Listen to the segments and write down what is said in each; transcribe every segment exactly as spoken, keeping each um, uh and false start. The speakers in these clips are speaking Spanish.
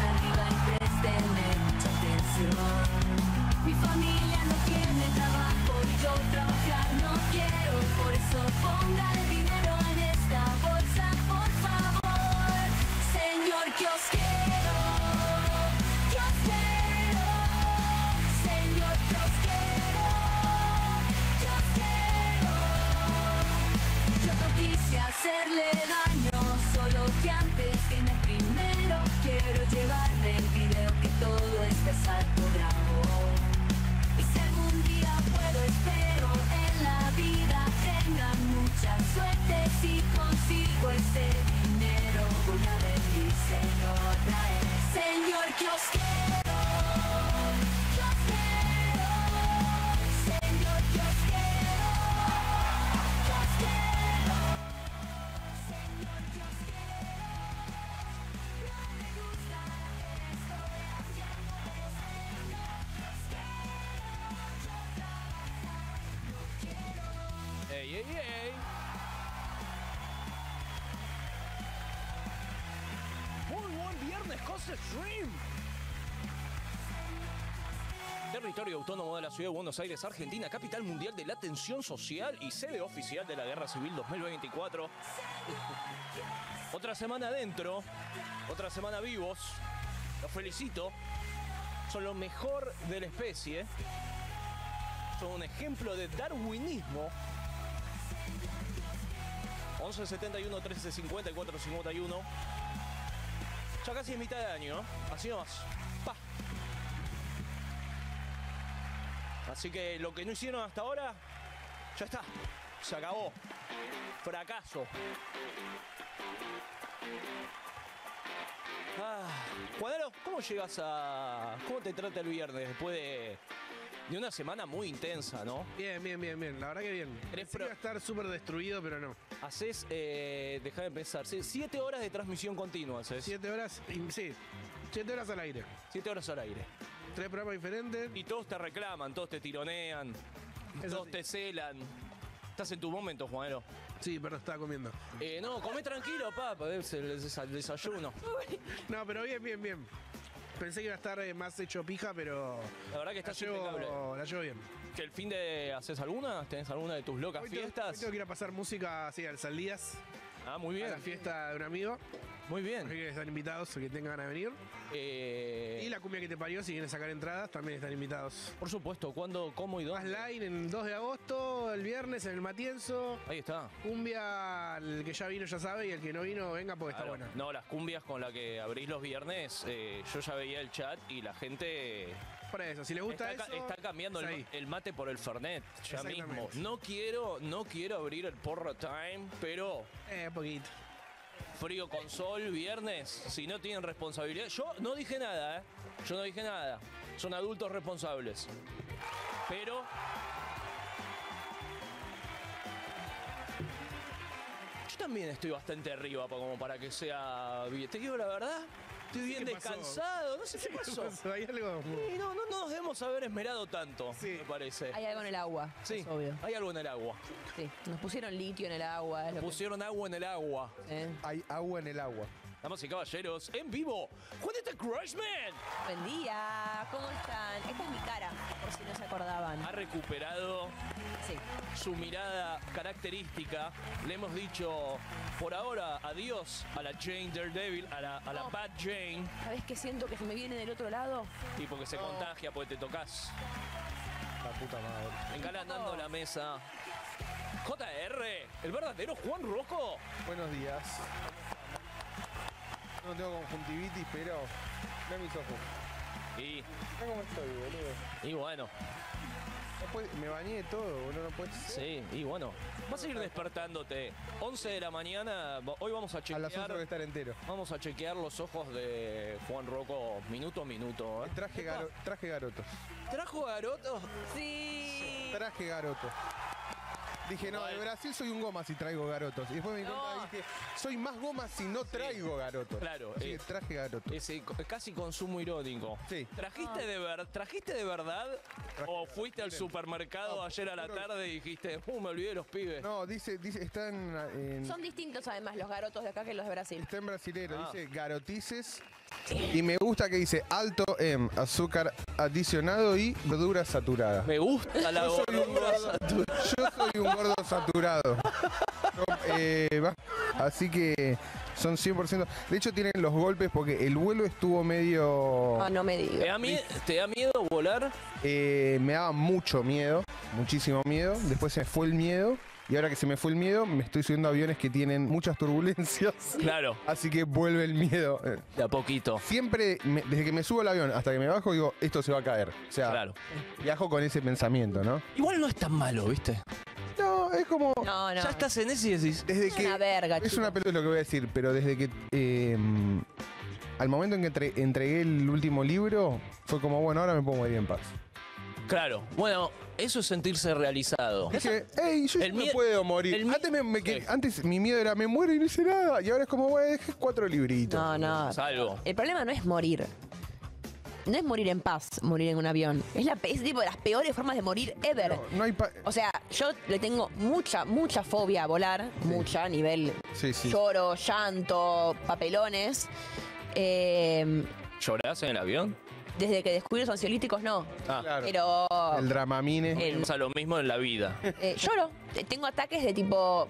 arriba y préstenme mucha atención. Mi familia no tiene trabajo y yo trabajar no quiero. Por eso ponga el dinero en esta bolsa, por favor. Señor kiosquero, kiosquero, señor kiosquero, kiosquero. Yo no quise hacerle daño, solo que antes viene primero. Quiero llevarle el video que todo está salto bravo. Y si algún día puedo, espero en la vida tengan mucha suerte. Si consigo ese dinero, voy a bendíselo otra vez. Señor kiosquero, kiosquero, señor kiosquero, kiosquero, señor kiosquero. No me gusta lo que estoy haciendo, señor kiosquero. Yo trabajar no quiero. ¡Ey, ey, ey! Muy buen viernes, Costa Stream. Territorio autónomo de la ciudad de Buenos Aires, Argentina, capital mundial de la atención social y sede oficial de la Guerra Civil dos mil veinticuatro. Otra semana adentro, otra semana vivos. Los felicito. Son lo mejor de la especie. Son un ejemplo de darwinismo. once setenta y uno, trece cincuenta y cuatro cincuenta y uno. Ya casi es mitad de año, ¿no? Así nomás. Pa. Así que lo que no hicieron hasta ahora, ya está. Se acabó. Fracaso. Ah, Juanelo, ¿cómo llegas a... ¿Cómo te trata el viernes después de, de una semana muy intensa, no? Bien, bien, bien, bien. La verdad que bien. Eres Pensé que pro- iba a estar súper destruido, pero no. Haces, eh, déjame pensar, sí, siete horas de transmisión continua, haces. Siete horas, y- sí, siete horas al aire. Siete horas al aire. Tres programas diferentes. Y todos te reclaman, todos te tironean, Eso todos sí. te celan. Estás en tu momento, Juanelo. Sí, pero estaba comiendo. Eh, no, comé tranquilo, papá, es el desa- desayuno. No, pero bien, bien, bien. Pensé que iba a estar eh, más hecho pija, pero La verdad que la estás llevo, impecable. la llevo bien. ¿Que el fin de haces alguna? ¿Tenés alguna de tus locas Hoy tengo, hoy fiestas? tengo que ir a pasar música así al Saldías, Ah, muy a bien. la fiesta de un amigo. Muy Así bien. que están invitados, el que tengan ganas de venir. Eh, Y la cumbia que te parió, si quieren sacar entradas, también están invitados. Por supuesto, ¿cuándo, cómo y Más dónde? line el dos de agosto, el viernes en el Matienzo. Ahí está. Cumbia, el que ya vino ya sabe y el que no vino venga porque Claro. está buena. No, las cumbias con las que abrís los viernes, eh, yo ya veía el chat y la gente Por eso, si les gusta está, ca- eso, está cambiando es el, ahí. el mate por el Fernet ya Exactamente. mismo. No quiero, no quiero abrir el porro time, pero Eh, poquito. frío con sol, viernes, si no tienen responsabilidad. Yo no dije nada, ¿eh? Yo no dije nada. Son adultos responsables. Pero yo también estoy bastante arriba pa- como para que sea bien. Te digo la verdad, estoy bien ¿Qué pasó? descansado. No sé qué pasó. Hay algo. Sí, no, no, no nos debemos haber esmerado tanto, Sí. me parece. Hay algo en el agua, Sí, es obvio. hay algo en el agua. Sí, nos pusieron litio en el agua. Es lo que- Pusieron agua en el agua. ¿eh? Hay agua en el agua. Damas y caballeros, en vivo, Juanita Crushman Buen día, ¿cómo están? Esta es mi cara, por si no se acordaban. ha recuperado Sí. su mirada característica. Le hemos dicho por ahora adiós a la Jane Daredevil, a la, a la No. Bad Jane, ¿Sabés que siento que se me viene del otro lado? y porque se contagia, porque te tocas. La puta madre. Engalanando la mesa. J R, el verdadero Juan Rocco. Buenos días. No tengo conjuntivitis, pero mira mis ojos. Y, Mira cómo estoy, boludo. y bueno, No puede- me bañé de todo, boludo. No puede ser. sí, y bueno. Vas a ir despertándote. once de la mañana, hoy vamos a A las once chequear. tengo que estar entero. Vamos a chequear los ojos de Juan Rocco minuto a minuto. ¿eh? Traje, garo- traje garoto. ¿Trajo garoto? Sí. Traje garoto. Dije, no, de Brasil soy un goma si traigo garotos. Y después me di cuenta No. y dije, soy más goma si no traigo garotos. Claro, Así eh, que traje garotos. Ese co- casi consumo irónico. Sí. ¿Trajiste de, ver, ¿Trajiste de verdad o fuiste al supermercado No, ayer a la pero- tarde y dijiste, uh, me olvidé de los pibes? No, dice, dice, está en, en- Son distintos además los garotos de acá que los de Brasil. está en brasilero, Ah. dice garotices. Y me gusta que dice alto en azúcar adicionado y verdura saturada. Me gusta la Yo soy un gordura gordo, saturada. yo soy un gordo saturado. Yo, eh, va- así que son cien por ciento. De hecho tienen los golpes porque el vuelo estuvo medio... Ah, no me ¿Te digas. da, mie- ¿Te da miedo volar? eh, me daba mucho miedo, muchísimo miedo. Después se me fue el miedo. Y ahora que se me fue el miedo, me estoy subiendo a aviones que tienen muchas turbulencias. Claro, Así que vuelve el miedo. Eh, de a poquito. Siempre, me- desde que me subo al avión hasta que me bajo, digo, esto se va a caer. O sea, Claro. viajo con ese pensamiento, ¿no? Igual no es tan malo, ¿viste? No, es como... No, no. Ya estás en ese y decís, Desde Es que, una verga, Es chicos. una pelota lo que voy a decir, pero desde que... eh, al momento en que entre- entregué el último libro, fue como, bueno, ahora me puedo morir en paz. claro, bueno, eso es sentirse realizado. Dije, hey, yo El ya me mie- puedo morir. el mie- Antes, me- me que- Sí. antes mi miedo era, me muero y no hice nada. Y ahora es como, bueno, dejé cuatro libritos. No, no. Salvo. El problema no es morir. No es morir en paz, morir en un avión. Es, la, pe- es tipo de las peores formas de morir ever. No, no hay... pa- O sea, yo le tengo mucha, mucha fobia a volar. Mucha, a nivel Sí, sí. lloro, llanto, papelones. Eh, ¿Llorás en el avión? desde que descubrí los ansiolíticos, no. Ah, Claro. Pero El Dramamine. el- pasa lo mismo en la vida. eh, lloro. Eh, Tengo ataques de tipo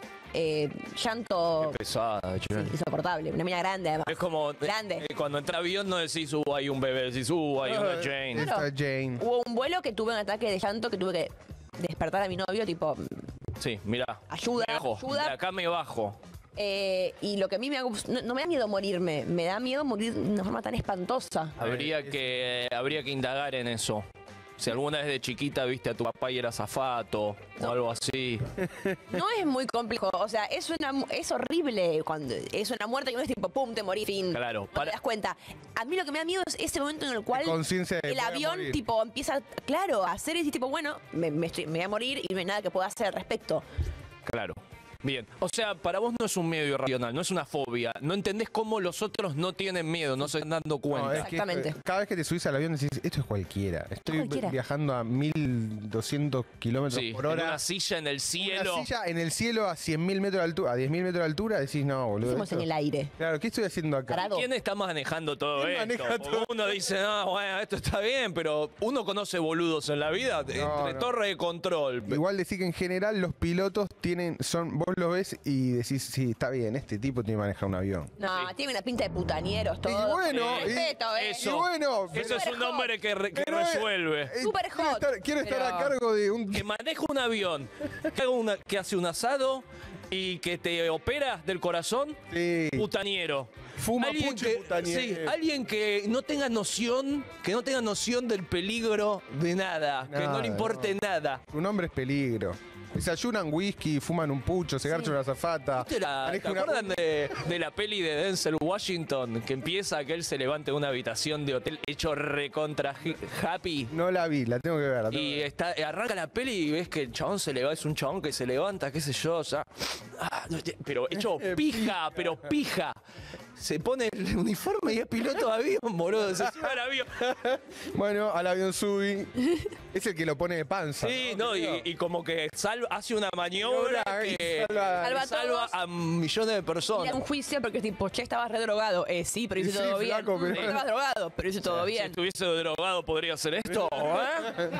eh, llanto Pesada, che. insoportable. Una mina grande, además. Es como Grande. eh, cuando entra avión no decís, uh, hay un bebé, decís, uh, hay una Ah, Jane. Está Jane. Hubo un vuelo que tuve un ataque de llanto que tuve que despertar a mi novio, tipo, Sí, mirá. Ayuda, Me bajo, ayuda. de acá me bajo. eh, y lo que a mí me gust- no, no me da miedo morirme, me da miedo morir de una forma tan espantosa. Habría que, habría que indagar en eso. Si alguna vez de chiquita viste a tu papá y era azafato o algo así. No es muy complejo, o sea, es una mu- es horrible cuando es una muerte y uno es tipo, pum, te morí, fin. Claro, No para- te das cuenta. A mí lo que me da miedo es ese momento en el cual Conciencia de el voy a avión morir. tipo empieza, claro, a hacer ese tipo, bueno, me, me estoy- me voy a morir y no hay nada que pueda hacer al respecto. Claro. Bien. O sea, para vos no es un miedo irracional, no es una fobia. No entendés cómo los otros no tienen miedo, no se están dando No, cuenta. es que Exactamente. esto- cada vez que te subís al avión decís, esto es cualquiera. Estoy Cualquiera. viajando a mil doscientos kilómetros Sí, por en hora. una silla en el cielo. Una silla en el cielo a cien mil metros de altura, a diez mil metros de altura, decís, no, boludo. Hicimos en esto- el aire. Claro, ¿qué estoy haciendo acá? Parado. ¿Quién está manejando todo ¿Quién esto? maneja Porque todo uno dice, no, bueno, esto está bien, pero uno conoce boludos en la vida, entre no. torre de control. Igual decir que en general los pilotos tienen, son, vos los ves y decís, sí, está bien, este tipo tiene que manejar un avión. No, tiene una pinta de putanieros todo. Y bueno, Eh, y- respeto, eh. eso. Y bueno, Eso es un Super hombre hot. que, re- que pero, eh, resuelve. eh, Super quiero hot, estar, quiero estar pero- a cargo de un... Que maneja un avión, que, haga una- que hace un asado y que te opera del corazón, Sí. putaniero. Fuma alguien pucho y que, putaniero. sí, alguien que no tenga noción, que no tenga noción del peligro de nada, que no Nada, le importe nada. Un hombre es peligro. Desayunan whisky, fuman un pucho, se garchan una azafata. ¿Viste la- maneja ¿Te una- acuerdan de, de la peli de Denzel Washington? Que empieza que él se levante de una habitación de hotel hecho recontra hi- happy. No la vi, la tengo que ver. la tengo que Y ver. está, arranca la peli y ves que el chabón se levanta, es un chabón que se levanta, qué sé yo, o sea, ah, no, te- pero hecho pija, pero pija. Se pone el uniforme y es piloto de avión, boludo, se sube al avión. Bueno, al avión subí. Es el que lo pone de panza. Sí, no, y, y como que salva, hace una maniobra Y que salva- Salva a salva todos. a millones de Y a personas. un juicio porque es tipo, che, estabas re drogado. Eh, sí, pero hice Y sí, todo bien. flaco, pero- Mm, Estabas drogado, pero hice todo Si bien. estuviese drogado podría hacer esto, ¿eh?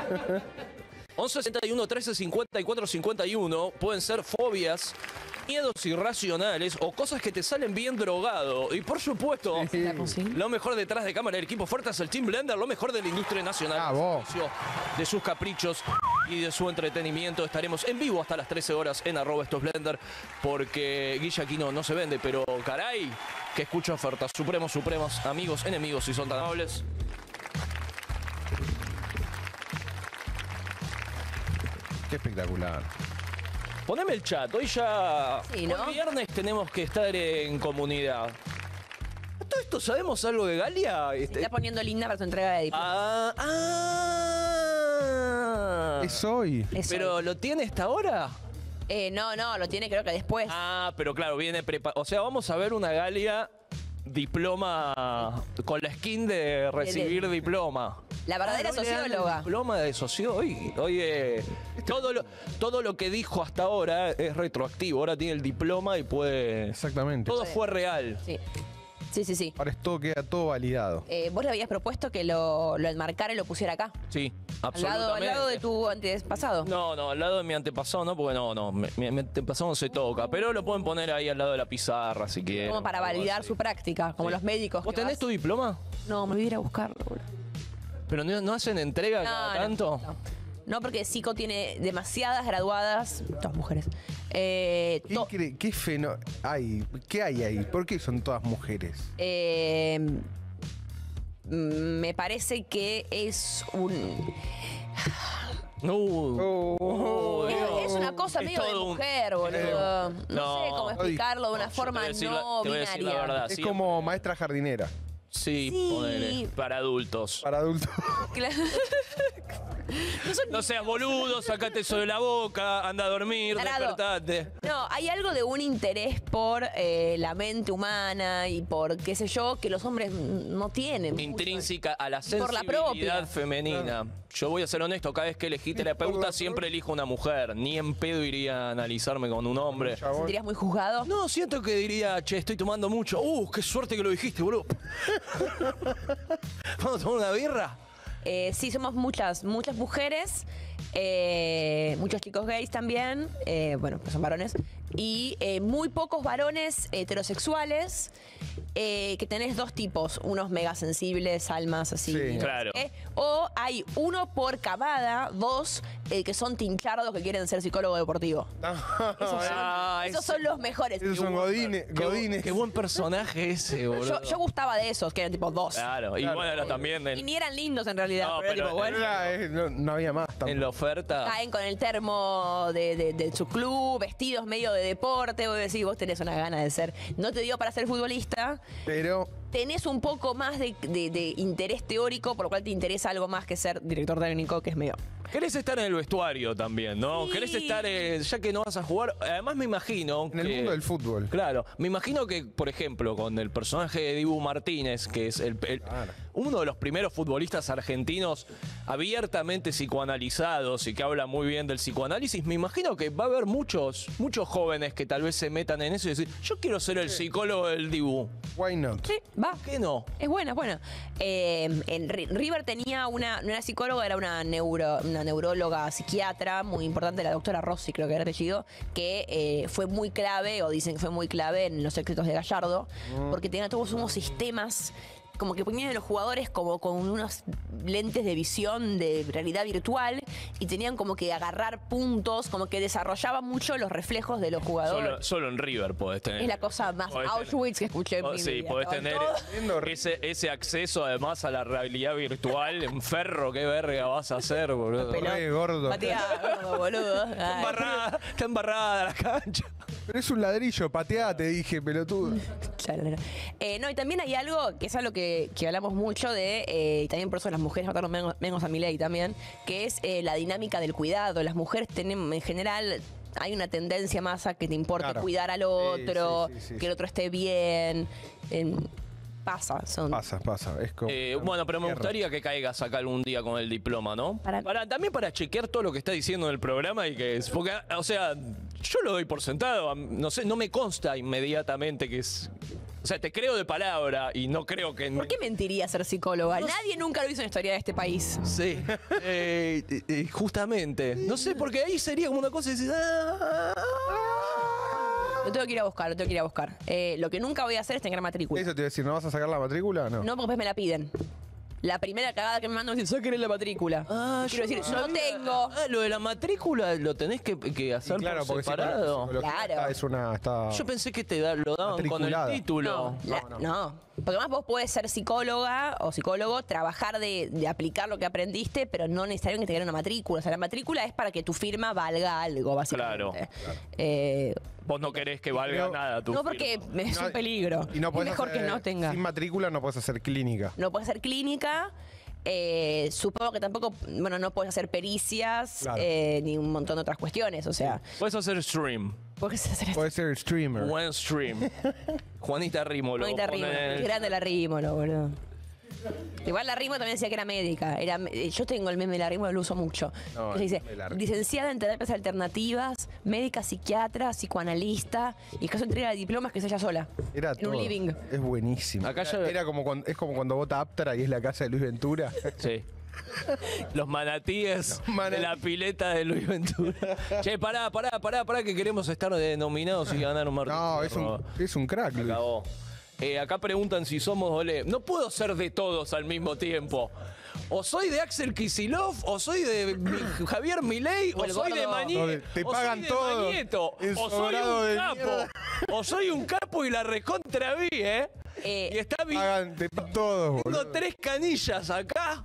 once sesenta y uno, trece cincuenta y cuatro cincuenta y uno pueden ser fobias, miedos irracionales o cosas que te salen bien drogado. Y por supuesto, lo mejor detrás de cámara del equipo fuerte es el Team Blender, lo mejor de la industria nacional. Ah, vos. De sus caprichos y de su entretenimiento. Estaremos en vivo hasta las trece horas en arroba estos Blender, porque Guilla Aquino no se vende, pero caray, que escucha ofertas. Supremos, supremos, amigos, enemigos, si son tan amables. Qué espectacular. Poneme el chat, hoy ya... Sí, ¿no? Hoy viernes tenemos que estar en comunidad. ¿Todo esto sabemos algo de Galia? Se Este- está poniendo linda para tu entrega de diploma. Ah, Ah. Es hoy. Es ¿Pero hoy. lo tiene esta hora? Eh, no, no, lo tiene creo que después. Ah, pero claro, viene preparado. O sea, vamos a ver una Galia diploma con la skin de recibir diploma. La verdadera Ah, no le dan el socióloga. Diploma de socióloga. Oye, oye, todo lo, todo lo que dijo hasta ahora es retroactivo. Ahora tiene el diploma y puede. Exactamente. Todo fue real. Sí, sí, sí. sí. Ahora es todo, queda todo validado. Eh, vos le habías propuesto que lo, lo enmarcara y lo pusiera acá. Sí, Al lado, absolutamente. al lado de tu antepasado. No, no, al lado de mi antepasado no, porque no, no, mi, mi antepasado no se toca. Pero lo pueden poner ahí al lado de la pizarra si quieren. Como para o algo validar así. su práctica, como Sí. los médicos. ¿Vos que tenés vas- tu diploma? No, me voy a ir a buscarlo. boludo. ¿Pero no, no hacen entrega cada no, tanto? No, no, porque Psico tiene demasiadas graduadas, todas mujeres. Eh, ¿Qué, to- cre- qué feno hay? ¿Qué hay ahí? ¿Por qué son todas mujeres? eh, mm, me parece que es un... No. Oh, Es, Dios. es una cosa Es medio de todo un- mujer, boludo. No, No. sé cómo explicarlo de una Yo te forma voy a decir la- no te voy a decir la binaria. verdad. Es sí. como maestra jardinera Sí, Sí. ponele, para adultos. para adultos. Claro. No son No seas boludo, sacate eso de la boca, anda a dormir, Tarado. despertate. No, hay algo de un interés por eh, la mente humana y por qué sé yo que los hombres no tienen. mucho. Intrínseca a la Por la sensibilidad propia. femenina. Yo voy a ser honesto, cada vez que elegí terapeuta siempre elijo una mujer. Ni en pedo iría a analizarme con un hombre. ¿Te sentirías muy juzgado? No, siento que diría, che, estoy tomando mucho. Uh, qué suerte que lo dijiste, boludo. ¿Vamos a tomar una birra? Eh, sí, somos muchas, muchas mujeres, eh, muchos chicos gays también, eh, bueno, pues son varones, y eh, muy pocos varones heterosexuales, eh, que tenés dos tipos, unos mega sensibles, almas así. Sí. no sé Claro. qué, o hay uno por camada, dos, eh, que son tinchardos que quieren ser psicólogo deportivo. Esos son, Ah, esos ese- son los mejores. Esos son godines. Qué, bu- godines. qué buen personaje ese, boludo. Yo, yo gustaba de esos, que eran tipo dos. Claro, y bueno, era también Y en, ni eran lindos en realidad, No, pero, era pero tipo, bueno. Era, eh, no, no había más tampoco. en la oferta. Caen con el termo de, de- de su club, vestidos medio de deporte, vos decís, vos tenés una gana de ser, no te dio para ser futbolista, Pero tenés un poco más de, de- de interés teórico, por lo cual te interesa algo más que ser director técnico, que es medio... Querés estar en el vestuario también, ¿no? Sí. Querés estar, eh, ya que no vas a jugar. Además, me imagino. en el que- mundo del fútbol. Claro, me imagino que, por ejemplo, con el personaje de Dibu Martínez, que es el, el- Claro. uno de los primeros futbolistas argentinos abiertamente psicoanalizados y que habla muy bien del psicoanálisis, me imagino que va a haber muchos, muchos jóvenes que tal vez se metan en eso y decir, yo quiero ser el psicólogo del Dibu. Why not? Sí, va. ¿Por qué no? Es buena, es buena. Eh, en Ri- River tenía una, no era psicóloga, era una, neuro, una neuróloga psiquiatra muy importante, la doctora Rossi, creo que era el apellido, que eh, fue muy clave, o dicen que fue muy clave en los éxitos de Gallardo, porque tenía todos unos sistemas como que ponían a los jugadores como con unos lentes de visión de realidad virtual y tenían como que agarrar puntos, como que desarrollaban mucho los reflejos de los jugadores. Solo, solo en River podés tener. Es la cosa más Podés tener- Auschwitz que escuché en Oh, mi sí, vida. podés Con tener todo. ese, ese acceso además a la realidad virtual en ferro. ¿Qué verga vas a hacer, boludo? Pelón. Re gordo. Patea, gordo, boludo. Está Ay. embarrada, está embarrada la cancha. Pero es un ladrillo, pateá, te dije, pelotudo. Chalala. Eh, no, y también hay algo que es algo que, que hablamos mucho de, eh, y también por eso las mujeres votaron menos, menos a mi ley también, que es eh, la dinámica del cuidado. Las mujeres tenemos, en general, hay una tendencia más a que te importe Claro. cuidar al otro, Sí, sí, sí, sí, que el otro esté bien. En- pasa, son. Pasa, pasa. Es como. Eh, bueno, pero me Tierra. gustaría que caigas acá algún día con el diploma, ¿no? Para- también para chequear todo lo que está diciendo en el programa y que es. Porque, o sea, yo lo doy por sentado. No sé, no me consta inmediatamente que es. O sea, te creo de palabra y no creo que. ¿Por qué mentiría ser psicóloga? Nadie nunca lo hizo en la historia de este país. Sí, eh, eh, eh, justamente. No sé, porque ahí sería como una cosa de decir. "Ah, Lo tengo que ir a buscar, lo tengo que ir a buscar. Eh, lo que nunca voy a hacer es tener matrícula. Eso te iba a decir, ¿no vas a sacar la matrícula? No. No, porque después me la piden. La primera cagada que me mandan es decir, sáquenle la matrícula. Ah, Quiero yo decir, no sabía. tengo. Ah, lo de la matrícula lo tenés que, que Y hacer claro, por porque separado. psicología Claro. está- es una. Está... Yo pensé que te da- lo daban con el Matriculada. título. No, la- no. Porque además vos podés ser psicóloga o psicólogo, trabajar de, de aplicar lo que aprendiste, pero no necesariamente te den una matrícula. O sea, la matrícula es para que tu firma valga algo, básicamente. Claro. Eh, Vos no querés que valga Pero- nada tu no porque firma. es No, un peligro. Y no Es podés mejor hacer- que no tenga. Sin matrícula no puedes hacer clínica. No puede ser clínica. Eh, supongo que tampoco, bueno, no puedes hacer pericias Claro. eh, ni un montón de otras cuestiones, o sea, Puedes hacer stream. puedes hacer esto. Puede ser streamer. Buen stream. Juanita Rímolo. Juanita pone- Rímolo, qué grande la Rímolo, boludo. Igual la Rímolo también decía que era médica. Era, yo tengo el meme de la Rímolo, lo uso mucho. No, Que dice, el meme de la Rímolo. licenciada en terapias alternativas, médica, psiquiatra, psicoanalista, y caso entrega de diplomas que es ella sola. Era en todo. un living. Es buenísimo. Acá ya- Era como cuando, es como cuando vota Aptra y es la casa de Luis Ventura. Sí. Los manatíes manat- de la pileta de Luis Ventura. Che, pará, pará, pará, pará, que queremos estar denominados y ganar un Martín No, es Fierro. un, es un crack, Se Luis. acabó. Eh, acá preguntan si somos Olé. No puedo ser de todos al mismo tiempo. O soy de Axel Kicillof, o soy de Mi- Javier Milei, O o el soy de gordo. Mañi, No, de- te o pagan soy de todo. Mañeto, El o soy sobrado un de capo, mierda. o soy un capo y la recontra vi, ¿eh? Eh, y está vi- Hagan de todos, viendo boludo. tres canillas acá.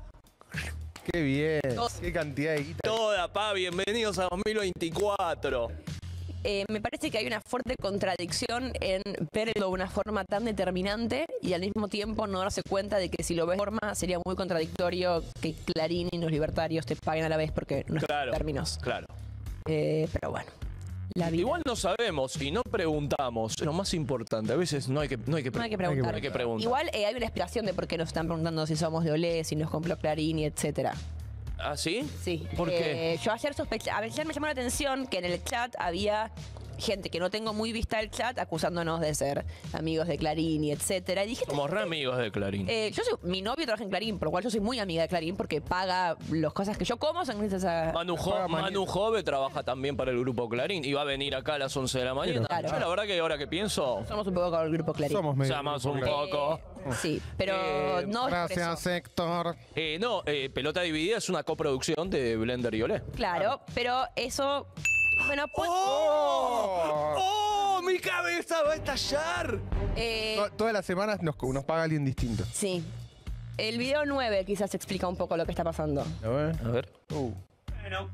Qué bien. Dos. Qué cantidad de guita. Toda, pa, bienvenidos a dos mil veinticuatro. Eh, me parece que hay una fuerte contradicción en verlo de una forma tan determinante y al mismo tiempo no darse cuenta de que si lo ves de forma sería muy contradictorio que Clarín y los libertarios te paguen a la vez porque no Claro. están en términos. Claro. Eh, pero bueno, la vida. Igual no sabemos y no preguntamos. Es lo más importante. A veces no hay que, no hay que, No hay que preguntar. preguntar. Hay que preguntar. Igual eh, hay una explicación de por qué nos están preguntando si somos de Olé, si nos compró Clarín y etcétera. ¿Ah, sí? Sí. ¿Por qué? Eh, yo ayer sospechaba, ayer me llamó la atención que en el chat había gente que no tengo muy vista el chat acusándonos de ser amigos de Clarín y etcétera. Y dije, Somos re amigos de Clarín. eh, yo soy, mi novio trabaja en Clarín, por lo cual yo soy muy amiga de Clarín porque paga las cosas que yo como, son gracias a... Manu, Jo- Paga Manu Mañeto. Jove trabaja también para el grupo Clarín y va a venir acá a las once de la mañana. Claro. Yo la verdad que ahora que pienso, Somos un poco con el grupo Clarín. Somos medio. llamamos un grupo poco. Eh, sí, pero Eh, no es por Gracias, eso. Héctor. Eh, no, eh, Pelota Dividida es una coproducción de Blender y Olé. Claro, pero eso... Bueno, pues... ¡Oh! ¡Oh! ¡Mi cabeza va a estallar! eh, To- Todas las semanas nos, nos paga alguien distinto. sí. El video nueve quizás explica un poco lo que está pasando. A ver. A ver. Uh. Bueno,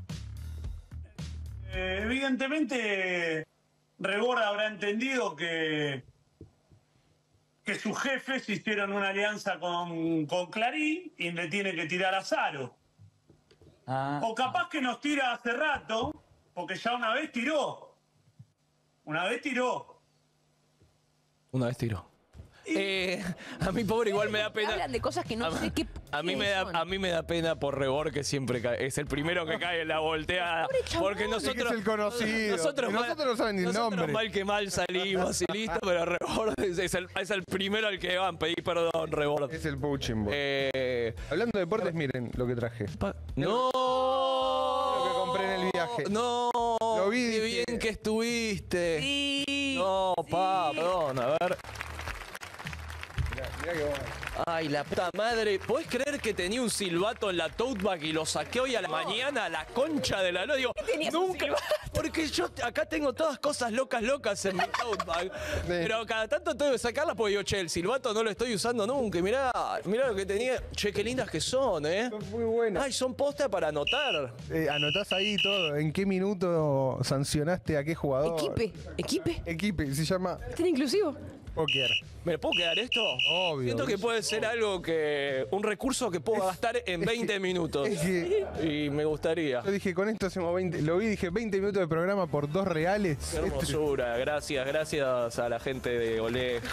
eh, evidentemente Rebord habrá entendido que, que sus jefes hicieron una alianza con, con Clarín y le tiene que tirar a Saro. O capaz que nos tira hace rato, porque ya una vez tiró. Una vez tiró. Una vez tiro. Eh, a mí pobre igual me da pena. Hablan de cosas que no a, sé qué... a mí qué me da son. a mí me da pena por Rebor que siempre cae. Es el primero que cae en la volteada. Pobre chabón. Porque nosotros Es que es el conocido. Nosotros, Y nosotros no saben ni el nosotros nombre. mal que mal salimos y listo, pero Rebord es, es el, es el primero al que van a pedir perdón, Rebord. Es el Puchimbo. Eh, Hablando de deportes, miren lo que traje. pa- no. Lo que compré en el viaje. No. Lo vi, Qué dije- bien que estuviste. Sí. No, pa, perdón, a ver. Mirá, mirá que bueno. Ay, la puta madre. ¿Podés creer que tenía un silbato en la tote bag y lo saqué hoy a la mañana a la concha de la luz? Digo, tenías un nunca. silbato? Porque yo acá tengo todas cosas locas, locas en mi tote bag. Pero cada tanto tengo que sacarlas porque digo, che, el silbato no lo estoy usando nunca. Y mirá, mirá lo que tenía. Che, qué lindas que son, ¿eh? Son muy buenas. Ay, son posta para anotar. Eh, anotás ahí todo. ¿En qué minuto sancionaste a qué jugador? Equipe, equipe. Equipe, se llama ¿Tiene inclusivo? Poker. ¿Me puedo quedar esto? Obvio. Siento que puede ser algo que. Un recurso que puedo gastar en veinte minutos. Es que Y me gustaría. yo dije, con esto hacemos veinte. Lo vi, dije, veinte minutos de programa por dos reales. Qué hermosura, gracias, gracias a la gente de Olé.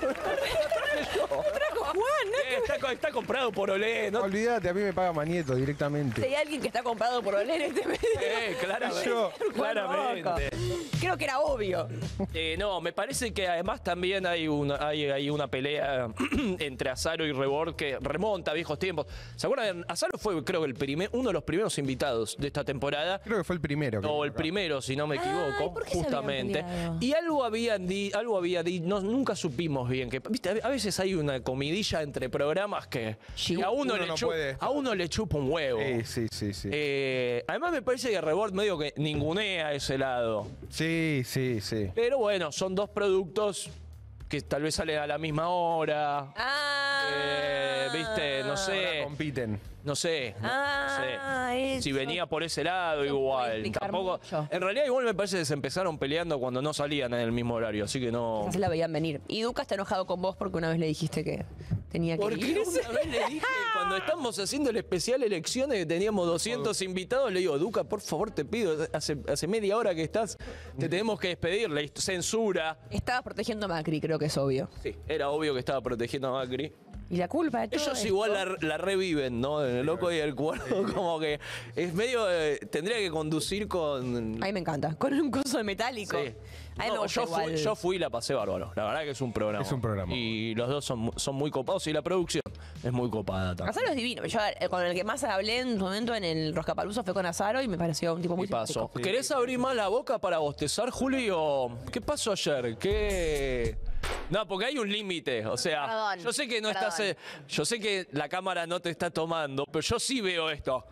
Juan, ¿no? Eh, está, co- está comprado por Olé, ¿no? Olvídate, a mí me paga Manieto Si directamente. hay alguien que está comprado por Olé en este medio. Eh, claramente. Yo. claramente. Creo que era obvio. Eh, no, me parece que además también hay una, hay, hay una pelea entre Azaro y Rebord que remonta a viejos tiempos. ¿Se acuerdan? Azaro fue, creo que el primer, uno de los primeros invitados de esta temporada. Creo que fue el primero. que O vino el acá. primero, si no me equivoco, Ay, ¿por qué se habían justamente. peleado? Y algo habían di, algo había di, no, nunca supimos bien que, viste, a veces hay una comidilla entre programas que, Sí. que a uno, Uno le no chu- puede. a uno le chupa un huevo. Eh, sí, sí, sí. Eh, además me parece que Rebord medio que ningunea ese lado. Sí, sí, sí. Pero bueno, son dos productos que tal vez salen a la misma hora. Ah. Eh, viste, no sé, Compiten. no sé, no, Ah, no sé. eso. Si venía por ese lado Eso puede igual. explicar Tampoco. mucho. En realidad igual me parece que se empezaron peleando cuando no salían en el mismo horario, así que no. Quizás se la veían venir. Y Duca está enojado con vos porque una vez le dijiste que tenía que ¿Por qué irse. una vez le dije, cuando estamos haciendo el especial elecciones, que teníamos doscientos invitados, le digo, Duca, por favor te pido, hace, hace media hora que estás, te tenemos que despedir, la censura. Estabas protegiendo a Macri, creo que es obvio. Sí, era obvio que estaba protegiendo a Macri. Y la culpa de todo Ellos esto- igual la, la reviven, ¿no? En el loco y el cuerdo, como que es medio. eh, tendría que conducir con. A mí me encanta. Con un coso de metálico. Sí. A mí No, me gusta yo, fui, igual. yo fui y la pasé bárbaro. La verdad que es un programa. Es un programa. Y los dos son, mu- son muy copados y la producción es muy copada también. Azaro es divino. Yo eh, con el que más hablé en su momento en el Roscapaluso fue con Azaro y me pareció un tipo muy ¿Qué pasó? simpático. ¿Querés abrir más la boca para bostezar, Julio? ¿Qué pasó ayer? ¿Qué...? No, porque hay un límite. O sea, Perdón, yo sé que no perdón. estás... eh, Yo sé que la cámara no te está tomando, pero yo sí veo esto.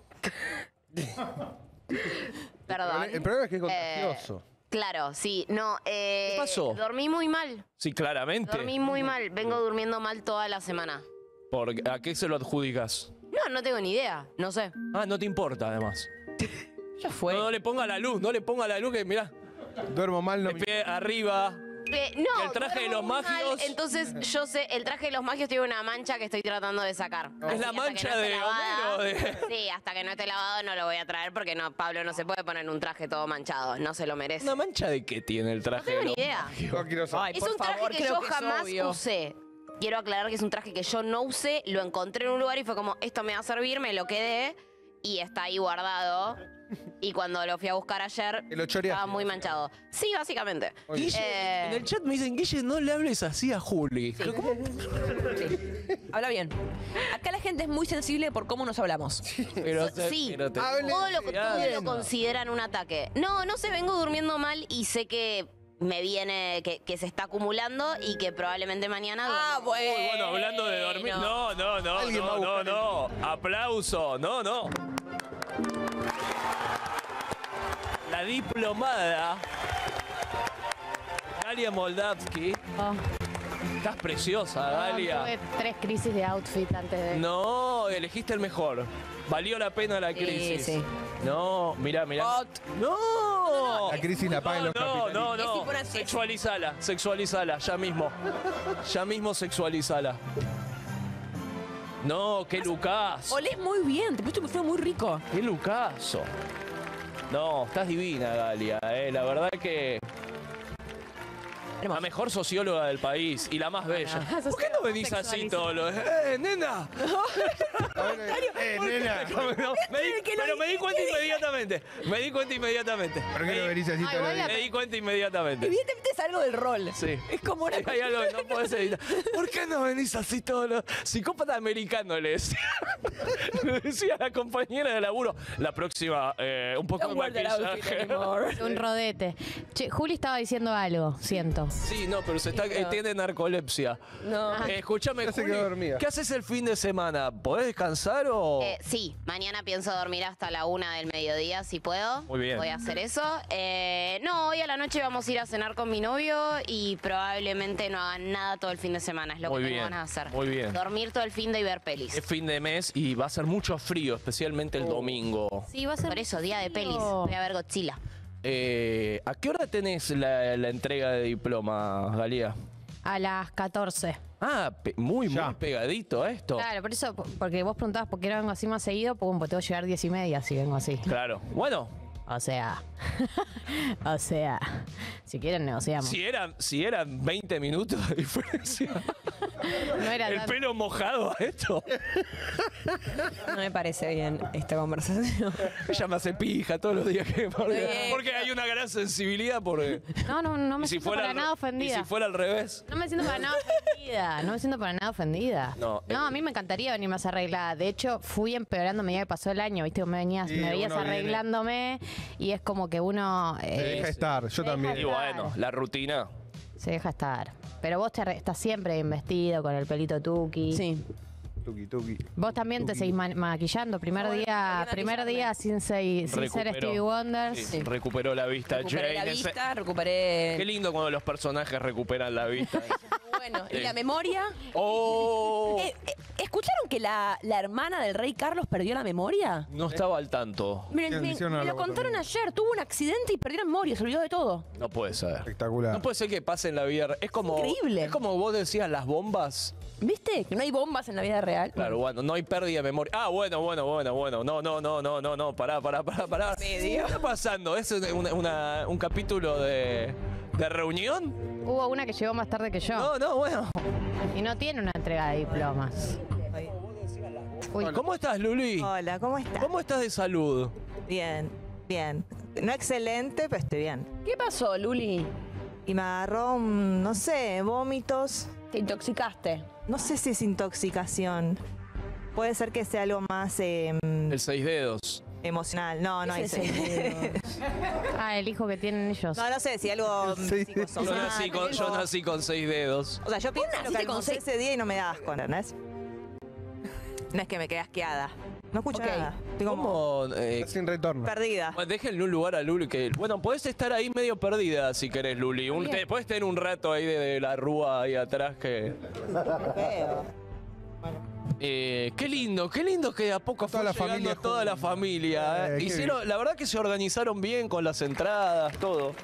Perdón. El problema es que es Eh, contagioso. Claro, sí. No, eh, ¿Qué pasó? Dormí muy mal. Sí, claramente. Dormí muy mal. Vengo durmiendo mal toda la semana. Por- ¿A qué se lo adjudicas? No, no tengo ni idea. No sé. Ah, no te importa, además. Ya fue. No, no le ponga la luz, no le ponga la luz que, mirá, Duermo mal, no el me... pie arriba. Eh, no, ¿Y el traje de duermo los muy mal, magios? entonces, yo sé, el traje de los magios tiene una mancha que estoy tratando de sacar. Es la Así que hasta mancha que no esté de lavada- Homero, de- Sí, hasta que no esté lavado no lo voy a traer porque no, Pablo no se puede poner un traje todo manchado. No se lo merece. ¿Una mancha de qué tiene el traje? No tengo de ni los idea. magios? No quiero saber. Ay, Es por un traje favor, que creo yo que es jamás obvio. usé. Quiero aclarar que es un traje que yo no usé, lo encontré en un lugar y fue como, esto me va a servir, me lo quedé y está ahí guardado. Y cuando lo fui a buscar ayer, Y lo choreaste. estaba muy manchado. Sí, básicamente. Guille, Eh, en el chat me dicen, Guille, no le hables así a Juli. Habla bien. Acá la gente es muy sensible por cómo nos hablamos. Pero te- sí, pero te- Hable- todo lo, todo Bien. lo consideran un ataque. No, no sé, vengo durmiendo mal y sé que me viene, que, que se está acumulando y que probablemente mañana... Ah, duerma. bueno. Uy, bueno, hablando de dormir. No, no, no, Alguien va a no, no, buscar no. Aplauso. No, no. La diplomada. Galia Moldavsky. Oh, Estás preciosa, no, Galia. tuve tres crisis de outfit antes de... No, elegiste el mejor. Valió la pena la Sí, crisis. sí. No, mirá, mirá. Hot. No. La crisis la pagan los No, no, capitalistas. no, Es tipo una- Sexualizala, sexualizala, ya mismo. Ya mismo sexualizala. No, qué lucazo. Olés muy bien, te pusiste un perfume muy rico. Qué lucazo. No, estás divina, Galia, eh. La verdad que. La mejor socióloga del país y la más bella. ¿Por qué no venís así todos los.? ¡Eh, nena! Eh, nena. No, me di- pero me di cuenta inmediatamente. Me di cuenta inmediatamente. ¿Por qué no venís así Ay, todos los igual días? Me di cuenta inmediatamente. Evidentemente es algo del rol. Sí. Es como una Sí, hay algo que no puedes evitar. ¿Por qué no venís así todos los... Psicópata americano le decía. Le decía a la compañera de laburo. La próxima, eh, un poco Don't de wear that outfit maquillaje. anymore. Un rodete. Che, Juli estaba diciendo algo, siento. Sí, no, pero se está, eh, tiene narcolepsia. No. Eh, escúchame, Ya se Juli, quedó dormida. ¿qué haces el fin de semana? ¿Podés descansar o...? Eh, sí, mañana pienso dormir hasta la una del mediodía, si puedo. Muy bien. Voy a hacer eso. Eh, no, hoy a la noche vamos a ir a cenar con mi novio y probablemente no hagan nada todo el fin de semana. Es lo Muy que tengo bien, ganas de hacer. muy bien. Dormir todo el fin de y ver pelis. Es fin de mes y va a ser mucho frío, especialmente el domingo. Sí, va a ser... Por eso, día de pelis. Voy a ver Godzilla. Eh, ¿A qué hora tenés la, la entrega de diploma, Galía? A las catorce. Ah, pe- muy, Ya. muy pegadito a esto. Claro, por eso, porque vos preguntabas por qué no vengo así más seguido, pum, pues tengo que llegar diez y media si vengo así. Claro. Bueno, O sea, o sea, si quieren negociamos. si eran, si eran veinte minutos de diferencia. No era El tan- pelo mojado a esto. No me parece bien esta conversación. Ella me hace pija todos los días que porque, Bien. porque hay una gran sensibilidad porque. No, no, no me y si siento fuera para al- nada Y ofendida. si fuera al revés. No me siento para nada ofendida. No me siento para nada ofendida. No, eh. a mí me encantaría venir más arreglada. De hecho, fui empeorando a medida que pasó el año. Viste, me, venías, Sí, me veías uno viene. arreglándome y es como que uno Se eh, deja estar, yo Se deja también. Y bueno, la rutina. se deja estar. Pero vos te arre- estás siempre bien vestido, con el pelito tuki. Sí. Tuki, tuki. Vos también te Tuki. seguís ma- maquillando. Primer No, día, volví a primer maquillarme. día sin, ser- sin ser Recuperó. Stevie Wonder. Sí, Sí. Recuperó la vista. Recuperé Jane, la ese- vista, recuperé... Qué lindo cuando los personajes recuperan la vista. Bueno, ¿y Sí. la memoria? ¡Oh! Eh, eh, ¿Escucharon que la, la hermana del rey Carlos perdió la memoria? No estaba al tanto. Me, Sí, me- hicieron me algo lo contaron también. ayer. Tuvo un accidente y perdió la memoria. Se olvidó de todo. No puede ser. Espectacular. No puede ser que pase en la vida real. Es como. increíble. Es como vos decías, las bombas. ¿Viste? Que no hay bombas en la vida real. Claro, bueno, no hay pérdida de memoria. Ah, bueno, bueno, bueno, bueno. No, no, no, no, no, no. Pará, pará, pará, pará. ¿Qué está pasando? ¿Es una- una- un capítulo de, de reunión? Hubo una que llegó más tarde que yo. No, no, bueno. Y no tiene una entrega de diplomas. Uy, ¿Cómo estás, Luli? Hola, ¿cómo estás? ¿Cómo estás de salud? Bien, bien. No excelente, pero estoy bien. ¿Qué pasó, Luli? Y me agarró, un, no sé, vómitos. ¿Te intoxicaste? No sé si es intoxicación. Puede ser que sea algo más eh, El seis dedos. emocional. No, no ¿Qué hay es ese Ah, el hijo que tienen ellos. No, no sé, si algo Sí. Yo psicosomático. nací con, yo nací con seis dedos. O sea, yo pienso en lo que naciste con almorcé seis- ese día y no me da asco, ¿entendés? No es que me quedé asqueada. No escucho Ok. nada. Estoy como ¿Cómo? eh, Sin retorno. perdida. Bueno, déjenle un lugar a Luli que. Bueno, podés estar ahí medio perdida si querés, Luli. Un- te, podés tener un rato ahí de, de la rúa ahí atrás que. Feo. Eh, qué lindo, qué lindo que de a poco Toda fue la llegando familia toda la junta. familia. ¿eh? Eh, qué Hicieron, la verdad que se organizaron bien con las entradas, todo.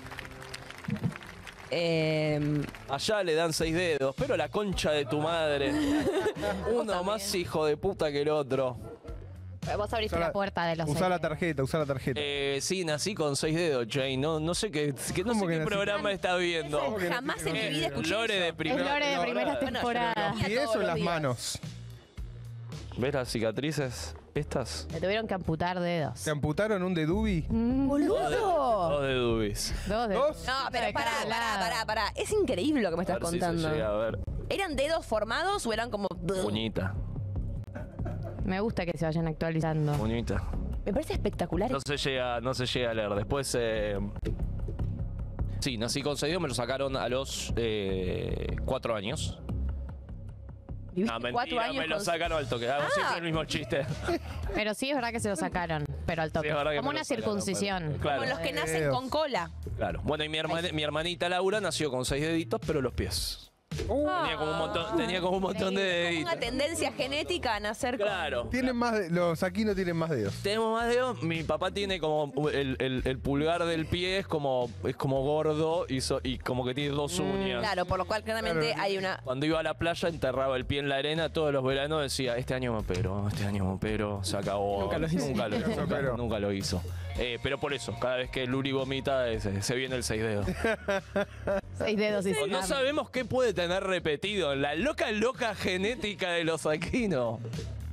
Eh, Allá le dan seis dedos, pero la concha de tu madre. Uno más hijo de puta que el otro. Vos abriste Usá la la- puerta de los Usá la seis. tarjeta, usá la tarjeta. Eh, sí, nací con seis dedos, Jane. No, no sé qué, que no sé ¿Cómo que qué naciste? programa está viendo. ¿Cómo que jamás naciste en con mi seis vida dedos? escuché Lore de Es primera Lore de primera temporada. ¿Y eso todos en los las días. manos? ¿Ves las cicatrices? ¿Estas? Le tuvieron que amputar dedos. ¿Te amputaron un dedubi? ¡Boludo! Dos de dubis. Dos dedos. ¿Dos? No, pero De pará, cada pará, lado. pará, pará. Es increíble lo que me A estás ver si se contando. llega a ver. ¿Eran dedos formados o eran como.? Puñita, Me gusta que se vayan actualizando. puñita. Me parece espectacular. No se llega, no se llega a leer. Después, eh, sí, nací con seis dedos, me lo sacaron a los eh, cuatro años. Viviste Ah, cuatro mentira, años me lo con- sacaron al toque. Hago Ah. siempre el mismo chiste. Pero sí es verdad que se lo sacaron, pero al Sí, toque. es verdad que Como me lo una sacaron, circuncisión. pero- Claro, Como los que nacen Dedos. con cola. claro. Bueno, y mi, hermana- mi hermanita Laura nació con seis deditos, pero los pies. Tenía como un montón, tenía como un montón de Como deditos. una tendencia genética a nacer con. Claro. Tienen más de- los aquí no tienen más dedos. Tenemos más dedos. Mi papá tiene como el, el- el pulgar del pie es como es como gordo y, so- y como que tiene dos uñas. Claro, por lo cual claramente Claro. hay una. Cuando iba a la playa enterraba el pie en la arena todos los veranos, decía, este año me opero, este año me opero, se acabó. Nunca lo hizo. Nunca lo, Nunca se nunca- operó. nunca lo hizo. Eh, pero por eso, cada vez que Luli vomita eh, se, se viene el seis dedos. Seis dedos y No sabemos qué puede tener repetido. La loca, loca genética de los Aquino.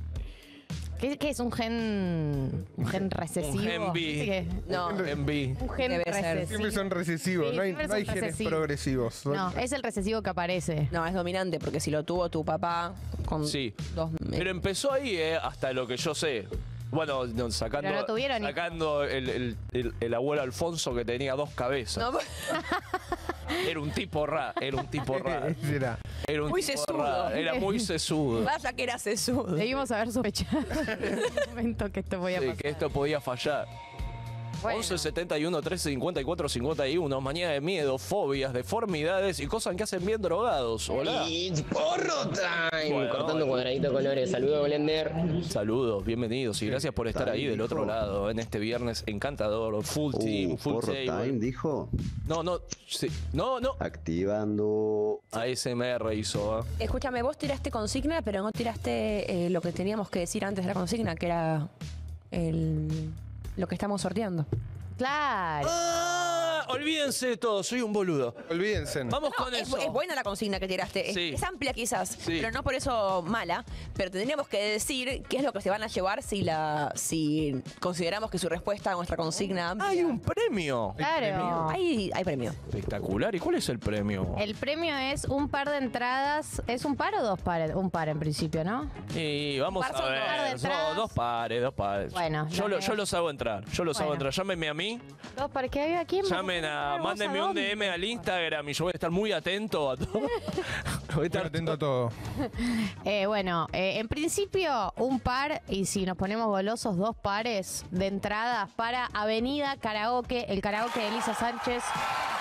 ¿Qué, qué es un gen. Un gen recesivo? Un gen B. Sí que- No. En B. Un gen Debe ser. recesivo. Siempre son recesivos, Sí, no hay, siempre no hay son genes recesivos. progresivos. No, es el recesivo que aparece. No, es dominante, porque si lo tuvo tu papá con Sí. dos. Pero empezó ahí, eh, hasta lo que yo sé. Bueno, no, sacando, Pero no tuvieron hijos. sacando el, el- el- el abuelo Alfonso que tenía dos cabezas. No, Era un tipo raro, era un tipo raro. Ese era. Era un Muy tipo sesudo. raro, era muy sesudo. vaya que era sesudo. Debimos haber sospechado en un momento que esto podía Sí, pasar. que esto podía fallar. Bueno. once setenta y uno trece cincuenta y cuatro cincuenta y uno. Mañana de miedo, fobias, deformidades y cosas que hacen bien drogados. Hola. It's porro time. Bueno, Cortando y- cuadradito colores. Saludos, Blender. Saludos, bienvenidos y gracias por estar ahí del otro lado en este viernes encantador. Full team, Uh, full porro table. time, dijo. No, no, sí. No, no. Activando. A S M R hizo. ¿eh? Escúchame, vos tiraste consigna, pero no tiraste eh, lo que teníamos que decir antes de la consigna, que era el, lo que estamos sorteando. Claro. Ah, olvídense de todo, soy un boludo. Olvídense. Vamos No, con es, eso. es buena la consigna que tiraste. Es- Sí. Es, amplia quizás, Sí. pero no por eso mala. Pero tendríamos que decir qué es lo que se van a llevar si la si consideramos que su respuesta a nuestra consigna amplia. Hay un premio. Claro. Hay, hay premio. Espectacular. ¿Y cuál es el premio? El premio es un par de entradas. ¿Es un par o dos pares? Un par en principio, ¿no? Y vamos Par a son ver. par de No, entradas. dos pares, dos pares. Bueno, yo, dale. lo- yo los hago entrar. Yo los hago Bueno. entrar. Llámenme a mí. Dos pares que hay aquí. Llamen a. Mándenme un D M al Instagram y yo voy a estar muy atento a todo. Voy a estar Estar atento a todo. Eh, bueno, eh, en principio un par y si nos ponemos golosos dos pares de entradas para Avenida Karaoke, el karaoke de Elisa Sánchez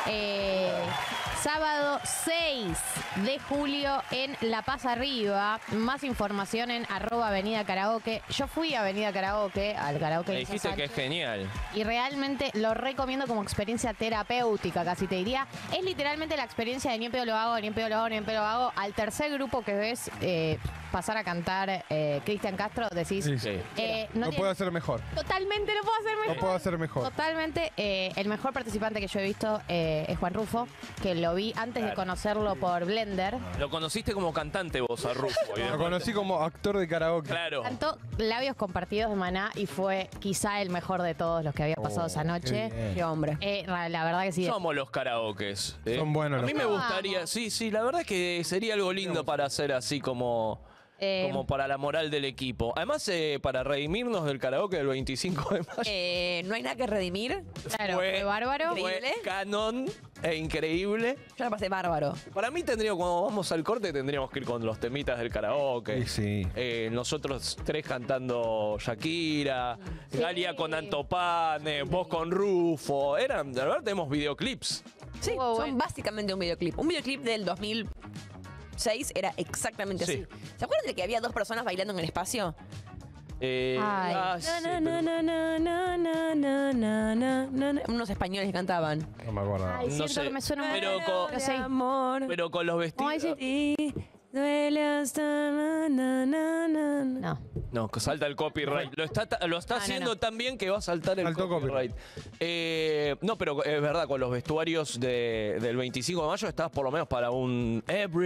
Eh, sábado seis de julio en La Paz Arriba. Más información en arroba Avenida Karaoke. Yo fui a Avenida Karaoke, al karaoke Me de dijiste Sánchez, que es genial. y realmente lo recomiendo como experiencia terapéutica, casi te diría. Es literalmente la experiencia de ni en pedo lo hago, ni en pedo lo hago, ni en pedo lo hago. Al tercer grupo que ves eh, pasar a cantar eh, Cristian Castro, decís... Sí, sí. eh, No tiene- puedo hacer mejor. Totalmente no puedo hacer mejor. No puedo hacer mejor. Totalmente. eh, el mejor participante que yo he visto eh, es Juan Rufo, que lo vi antes de Claro. conocerlo por Blender. Lo conociste como cantante vos a Rufo. y Lo después- conocí como actor de karaoke. Claro. Cantó Labios Compartidos de Maná y fue quizá el mejor de todos los que había pasado Oh, esa noche. qué bien. Qué hombre. Eh, la la verdad que sí. Somos los karaokes. ¿eh? Son buenos A mí los me karaokes. gustaría, sí, sí, la verdad es que sería algo lindo para hacer así como, Eh, como para la moral del equipo. Además, eh, para redimirnos del karaoke del veinticinco de mayo. Eh, no hay nada que redimir. Claro, fue bárbaro. Fue Increíble. canon e increíble. Yo la pasé bárbaro. Para mí tendríamos, cuando vamos al corte, tendríamos que ir con los temitas del karaoke. Sí, sí. Eh, nosotros tres cantando Shakira, Galia con Antopane, vos con Rufo. Eran, la verdad, tenemos videoclips. Sí, Estuvo son bueno. básicamente un videoclip. Un videoclip del dos mil seis era exactamente Sí. así. ¿Se acuerdan de que había dos personas bailando en el espacio? Eh, Ay. ah, sí, Na, pero- na, na, na, na, na, na, na, na, na. Unos españoles que cantaban. No me acuerdo. Ay, no siento sé, que me suena pero muy- con- Pero sí. amor. Pero con los vestidos. Ay, sí. Y duele hasta na, na, na, na, na. No. No, que salta el copyright. Lo está, ta- lo está Ah, no, haciendo no. tan bien que va a saltar el Saltó copyright. Eh, no, pero es verdad, con los vestuarios de- del veinticinco de mayo estás por lo menos para un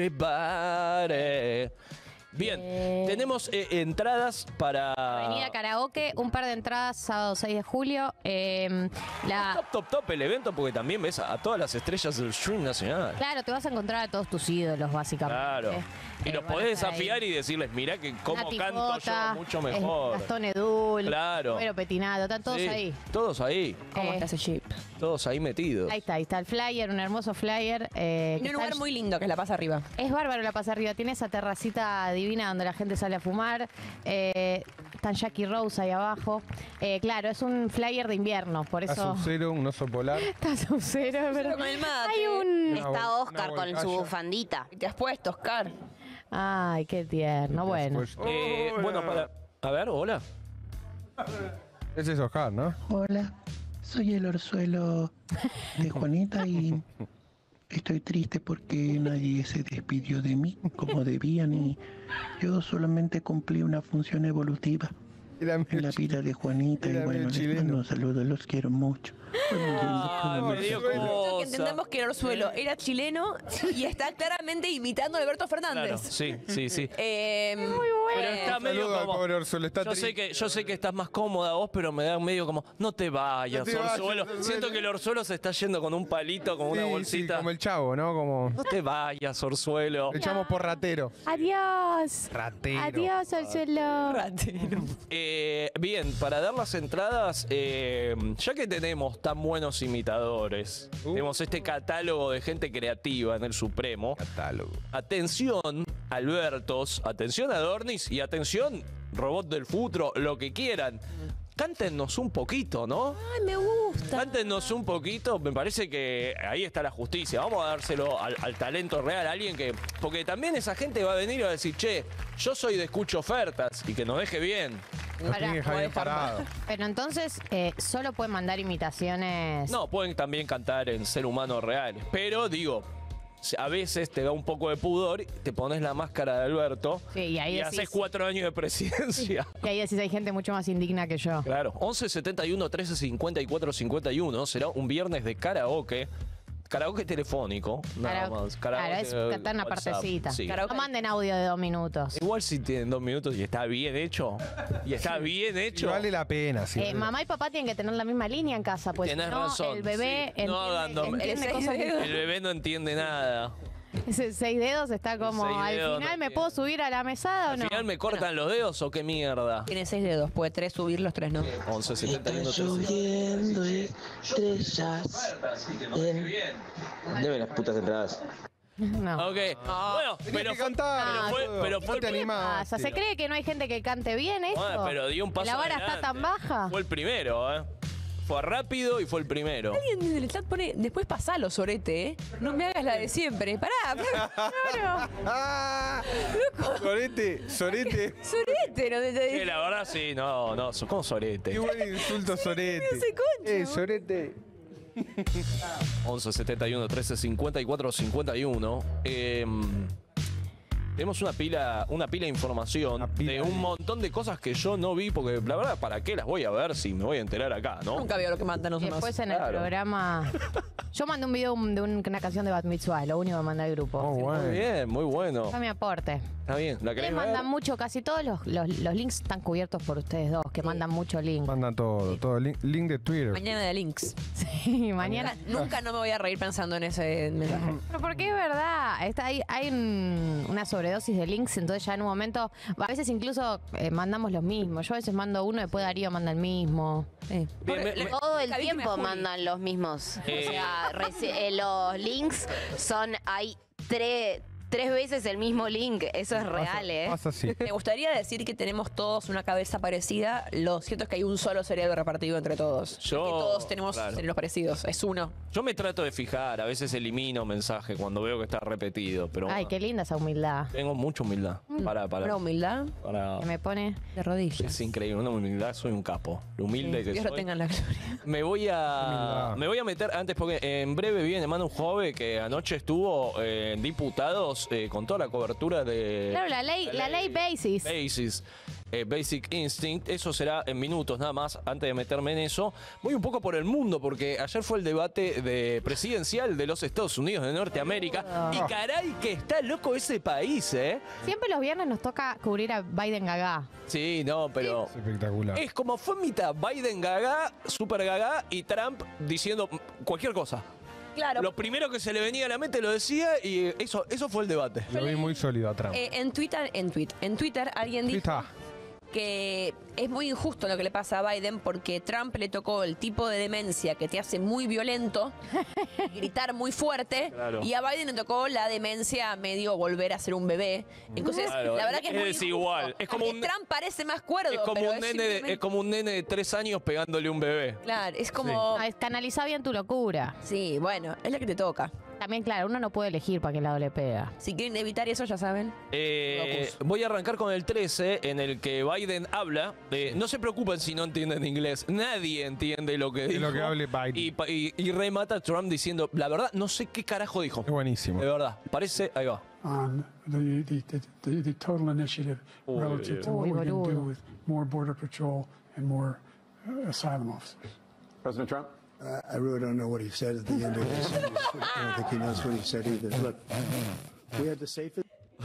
Everybody. Bien, Eh. tenemos eh, entradas para... Avenida Karaoke, un par de entradas sábado seis de julio. Eh, la, Top, top, top el evento porque también ves a, a todas las estrellas del stream nacional. claro, te vas a encontrar a todos tus ídolos, básicamente. Claro. Y Eh, los van a podés estar ahí. desafiar y decirles, mirá que cómo Nati canto Jota, yo mucho eh, mejor. Gastón Edul, Claro. Romero Petinato, están todos Sí, ahí. Todos ahí. ¿Cómo Eh, está ese chip? Todos ahí metidos. Ahí está, ahí está el flyer, un hermoso flyer. eh, En que un lugar está- muy lindo que es La Paz Arriba. Es bárbaro La Paz Arriba, tiene esa terracita divina donde la gente sale a fumar. Eh, están Jackie Rose ahí abajo. Eh, claro, es un flyer de invierno, por A eso. su cero, un oso polar. Está su cero, es verdad. con el mate. Hay un. Una Está bol- Oscar una con su bolcaya. bufandita. ¿Y te has puesto, Oscar? Ay, qué tierno. Bueno. Después- Eh, bueno, para... A ver, hola. Ese es Oscar, ¿no? Hola, soy el orzuelo de Juanita y estoy triste porque nadie se despidió de mí como debían y yo solamente cumplí una función evolutiva Era en medio la vida de Juanita y era bueno, medio les chileno. mando un saludo, los quiero mucho. Fue muy lindo, Ah, fue muy me dio espectacular. cosa. Creo que entendemos que Orzuelo era chileno y está claramente imitando a Alberto Claro, Fernández. sí, sí, sí. Eh, Pero está Un medio saludo al como... pobre Orzuelo, está Yo sé, triste. que, yo sé que estás más cómoda vos, pero me da medio como, no te vayas, No te vayas, Orzuelo. Orzuelo. Siento que el Orzuelo se está yendo con un palito, con una Sí, sí, bolsita. como el chavo, ¿no? Como No te vayas, Orzuelo. le echamos por ratero. Adiós. Ratero. Adiós, Orzuelo. Eh, bien, para dar las entradas, eh, ya que tenemos tan buenos imitadores, Uh. tenemos este catálogo de gente creativa en el Supremo. Catálogo. Atención, Albertos, atención, Adornis y atención, Robot del Futuro, lo que quieran. Cántenos un poquito, ¿no? Ay, me gusta. Cántenos un poquito, me parece que ahí está la justicia. Vamos a dárselo al, al talento real, a alguien que. Porque también esa gente va a venir y va a decir, che, yo soy de escucho ofertas y que nos deje bien. Nos tiene que dejar bien parado. Pero entonces, eh, solo pueden mandar imitaciones. No, pueden también cantar en ser humano real. Pero digo, a veces te da un poco de pudor, te pones la máscara de Alberto Sí, y ahí decís- haces cuatro años de presidencia. Y ahí decís, hay gente mucho más indigna que yo. Claro, once setenta y uno, trece cincuenta y cuatro cincuenta y uno será un viernes de karaoke. Karaoke telefónico, nada Claro, más. claro, Karaoke es de cantar una WhatsApp, partecita. sí. No manden audio de dos minutos. Igual si tienen dos minutos y está bien hecho. Y está bien Y hecho. vale la pena, sí. Eh, mamá y papá tienen que tener la misma línea en casa, pues si Tenés no, razón. el bebé sí. No hagan entiende, dom- entiende El cosas seis dedos. El bebé no entiende nada. Ese seis dedos está como, seis al dedos final no me tiene. puedo subir a la mesada o ¿Al no. final me cortan los dedos o qué mierda? Tiene seis dedos, puede tres subir, los tres no. once setenta y uno, Está trece. lloviendo estrellas. Deme las putas entradas. No. Ok. Bueno, Tenías pero que fue, cantar, pero fue, boludo. pero fue No te el animás. pasa? ¿Se cree que no hay gente que cante bien esto? Bueno, pero dio un paso ¿La vara está adelante. tan baja? Fue el primero, ¿eh? fue rápido y fue el primero. Alguien en el chat pone, después pasalo, sorete, ¿eh? No me hagas la de siempre. Pará, claro. Sorete, sorete. Sorete, no te te Sí, la verdad sí, no, no, ¿cómo sorete? Qué buen insulto, sorete. ese concho. Eh, sorete. once setenta y uno, trece, cincuenta y cuatro, cincuenta y uno. Eh, tenemos una pila, una pila de información pila de un de- montón de cosas que yo no vi, porque la verdad, ¿para qué las voy a ver si me voy a enterar acá, no? Nunca veo lo que mandan los Y demás. después en el Claro. programa. Yo mandé un video de un- una canción de Bat Mitzvah, es lo único que mandé al grupo. Oh, Muy bueno. bien, muy bueno. Fue mi aporte. Está bien, ¿la Ustedes querés ver? mandan mucho, casi todos los, los, los links están cubiertos por ustedes dos, que mandan mucho link. Mandan todo, todo. Link, link de Twitter. Mañana de links. Sí, mañana. Nunca no me voy a reír pensando en ese mensaje. Pero porque es verdad, está ahí, hay un- una sobredosis de links, entonces ya en un momento, a veces incluso eh, mandamos los mismos. Yo a veces mando uno, después Darío manda el mismo. Sí. Bien, me- me- Todo el Cabime tiempo Juli. mandan los mismos. Eh. O sea, reci- eh, los links son, hay tres, tres veces el mismo link. Eso es real, ¿eh? Pasa así. Me gustaría decir que tenemos todos una cabeza parecida. Lo cierto es que hay un solo cerebro repartido entre todos. Yo- Que todos tenemos claro. cerebros parecidos. Es uno. Yo me trato de fijar, a veces elimino mensaje cuando veo que está repetido, pero Ay, bueno, qué linda esa humildad. tengo mucha humildad. Para, para, Una humildad para. Que me pone. de rodillas. Es increíble, una humildad, soy un capo. Lo humilde que Dios lo soy. tenga en la gloria. Me voy a Humildad. me voy a meter antes porque en breve viene Manu Jove que anoche estuvo eh, en Diputados eh, con toda la cobertura de Claro, la ley, la ley Basis. Basis, eh, Basic Instinct. Eso será en minutos nada más. Antes de meterme en eso, voy un poco por el mundo porque ayer fue el debate de presidencial de los Estados Unidos de Norteamérica y caray que está loco ese país, ¿eh? Siempre los viernes nos toca cubrir a Biden Gaga. Sí, no, pero Es espectacular. es como fue mitad Biden gaga, super gaga y Trump diciendo cualquier cosa. Claro. Lo primero que se le venía a la mente lo decía y eso, eso fue el debate. Lo vi muy sólido a Trump. Eh, en Twitter, en tweet, en Twitter alguien dijo Twitter. que es muy injusto lo que le pasa a Biden porque Trump le tocó el tipo de demencia que te hace muy violento, gritar muy fuerte, Claro. y a Biden le tocó la demencia medio volver a ser un bebé. Entonces, Claro, la verdad que es, es muy desigual. injusto, Es como porque un- Trump parece más cuerdo, Es como, pero un nene de, simplemente- es como un nene de tres años pegándole a un bebé. Claro, es como... Ah, Canaliza bien tu locura. Sí, bueno, es la que te toca. También, claro, uno no puede elegir para qué lado le pega. Si quieren evitar eso, ya saben. Eh, Locus. voy a arrancar con el trece, en el que Biden habla. Eh, no se preocupen si no entienden inglés. Nadie entiende lo que De dijo. lo que hable Biden. Y, pa- y- y remata a Trump diciendo, la verdad, no sé qué carajo dijo. Es buenísimo. De verdad, parece, ahí va. on the, the, the, the, the total initiative Uy, relative to what Uy, we're going to do boludo. with more Border Patrol and more uh, asylum officers. President Trump? Uh, I really don't know what he said at the end of this. I don't think he knows what he said either. Look, we had the safest.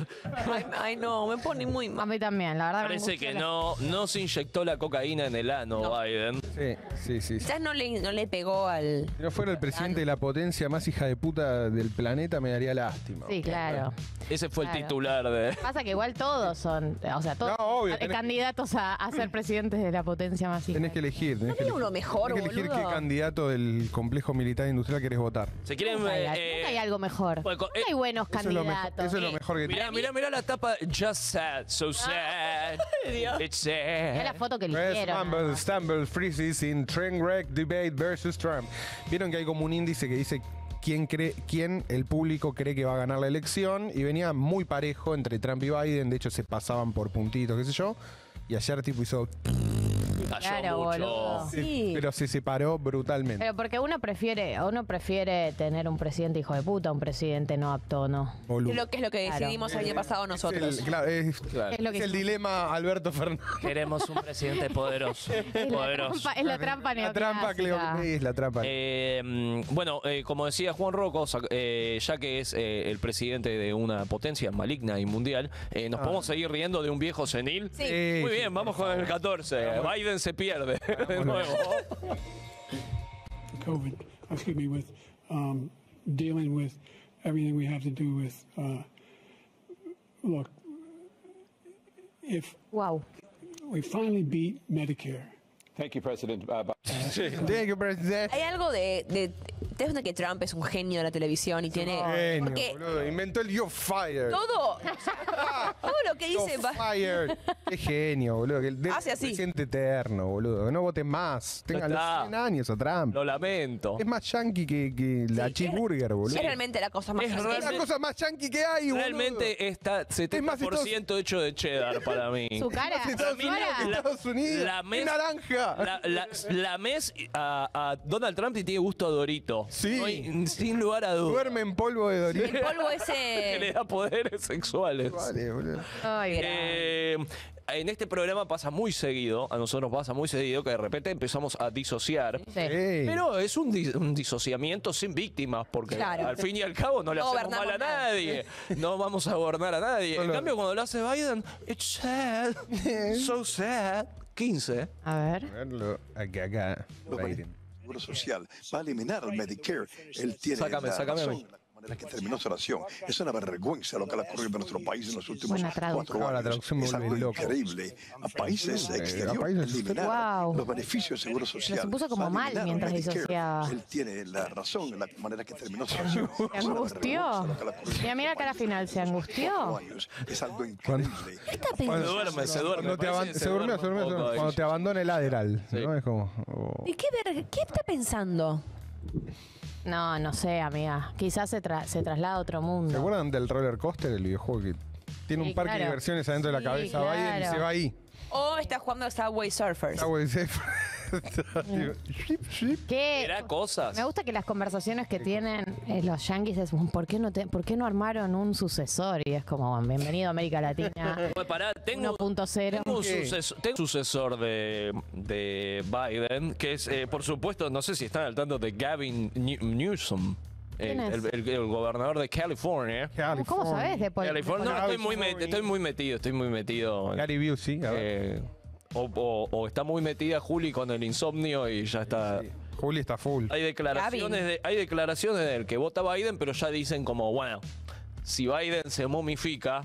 Ay, ay, no, me pone muy A mal. mí también, la verdad. me Parece angustió que la- no, no se inyectó la cocaína en el ano, Biden. Sí, sí, sí. sí. Quizás no le, no le pegó al... Si no fuera el presidente de la potencia más hija de puta del planeta, me daría lástima. Sí, claro. Ese fue el Claro. titular de... Pasa que igual todos son, o sea, todos No, obvio, son tenés- candidatos a, a ser presidentes de la potencia más hija. Tenés que elegir. Tenés que había elegir, uno mejor, tenés que elegir boludo. qué candidato del complejo militar e industrial querés votar. Se quieren... Nunca hay, eh, nunca hay algo mejor. bueno, co- Nunca eh, hay buenos Eso es lo mejor, candidatos. eso es lo mejor que Mirá, mirá, mirá la tapa. Just sad, so sad. It's Mirá la sad. foto que Press eligieron. Mumble Stumble Freezes in Train Wreck Debate versus Trump. Vieron que hay como un índice que dice quién cree, quién el público cree que va a ganar la elección y venía muy parejo entre Trump y Biden. De hecho se pasaban por puntitos, qué sé yo. Y ayer tipo hizo, Cayó Claro, mucho. boludo. Sí. pero se separó brutalmente. Pero porque uno prefiere, uno prefiere tener un presidente hijo de puta, un presidente no apto, ¿no? Boludo. Es lo que es lo que Claro. decidimos el año pasado nosotros. El- claro, es, Claro. Es lo que es el dilema Alberto Fernández. Queremos un presidente poderoso. es la Poderoso. trampa, es la trampa La trampa, Cleo, neoclásica. es la trampa. Eh, mm, bueno, eh, como decía Juan Rocco, sac- eh, ya que es eh, el presidente de una potencia maligna y mundial, eh, ¿nos Ah. podemos seguir riendo de un viejo senil? Sí. Sí, Muy sí. bien, vamos con el catorce. Biden se pierde de nuevo. COVID, excuse me, with um, dealing with everything we have to do with, uh, look, if Wow. we finally beat Medicare, Thank you, President uh, Biden. Thank you, president. Hay algo de, de te das cuenta que Trump es un genio de la televisión y tiene... Genio, porque boludo. Inventó el You're Fired. todo, todo lo que dice... You're va- Fired. Qué genio, boludo. Que el de- Hace así. presidente eterno, boludo. Que no voten más. Tengan los está. cien años a Trump. Lo lamento. Es más yankee que, que la cheeseburger, boludo. Es realmente la cosa más... Es Es realmente- la cosa más yankee que hay, boludo. Realmente está setenta por ciento hecho de cheddar para mí. Su cara, Más Estados su Unidos cara. que Estados Unidos. La Es mes- naranja. La, la, la mes a, a Donald Trump y tiene gusto a Dorito. Sí. No hay- sin lugar a dudas. Duerme en polvo de Doritos. El polvo Que le ese... da poderes sexuales. Vale, boludo. Ay, gra- Eh, en este programa pasa muy seguido, a nosotros pasa muy seguido, que de repente empezamos a disociar. Sí. Ey. Pero es un, dis- un disociamiento sin víctimas, porque Claro. al fin y al cabo no le No hacemos mal a gobernamos nada. nadie. No vamos a gobernar a nadie. En Solo- cambio, cuando lo hace Biden, it's sad, so sad. quince. A ver. Verlo acá, acá. Biden. Seguro Social va a eliminar el Medicare. Él tiene Sácame, la sácame a razón mí. en la manera que terminó su oración. Es una vergüenza lo que ha ocurrido en nuestro país en los últimos Buena traducción. cuatro No, la años. traducción me Es vuelve algo loco. increíble. A países Eh, exteriores a países eliminar Wow. los beneficios del Seguro Social. se puso como Va a mal eliminar el mientras Medicare. disociaba. Él tiene la razón en la manera que terminó su oración. Se Es una angustió. vergüenza lo que ha ocurrido Mira, en mira nuestro cara país final, se en los angustió. cuatro años. Es algo increíble. Se duerme, se duerme. Cuando te, parece aban- que se durmió, duerme se durmió, un se poco durmió. ahí. Cuando te abandona el Adderall, Sí. ¿no? Es como... oh. ¿Y qué, ver- qué está pensando? No, no sé, amiga. Quizás se, tra- se traslada a otro ¿Se mundo. acuerdan del roller coaster, el videojuego que tiene un Sí, parque de claro. diversiones adentro de Sí, la cabeza de Biden y claro. se va ahí? O está jugando a Subway Surfers. Ah, güey, se- Ship, ship. ¿Qué? Era cosas. Me gusta que las conversaciones que tienen eh, los yanquis es ¿por qué, no te- ¿por qué no armaron un sucesor? Y es como, bienvenido a América Latina Pues pará, tengo, uno punto cero. tengo un ¿Qué? sucesor, tengo un sucesor de, de Biden, que es, eh, por supuesto, no sé si están al tanto de Gavin New- Newsom. eh, ¿Quién es? el, el- el gobernador de California. ¿Cómo, cómo sabés de pol- California. No, de estoy muy, met- estoy muy metido, estoy muy metido. Gary Busey, a ver. Eh, o, o- o está muy metida Juli con el insomnio y ya está. Juli está full. Hay declaraciones de, hay declaraciones del que vota Biden, pero ya dicen como, bueno, si Biden se momifica,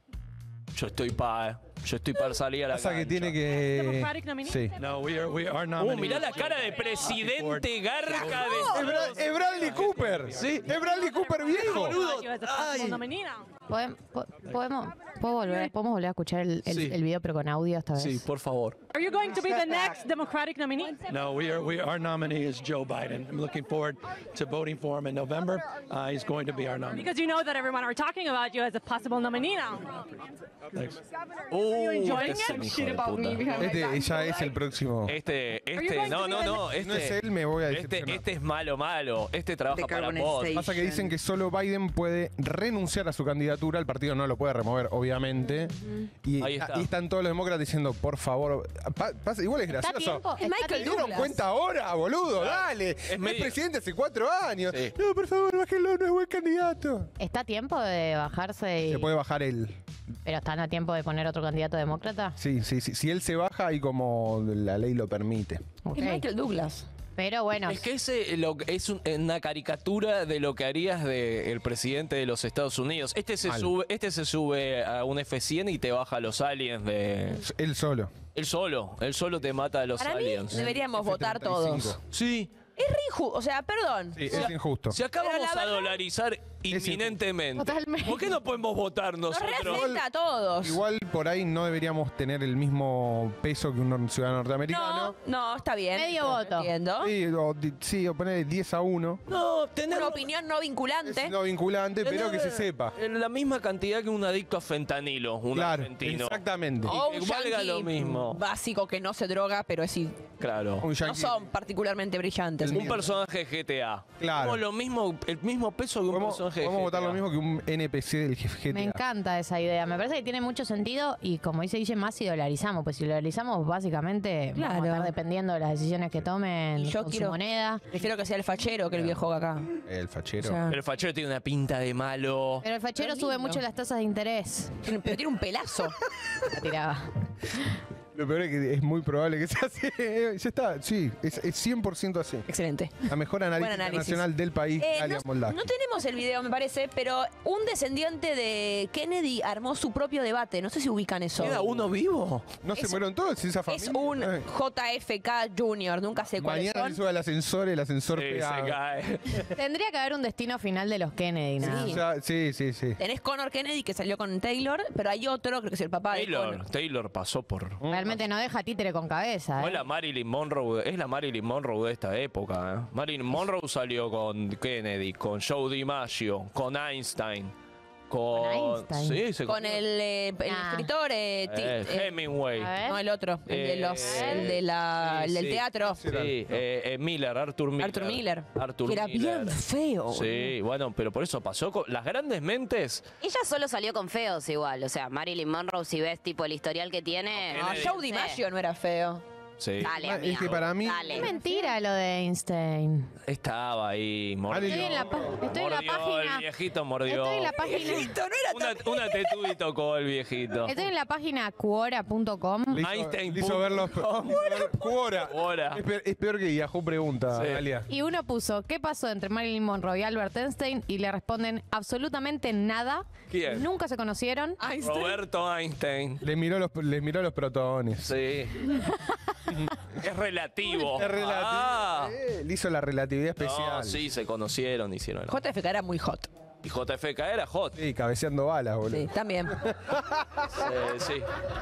yo estoy para yo estoy para salir a la Pasa que cancha. tiene que... Democratic nominee? Sí. No, we are, we are Uh, nominating. mirá la cara de presidente garca Es, de... Bra- es Bradley Cooper. Sí. Es Bradley Cooper viejo. boludo. You as a possible nominee now. ¿Podem- po- ¿Podemos, ¿puedo volver, ¿Podemos volver a escuchar el, el- Sí. el video pero con audio esta vez? Sí, por favor. Are you going to be the next Democratic nominee? No, we are, we, our nominee is Joe Biden. I'm looking forward to voting for him in November. Uh, he's going to be our nominee. Because you know that everyone are talking about you as a possible nominee now. Thanks. Uh, enjoying este es it? un hijo de puta. Este ya es el próximo. Este, you este, going no, to be no, the no, No es este, él, me voy a este, decepcionar. este es malo, malo. Este trabaja para vos. Pasa que dicen que solo Biden puede renunciar a su candidatura, el partido no lo puede remover, obviamente. Y Ahí está. ahí están todos los demócratas diciendo, por favor, pa- pasa- igual es Está gracioso. tiempo, Es está Michael ¿Se tiempo. dieron Douglas. cuenta ahora, boludo? Dale. Es, medio- presidente hace cuatro años. Sí. No, por favor, bájenlo, no es buen candidato. ¿Está a tiempo de bajarse y... Se puede bajar él. pero están a tiempo de poner otro candidato demócrata? Sí, sí, sí. Si él se baja y como la ley lo permite. Ok. Es Michael Douglas. Pero bueno, Es que ese lo, es un- una caricatura de lo que harías del presidente de los Estados Unidos. Este se Mal. sube, este se sube a un F cien y te baja a los aliens de. Él solo. Él solo, él solo te mata a los Para mí aliens. deberíamos votar F treinta y cinco. todos. Sí. Es re injusto. O sea, perdón. Sí, es injusto. Si acá Pero vamos la a verdad- dolarizar inminentemente, Totalmente. ¿por qué no podemos votar Nos nosotros? reafecta a todos. Igual por ahí no deberíamos tener el mismo peso que un ciudadano norteamericano. No, no, está bien. Medio Lo voto. Entiendo. Sí, o, di- sí, o poner diez a uno. No, tener Una opinión no vinculante. No vinculante, pero que se sepa. en la misma cantidad que un adicto a fentanilo, un Claro, argentino. exactamente. O Y un que valga yankee lo mismo. básico que no se droga, pero sí. Claro. Un No yankee. son particularmente brillantes. Un personaje de G T A. Claro. Como lo mismo, el mismo peso que un Podemos, personaje de podemos G T A. votar lo mismo que un N P C del G T A. me encanta esa idea. Me parece que tiene mucho sentido y como dice Guille, más si dolarizamos. Pues si dolarizamos, básicamente vamos a Claro. estar dependiendo de las decisiones que tomen Y yo con quiero- su moneda. Prefiero que sea el fachero que el viejo acá. El fachero. O sea, Pero el fachero tiene una pinta de malo. Pero el fachero Pero sube lindo. mucho las tasas de interés. tiene- pero tiene un pelazo. La tiraba. Lo peor es que es muy probable que sea así. Ya está, sí, es, es cien por ciento así. Excelente. La mejor analítica Buen análisis. nacional del país, Eh, Galia no, Moldavsky. no tenemos el video, me parece, pero un descendiente de Kennedy armó su propio debate. No sé si ubican eso. ¿Queda uno vivo? ¿No se Es- mueren todos? ¿Esa familia? Es un Ay. J F K Junior, nunca sé cuáles Mañana son. se sube al ascensor y el ascensor Sí, pega. se cae. Tendría que haber un destino final de los Kennedy, nada Sí, más. ya- sí, sí, sí. Tenés Connor Kennedy que salió con Taylor, pero hay otro, creo que es el papá de Taylor, Connor. Taylor pasó por... Realmente no deja títere con cabeza. Fue ¿eh? la Marilyn Monroe, es la Marilyn Monroe de esta época. ¿eh? Marilyn Monroe salió con Kennedy, con Joe DiMaggio, con Einstein, con... Einstein? Sí, se Con el, eh, el Ah. escritor eh, ti- Eh, eh, Hemingway. A ver. no el otro, el de Eh, los, el de la, el del sí, teatro. Sí, eh, eh, Miller, Arthur Miller. Arthur Miller. Arthur Que era Miller. bien feo. Sí, bueno, pero por eso pasó con las grandes mentes. Ella solo salió con feos igual. O sea, Marilyn Monroe, si ves tipo el historial que tiene. No, Kennedy. Joe DiMaggio no era feo. Sí. Dale, Es amiga. que para mí- Dale. Es mentira lo de Einstein. Estaba ahí, mordió. Estoy en la, pa- estoy en la mordió, página. el viejito mordió. Estoy en la página. Una, una tetú y tocó el viejito. Estoy en la página quora punto com. Le hizo, Einstein le hizo ver los... Cuora. Ahora. Es peor, es peor que Yahoo pregunta, Sí. Galia. Y uno puso, ¿qué pasó entre Marilyn Monroe y Albert Einstein? Y le responden, absolutamente nada. ¿Quién? Nunca se conocieron. Roberto Einstein. Les miró los, les miró los protones. Sí. Es relativo. Es relativo. Ah. Eh, le hizo la relatividad especial. No, sí, se conocieron, hicieron. J F K era muy hot. Y J F K era hot. Sí, cabeceando balas, boludo. Sí, también. Eh, sí.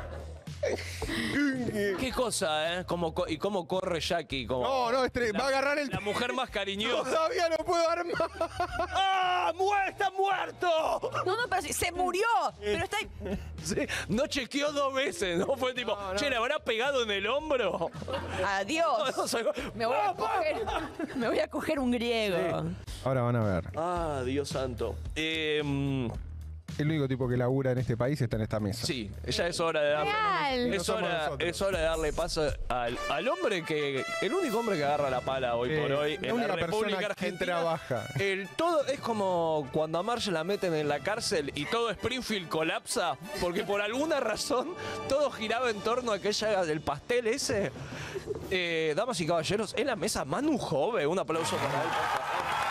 Qué cosa, ¿eh? Cómo co- y cómo corre Jackie. Como No, no, estre- va a agarrar el... la mujer más cariñosa. Todavía no puedo armar. ¡Ah! ¡Mu- ¡Está muerto! No, no, pero sí, se murió. Pero está ahí. Sí, no chequeó dos veces, ¿no? Fue tipo, che, ¿le habrá pegado en el hombro? Adiós. No, soy- Me voy a coger, me voy a coger un griego. Ahora van a ver. Ah, Dios santo. Eh, mm, El único tipo que labura en este país está en esta mesa. sí, ya es hora de darle. Real. No Es somos hora, nosotros. es hora de darle paso al, al hombre que. El único hombre que agarra la pala hoy Sí, por hoy la en la única República persona que Argentina. trabaja. El todo es como cuando a Marge la meten en la cárcel y todo Springfield colapsa, porque por alguna razón todo giraba en torno a que ella haga del pastel ese. Eh, damas y caballeros, en la mesa Manu Jove, un aplauso para él, por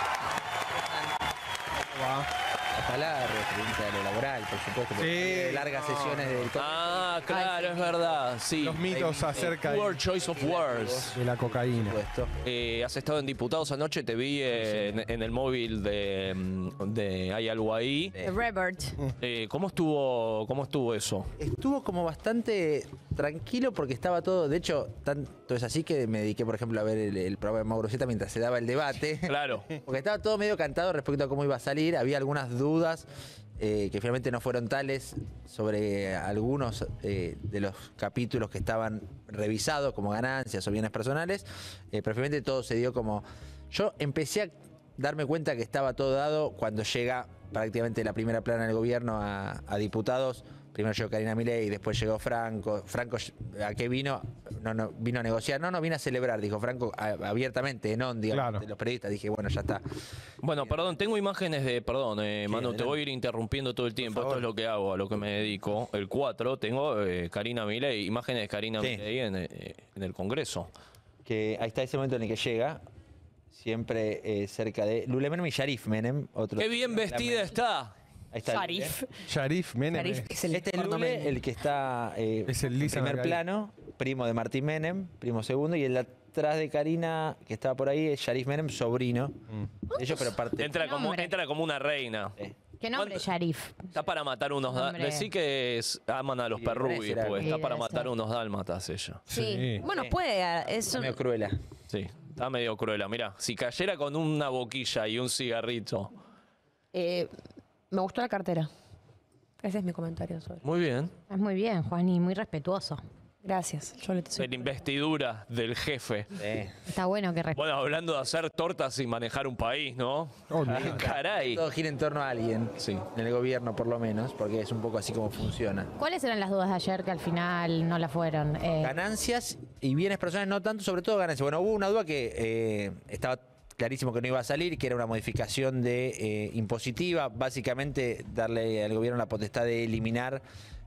favor. Ojalá referente a lo laboral, por supuesto. porque Sí, de largas no. sesiones del Ah, claro, es verdad, sí. Los mitos acerca de, Word Choice of Words. de la cocaína. Eh, has estado en Diputados anoche, te vi eh, en, en el móvil de, mm, de Hay algo ahí. The Rebirth. Eh, ¿Cómo estuvo, cómo estuvo eso? Estuvo como bastante tranquilo porque estaba todo, de hecho, tanto es así que me dediqué, por ejemplo, a ver el, el programa de Mauro Zeta mientras se daba el debate. Claro. Porque estaba todo medio cantado respecto a cómo iba a salir, había algunas dudas eh, que finalmente no fueron tales sobre algunos eh, de los capítulos que estaban revisados como ganancias o bienes personales, eh, pero finalmente todo se dio como... Yo empecé a darme cuenta que estaba todo dado cuando llega prácticamente la primera plana del gobierno a, a diputados. Primero llegó Karina Milei y después llegó Franco. Franco, ¿a qué vino? No, no, vino a negociar. No, no, vino a celebrar, dijo Franco a- abiertamente, en on, digamos, Claro. de los periodistas. Dije, bueno, ya está. Bueno, perdón, tengo imágenes de. Perdón, eh, Manu, te adelante. voy a ir interrumpiendo todo el tiempo. Esto es lo que hago, a lo que me dedico. El cuatro, tengo eh, Karina Milei, imágenes de Karina Sí. Milei en, eh, en el Congreso. Que ahí está ese momento en el que llega, siempre eh, cerca de Lule Menem y Sharif Menem. Otro ¡Qué bien vestida está! Ahí está. Sharif. Sharif Menem. Sharif, es- que es el Este es Gordo Lule, Menem. el que está eh, Es el en Lisa primer Margarit. plano, primo de Martín Menem, primo segundo, y el de atrás de Karina, que estaba por ahí, es Sharif Menem, sobrino. de ellos, pero parte. Entra como, nombre? entra como una reina. Sí. ¿Qué nombre, ¿Cuánto- Sharif? Está para matar unos dálmatas. Nombre. Decí que es- aman a los Sí, perrubios, parece pues. algo. Está Sí, para debe matar ser. unos dálmatas ella. Sí. Sí. Bueno, Sí. puede. Es un- Medio cruela. Sí, está medio cruela. Mirá, si cayera con una boquilla y un cigarrito. eh, me gustó la cartera. Ese es mi comentario sobre. Muy bien. Es muy bien, Juani, muy respetuoso. Gracias. Yo le En investidura del jefe. Sí. Está bueno que resp- Bueno, hablando de hacer tortas y manejar un país, ¿no? Olvídate. Caray. Todo gira en torno a alguien, Sí. en el gobierno por lo menos, porque es un poco así como funciona. ¿Cuáles eran las dudas de ayer que al final no la fueron? Eh, Ganancias y bienes personales no tanto, sobre todo ganancias. Bueno, hubo una duda que eh, estaba clarísimo que no iba a salir, que era una modificación de eh, impositiva, básicamente darle al gobierno la potestad de eliminar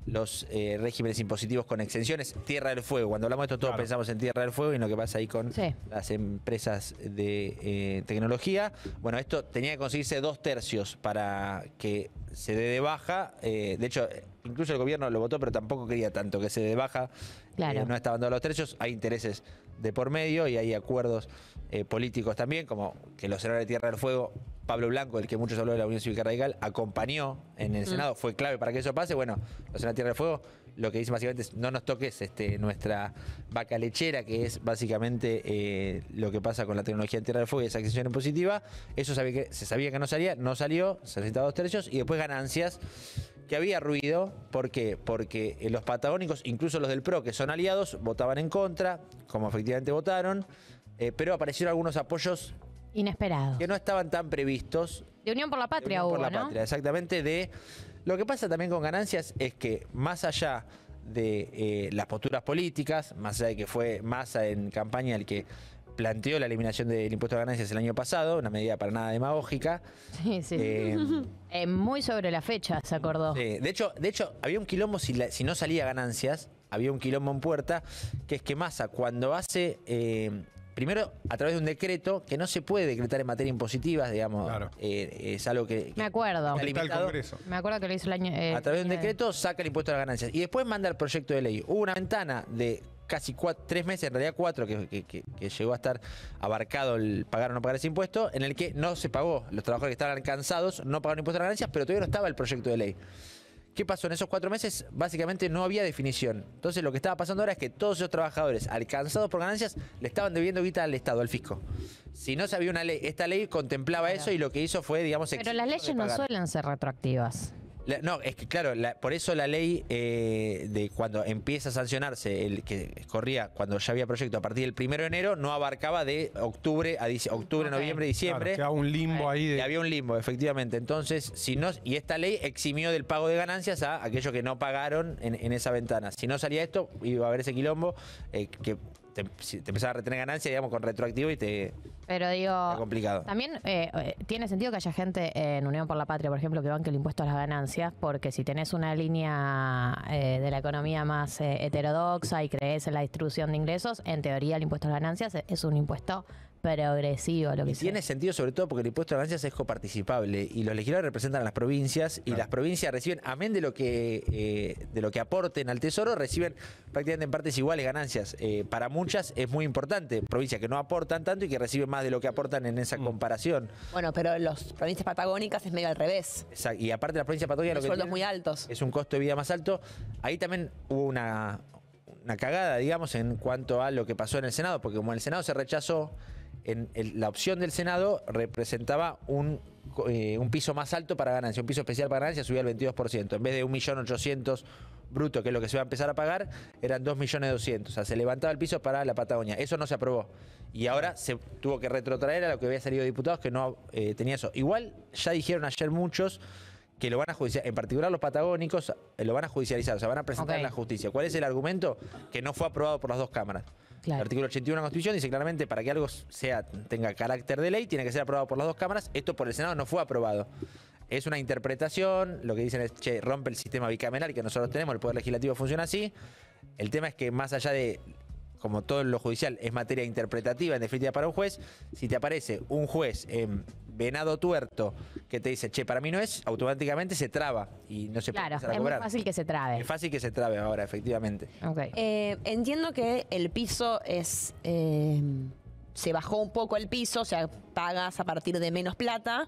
los eh, regímenes impositivos con exenciones. Tierra del Fuego, cuando hablamos de esto todos Claro. pensamos en Tierra del Fuego y en lo que pasa ahí con Sí. las empresas de eh, tecnología. Bueno, esto tenía que conseguirse dos tercios para que se dé de baja. Eh, de hecho, incluso el gobierno lo votó, pero tampoco quería tanto que se dé de baja. Claro. Eh, no estaban dados los tercios, hay intereses de por medio y hay acuerdos eh, políticos también, como que los senadores de Tierra del Fuego, Pablo Blanco, el que muchos habló de la Unión Cívica Radical, acompañó en el Mm. Senado, fue clave para que eso pase. Bueno, los senadores de Tierra del Fuego lo que dicen básicamente es no nos toques este, nuestra vaca lechera, que es básicamente eh, lo que pasa con la tecnología en Tierra del Fuego y esa exención impositiva. Eso sabía que, se sabía que no salía, no salió, se necesitaba dos tercios y después ganancias. Que había ruido, ¿por qué? Porque eh, los patagónicos, incluso los del P R O, que son aliados, votaban en contra, como efectivamente votaron, eh, pero aparecieron algunos apoyos Inesperado. que no estaban tan previstos. De Unión por la Patria de Unión hubo, por la ¿no? Patria, exactamente. De lo que pasa también con ganancias es que más allá de eh, las posturas políticas, más allá de que fue Massa en campaña el que planteó la eliminación del impuesto a ganancias el año pasado, una medida para nada demagógica. Sí, sí. Eh, Eh, muy sobre la fecha, se acordó. Sí, de hecho, de hecho, había un quilombo si, la- si no salía ganancias, había un quilombo en puerta, que es que Massa cuando hace, eh, primero a través de un decreto, que no se puede decretar en materia impositiva, digamos, eh, es algo que... Me acuerdo. Está limitado. Me acuerdo que lo hizo el año. eh, A través de un eh, decreto saca el impuesto a las ganancias y después manda el proyecto de ley. Hubo una ventana de casi cuatro, tres meses, en realidad cuatro, que, que- que- que llegó a estar abarcado el pagar o no pagar ese impuesto, en el que no se pagó. Los trabajadores que estaban cansados no pagaron impuesto a las ganancias, pero todavía no estaba el proyecto de ley. ¿Qué pasó? En esos cuatro meses básicamente no había definición. Entonces lo que estaba pasando ahora es que todos esos trabajadores alcanzados por ganancias le estaban debiendo guita al Estado, al fisco. Si no se había una ley, esta ley contemplaba Claro. eso y lo que hizo fue, digamos, Pero las eximir de leyes no pagar. suelen ser retroactivas. La- no, es que claro, la- por eso la ley eh, de cuando empieza a sancionarse, el que corría cuando ya había proyecto a partir del primero de enero, no abarcaba de octubre a dic- octubre, Ok. noviembre, diciembre. Claro, quedaba un limbo ahí de- Y había un limbo, efectivamente. Entonces, si no, y esta ley eximió del pago de ganancias a aquellos que no pagaron en, en esa ventana. Si no salía esto, iba a haber ese quilombo eh, que te, si te empezaba a retener ganancias, digamos, con retroactivo y te Pero digo. era complicado. También eh, eh, tiene sentido que haya gente en Unión por la Patria, por ejemplo, que banque el impuesto a las ganancias, porque si tenés una línea eh, de la economía más eh, heterodoxa y crees en la distribución de ingresos, en teoría el impuesto a las ganancias es un impuesto progresivo, lo que Y sea. tiene sentido sobre todo porque el impuesto a ganancias es coparticipable y los legisladores representan a las provincias y las provincias reciben, amén de lo que eh, de lo que aporten al tesoro, reciben prácticamente en partes iguales ganancias. Eh, para muchas es muy importante, provincias que no aportan tanto y que reciben más de lo que aportan en esa comparación. Bueno, pero en las provincias patagónicas es medio al revés. Exacto. Y aparte las provincias patagónicas Los lo que sueldos tienen muy altos. es un costo de vida más alto. Ahí también hubo una, una cagada, digamos, en cuanto a lo que pasó en el Senado, porque como en el Senado se rechazó, en el- la opción del Senado representaba un, co- eh, un piso más alto para ganancia, un piso especial para ganancia subía al veintidós por ciento. En vez de un millón ochocientos bruto, que es lo que se va a empezar a pagar, eran dos millones doscientos. O sea, se levantaba el piso para la Patagonia. Eso no se aprobó. Y ahora se tuvo que retrotraer a lo que había salido de diputados que no eh, tenía eso. Igual ya dijeron ayer muchos que lo van a judicializar, en particular los patagónicos, eh, lo van a judicializar, o sea, van a presentar Ok. en la justicia. ¿Cuál es el argumento? Que no fue aprobado por las dos cámaras. Claro. El artículo ochenta y uno de la Constitución dice claramente para que algo sea tenga carácter de ley, tiene que ser aprobado por las dos cámaras. Esto por el Senado no fue aprobado. Es una interpretación, lo que dicen es, che, rompe el sistema bicameral que nosotros tenemos, el Poder Legislativo funciona así. El tema es que más allá de, como todo lo judicial, es materia interpretativa, en definitiva para un juez, si te aparece un juez en Venado Tuerto que te dice, che, para mí no es, automáticamente se traba y no se puede Claro, empezar a es muy cobrar. fácil que se trabe. Es fácil que se trabe ahora, efectivamente. Eh, entiendo que el piso es. eh, se bajó un poco el piso, o sea, pagas a partir de menos plata,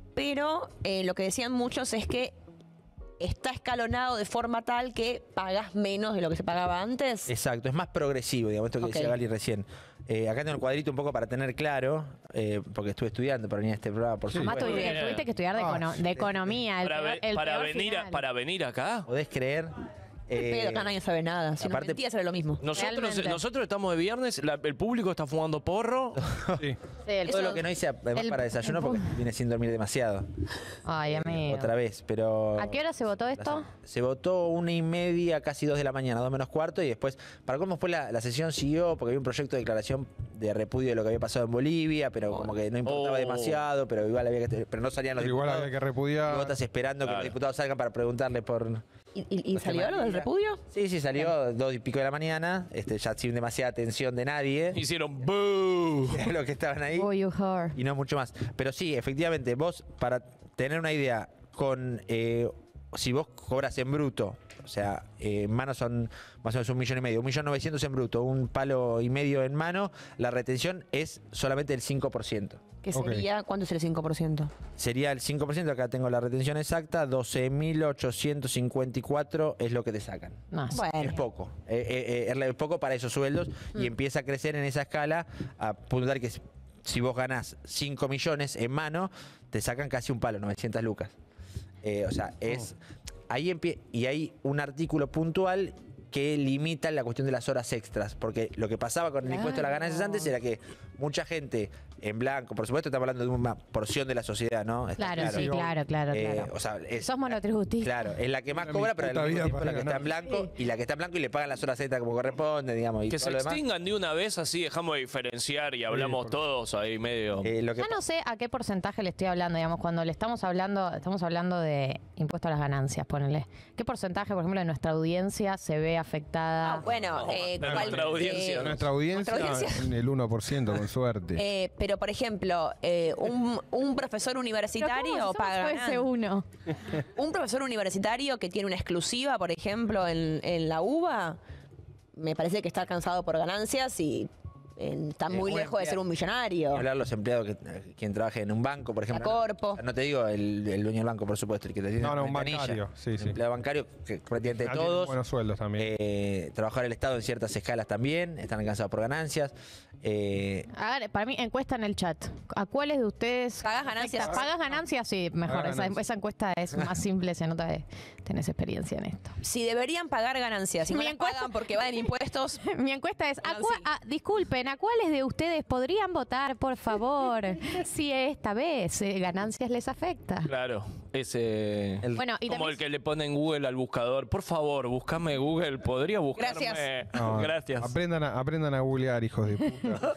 pero eh, lo que decían muchos es que está escalonado de forma tal que pagas menos de lo que se pagaba antes. Exacto, es más progresivo, digamos, esto que Ok. decía Gali recién. Eh, acá tengo el cuadrito un poco para tener claro, eh, porque estuve estudiando para venir a este programa, por Además, supuesto. tuviste, tuviste que estudiar de, econo- de economía. El Para, peor- ve- el para peor venir a- final. para venir acá. ¿Podés creer? Eh, Pero acá nadie sabe nada. Si aparte- nos mentía, sale lo mismo. Nosotros, Realmente. nosotros estamos de viernes, la- el público está fumando porro. Sí. Sí, el- Todo lo que no hice además el- para desayuno porque vine sin dormir demasiado. Ay, amigo. Otra vez, pero... ¿A qué hora se votó esto? Se votó una y media, casi dos de la mañana, dos menos cuarto, y después, para cómo fue la, la sesión siguió, porque había un proyecto de declaración de repudio de lo que había pasado en Bolivia, pero como que no importaba Oh. demasiado, pero igual había que, pero no salían los Pero igual diputados. había que repudiar. Y vos estás esperando que Claro. los diputados salgan para preguntarle por... ¿Y, y- y Los salió lo del María. repudio? Sí, sí, salió dos y pico de la mañana, este, ya sin demasiada atención de nadie. Hicieron boo. Los que estaban ahí. Oh, you heard. Y no mucho más. Pero sí, efectivamente, vos, para tener una idea, con eh, si vos cobras en bruto, o sea, eh, en mano son más o menos un millón y medio, un millón novecientos en bruto, un palo y medio en mano, la retención es solamente el cinco por ciento. ¿Qué Ok. sería? ¿Cuánto es el cinco por ciento? Sería el cinco por ciento, acá tengo la retención exacta, doce mil ochocientos cincuenta y cuatro es lo que te sacan. No, Bueno. Es poco, eh, eh, eh, es poco para esos sueldos y empieza a crecer en esa escala a punto tal que si- si vos ganás cinco millones en mano, te sacan casi un palo, novecientas lucas. Eh, o sea, es ahí empie- y hay un artículo puntual que limita la cuestión de las horas extras, porque lo que pasaba con el impuesto de las ganancias antes era que mucha gente en blanco, por supuesto estamos hablando de una porción de la sociedad, ¿no? Está Claro, sí, claro, claro, Eh, claro. o sea, es, Sos monotributista. Claro, es la que más Era cobra, mi pero al puta mismo vida tiempo para la que está en ganar. blanco y la que está en blanco y le pagan las horas extra como corresponde, digamos. Y Que todo se lo demás. extingan de una vez, así dejamos de diferenciar y hablamos por- todos ahí medio. Eh, lo que Ya no sé a qué porcentaje le estoy hablando, digamos, cuando le estamos hablando, estamos hablando de impuesto a las ganancias, ponele. ¿Qué porcentaje, por ejemplo, de nuestra audiencia se ve afectada? Ah, bueno, eh, de ¿cuál- nuestra audiencia. eh, Nuestra audiencia, ¿Nuestra audiencia? en el uno por ciento, con suerte. Eh, pero, por ejemplo, eh, un, un profesor universitario paga ese uno? un profesor universitario que tiene una exclusiva, por ejemplo, en, en la UBA, me parece que está alcanzado por ganancias y eh, está Eh, muy un lejos de ser empleado- un millonario. Ni hablar los empleados que eh, quien trabaje en un banco, por ejemplo. La Corpo. No, no te digo el, el dueño del banco, por supuesto, el que te tiene No, no, la un ventanilla. bancario, sí, Un sí. empleado bancario, que prácticamente Ah, tienen todos. buenos sueldos también. Eh, trabajar el Estado en ciertas escalas también, están alcanzados por ganancias. Eh, A ver, para mí, encuesta en el chat. ¿A cuáles de ustedes ¿Pagas ganancias? ¿Pagas ganancias? Sí, mejor. Pagas Esa, ganancias. esa encuesta es más simple, se nota que tenés experiencia en esto. Si deberían pagar ganancias, si no Mi las encuesta- pagan porque van en impuestos, Mi encuesta es, ¿a Nancy. cua- a- disculpen, ¿a cuáles de ustedes podrían votar, por favor, si esta vez eh, ganancias les afecta? Claro, ese. El- Bueno, y como también- el que le pone en Google al buscador. Por favor, buscame Google. ¿Podría buscarme? Gracias. No, Gracias. Aprendan a, aprendan a googlear, hijos de puta.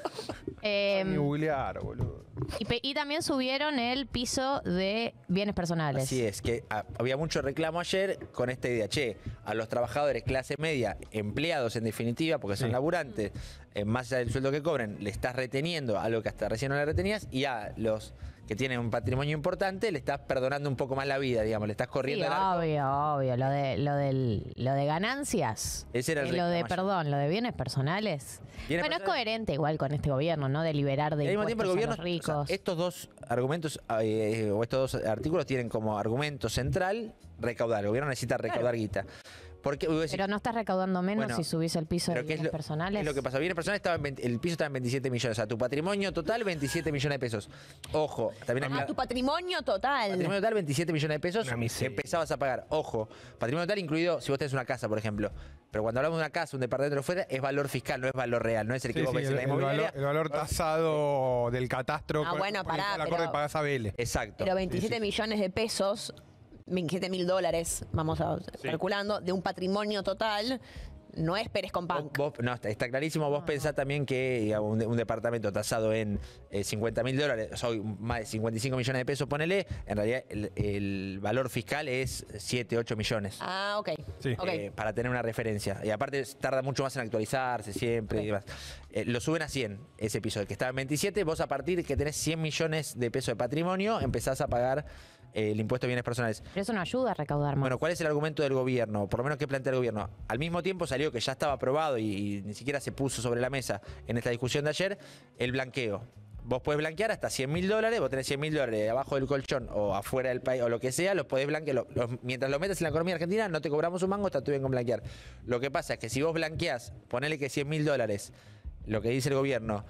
Eh, Ni googlear, boludo. y, pe- y también subieron el piso de bienes personales. Así es, que ah, había mucho reclamo ayer con esta idea, che, a los trabajadores clase media, empleados en definitiva, porque son Sí. laburantes, eh, más allá del sueldo que cobren, le estás reteniendo algo que hasta recién no le retenías, y a los que tienen un patrimonio importante le estás perdonando un poco más la vida, digamos, le estás Sí, corriendo el arco. obvio, obvio. Lo de, lo del, lo de ganancias. Ese era el Eh, lo de, reclamo ayer. perdón, lo de bienes personales. Bienes bueno, es personales. coherente igual con este gobierno, ¿no? De liberar de Y al mismo tiempo el impuestos gobierno, a los ricos. o sea, estos dos argumentos eh, o estos dos artículos tienen como argumento central recaudar. El gobierno necesita recaudar guita. Porque, voy a decir, Pero no estás recaudando menos Bueno, si subís el piso de pero ¿qué es bienes lo, personales. es lo que pasa? Bienes personales estaba en veinte el piso estaba en veintisiete millones. O sea, tu patrimonio total, veintisiete millones de pesos. Ojo, también ah, acá- tu patrimonio total. patrimonio total, veintisiete millones de pesos Una que miseria. empezabas a pagar. Ojo, patrimonio total incluido si vos tenés una casa, por ejemplo. Pero cuando hablamos de una casa, un departamento de fuera, es valor fiscal, no es valor real, no es el que Sí, vos sí, ves el, en la el inmobiliaria. valor, el valor tasado del catastro. Ah, con- bueno, con el pará, acorde pero- pagás a Vélez. Exacto. Pero veintisiete Sí, sí. millones de pesos, veintisiete mil dólares, vamos a calculando, de un patrimonio total, no es Pérez con Vos- Punk. vos- no, está, está clarísimo. Vos pensás también que digamos, un, de- un departamento tasado en eh, cincuenta mil dólares, o sea, hoy más de cincuenta y cinco millones de pesos, ponele, en realidad el, el valor fiscal es siete, ocho millones. Ah, ok. Sí. Ok. eh, para tener una referencia. Y aparte tarda mucho más en actualizarse siempre y demás. Eh, lo suben a cien, ese episodio, que estaba en veintisiete. Vos a partir de que tenés cien millones de pesos de patrimonio, empezás a pagar eh, el impuesto de bienes personales. Pero eso no ayuda a recaudar más. Bueno, ¿cuál es el argumento del gobierno? Por lo menos, ¿qué plantea el gobierno? Al mismo tiempo salió que ya estaba aprobado y, y ni siquiera se puso sobre la mesa en esta discusión de ayer, el blanqueo. Vos podés blanquear hasta cien mil dólares, vos tenés cien mil dólares abajo del colchón o afuera del país o lo que sea, los podés blanquear. Lo- los- mientras lo metas en la economía argentina, no te cobramos un mango, está todo bien con blanquear. Lo que pasa es que si vos blanqueás, ponele que cien mil dólares, lo que dice el gobierno,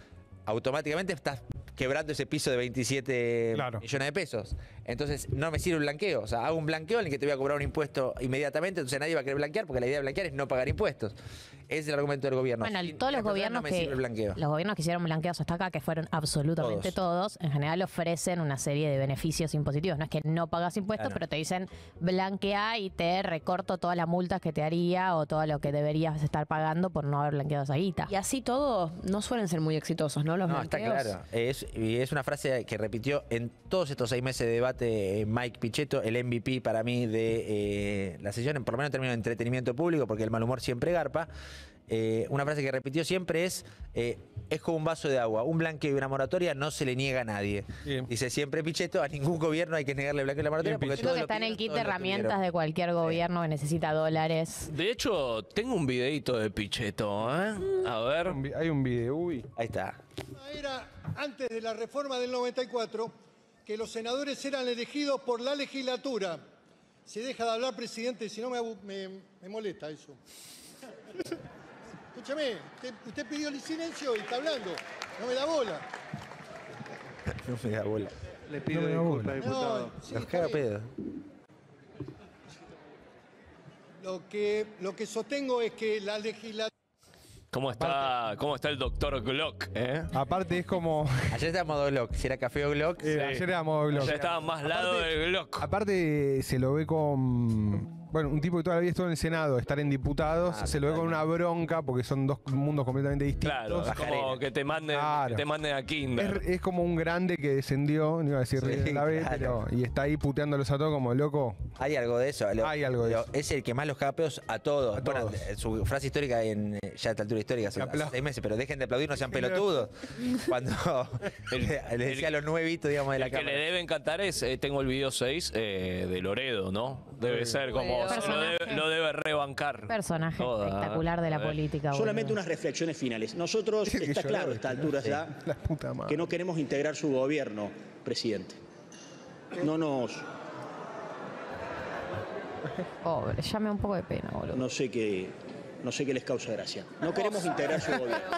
automáticamente estás quebrando ese piso de veintisiete millones de pesos. Entonces, no me sirve el blanqueo. O sea, hago un blanqueo en el que te voy a cobrar un impuesto inmediatamente, entonces nadie va a querer blanquear, porque la idea de blanquear es no pagar impuestos. Ese es el argumento del gobierno. Bueno, Sin- todos los la persona gobiernos no me que sirve el blanqueo. los gobiernos que hicieron blanqueos hasta acá, que fueron absolutamente todos, en general ofrecen una serie de beneficios impositivos. No es que no pagas impuestos, Claro. pero te dicen blanquea y te recorto todas las multas que te haría o todo lo que deberías estar pagando por no haber blanqueado esa guita. Y así todo, no suelen ser muy exitosos, ¿no? Los No, está blanqueos. claro. Es, y es una frase que repitió en todos estos seis meses de debate eh, Mike Pichetto, el M V P para mí de eh, la sesión, en- por lo menos en términos de entretenimiento público, porque el mal humor siempre garpa. Eh, una frase que repitió siempre es, eh, es como un vaso de agua. Un blanqueo y una moratoria no se le niega a nadie. Dice siempre Pichetto, a ningún gobierno hay que negarle el blanqueo y la moratoria. Porque Creo todos que lo está en el pidieron, kit de todos lo herramientas tuvieron. de cualquier gobierno que necesita dólares. De hecho, tengo un videito de Pichetto, ¿eh? A ver. Hay un video, uy. Ahí está. Era antes de la reforma del noventa y cuatro que los senadores eran elegidos por la legislatura. Se deja de hablar, presidente, si no me, abu- me, me molesta eso. Escúchame, usted, usted pidió el silencio y está hablando. No me da bola. No me da bola. Le pido disculpas, diputado. No, sí, Los está cago bien. pedo. Lo que, lo que sostengo es que la legislatura... ¿Cómo está, cómo está el doctor Glock, eh? Aparte es como... Ayer era modo Glock. Si era café o Glock. Eh, Ayer era modo Glock. Ya estaba más lado del Glock. Aparte se lo ve con... Bueno, un tipo que toda la vida estuvo en el Senado, estar en diputados, Ah, se lo ve con una bronca porque son dos mundos completamente distintos. Claro, es como que te manden, Claro. que te manden a Kinder. Es, es como un grande que descendió, no iba a decir Sí, River la vez, claro. pero y está ahí puteándolos a todos como loco. Hay algo de eso. Lo- Hay algo de lo- eso. Es el que más los caga pedos a todos. A Bueno, todos. eh, su frase histórica en eh, ya a esta altura histórica, hace, hace seis meses, pero dejen de aplaudir, no sean pelotudos. Cuando le le decía a los nuevitos, digamos, de la El que le cámara. debe encantar es, eh, tengo el video seis eh, de Loredo, ¿no? Debe ser como, se lo debe, lo debe rebancar. Personaje Toda, espectacular de la ¿eh? política. Solamente boludo. unas reflexiones finales. Nosotros, Dice que está lloraba, claro a esta ¿no? altura Sí. ya, La puta madre. que no queremos integrar su gobierno, presidente. No nos... Pobre, ya me da un poco de pena, boludo. No sé qué, no sé qué les causa gracia. No queremos integrar su gobierno.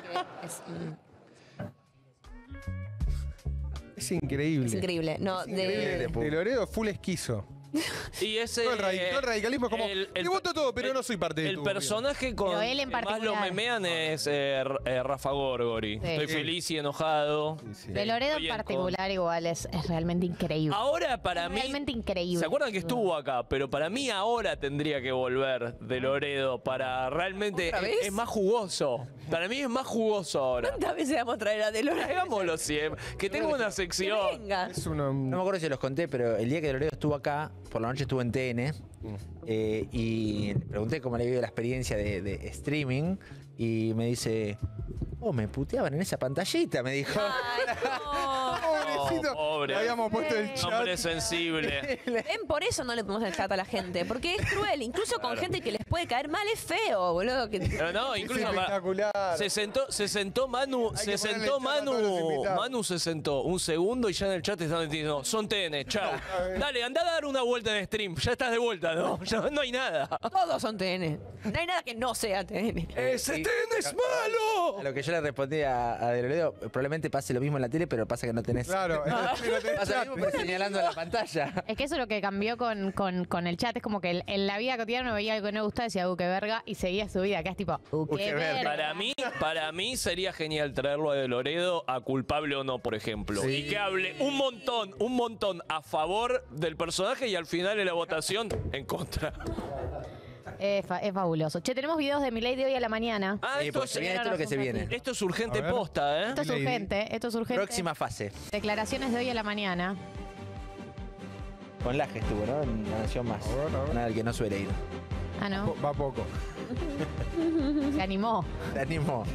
Es increíble. Es increíble. No, Es increíble. de... De Loredo full esquizo. Y ese, Todo el, radi- todo el radicalismo es como, el- el- te voto todo, pero no soy parte de El tu personaje con Pero él en que más lo particular. memean es eh, R- eh, Rafa Gorgori. Sí. Estoy Sí. feliz y enojado. De Loredo Estoy en en particular igual es, es realmente increíble. Ahora para Es mí... realmente increíble. ¿Se acuerdan que estuvo acá? Pero para mí ahora tendría que volver de Loredo para realmente... ¿Otra Es, vez? es más jugoso. Para mí es más jugoso ahora. ¿Cuántas veces vamos a traer a De Loredo? Hagámoslo siempre. Que tenga una sección. Que venga. Es uno... No me acuerdo si los conté, pero el día que Loredo estuvo acá, por la noche estuvo en T N, eh, y le pregunté cómo le había ido la experiencia de, de streaming, y me dice, oh, me puteaban en esa pantallita, me dijo. Pobrecito. Oh, pobre. Le habíamos puesto el chat. Hombre sensible. Ven, por eso no le ponemos el chat a la gente. Porque es cruel. Incluso con Claro. gente que les puede caer mal es feo, boludo. Que... Pero no, incluso Es espectacular. se sentó, se sentó Manu, Hay se que ponerle sentó chat a todos los Manu, invitados. Manu se sentó un segundo y ya en el chat están diciendo, son T N, chao. Dale, anda a dar una vuelta en stream, ya estás de vuelta, no, ya no hay nada. Todos son T N. No hay nada que no sea T N. ¡Ese T N es malo! A lo que yo le respondí a, a De Loredo, probablemente pase lo mismo en la tele, pero pasa que no tenés. Claro, pero tenés Pasa chat. lo mismo, pero señalando la pantalla. Es que eso es lo que cambió con, con, con el chat. Es como que en- en la vida cotidiana me veía algo que no me gustaba, decía, uh, qué verga, y seguía su vida. Acá es tipo, uh, qué, qué verga. verga. Para mí, para mí sería genial traerlo a De Loredo a culpable o no, por ejemplo. Sí. Y que hable un montón, un montón a favor del personaje y al final en la votación en contra. Es, fa- es fabuloso. Che, tenemos videos de Milei de hoy a la mañana. Ah, Sí, esto, porque es, se viene esto es lo que se viene. esto es urgente A ver. posta, ¿eh? Esto es Milei. urgente, esto es urgente. Próxima fase. Declaraciones de hoy a la mañana. Con Laje estuvo, ¿no? En La Nación Más. A ver, a ver. Nada, el que no suele ir. Ah, no. Po- Va poco. Se animó. Te animo.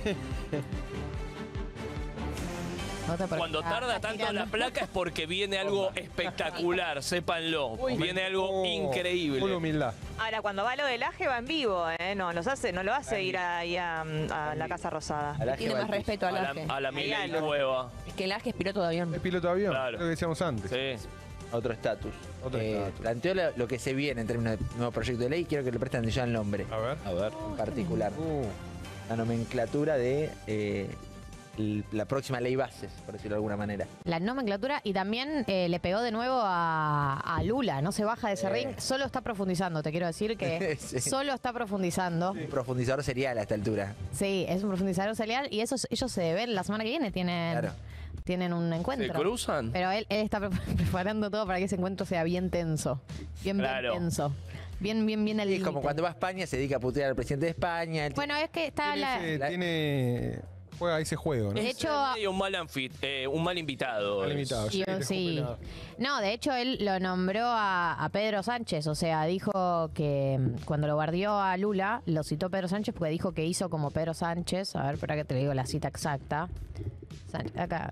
Otra por- Cuando ah, tarda está tanto la tirando. placa es porque viene algo espectacular, sépanlo. Viene algo Oh, Full increíble. humildad. Ahora, cuando va lo del Aje va en vivo, ¿eh? No, los hace, no lo hace ir ahí a, a la Casa Rosada. A la Tiene más respeto A al la, Aje. a la Hay Milei algo. Cueva. Es que el Aje es piloto de avión. Es piloto de avión, Claro. lo que decíamos antes. Sí. Otro estatus. Otro Eh, estatus. Planteó lo, lo que se viene en términos de nuevo proyecto de ley. Quiero que le presten atención al nombre A ver. A ver. en particular. Uh, La nomenclatura de eh, l- la próxima ley bases, por decirlo de alguna manera. La nomenclatura y también eh, le pegó de nuevo a, a Lula, no se baja de ese Eh. ring, solo está profundizando, te quiero decir que Sí. solo está profundizando. Un profundizador serial a esta altura. Sí, es un profundizador serial y esos, ellos se ven la semana que viene, tienen, Claro. tienen un encuentro. ¿Se cruzan? Pero él, él está pre- preparando todo para que ese encuentro sea bien tenso, bien, Claro. bien tenso, bien, bien, bien al Y es como límite. cuando va a España, se dedica a putear al presidente de España. él Bueno, es que está Tiene, la... ese- tiene- juega ese juego, ¿no? De Es hecho, medio un mal anfit, eh, un mal invitado. Mal es. invitado. Yo te sí. escupe la- No, de hecho él lo nombró a, a Pedro Sánchez, o sea, dijo que mm, cuando lo guardió a Lula, lo citó Pedro Sánchez porque dijo que hizo como Pedro Sánchez, a ver, para que te le digo la cita exacta. San- Acá.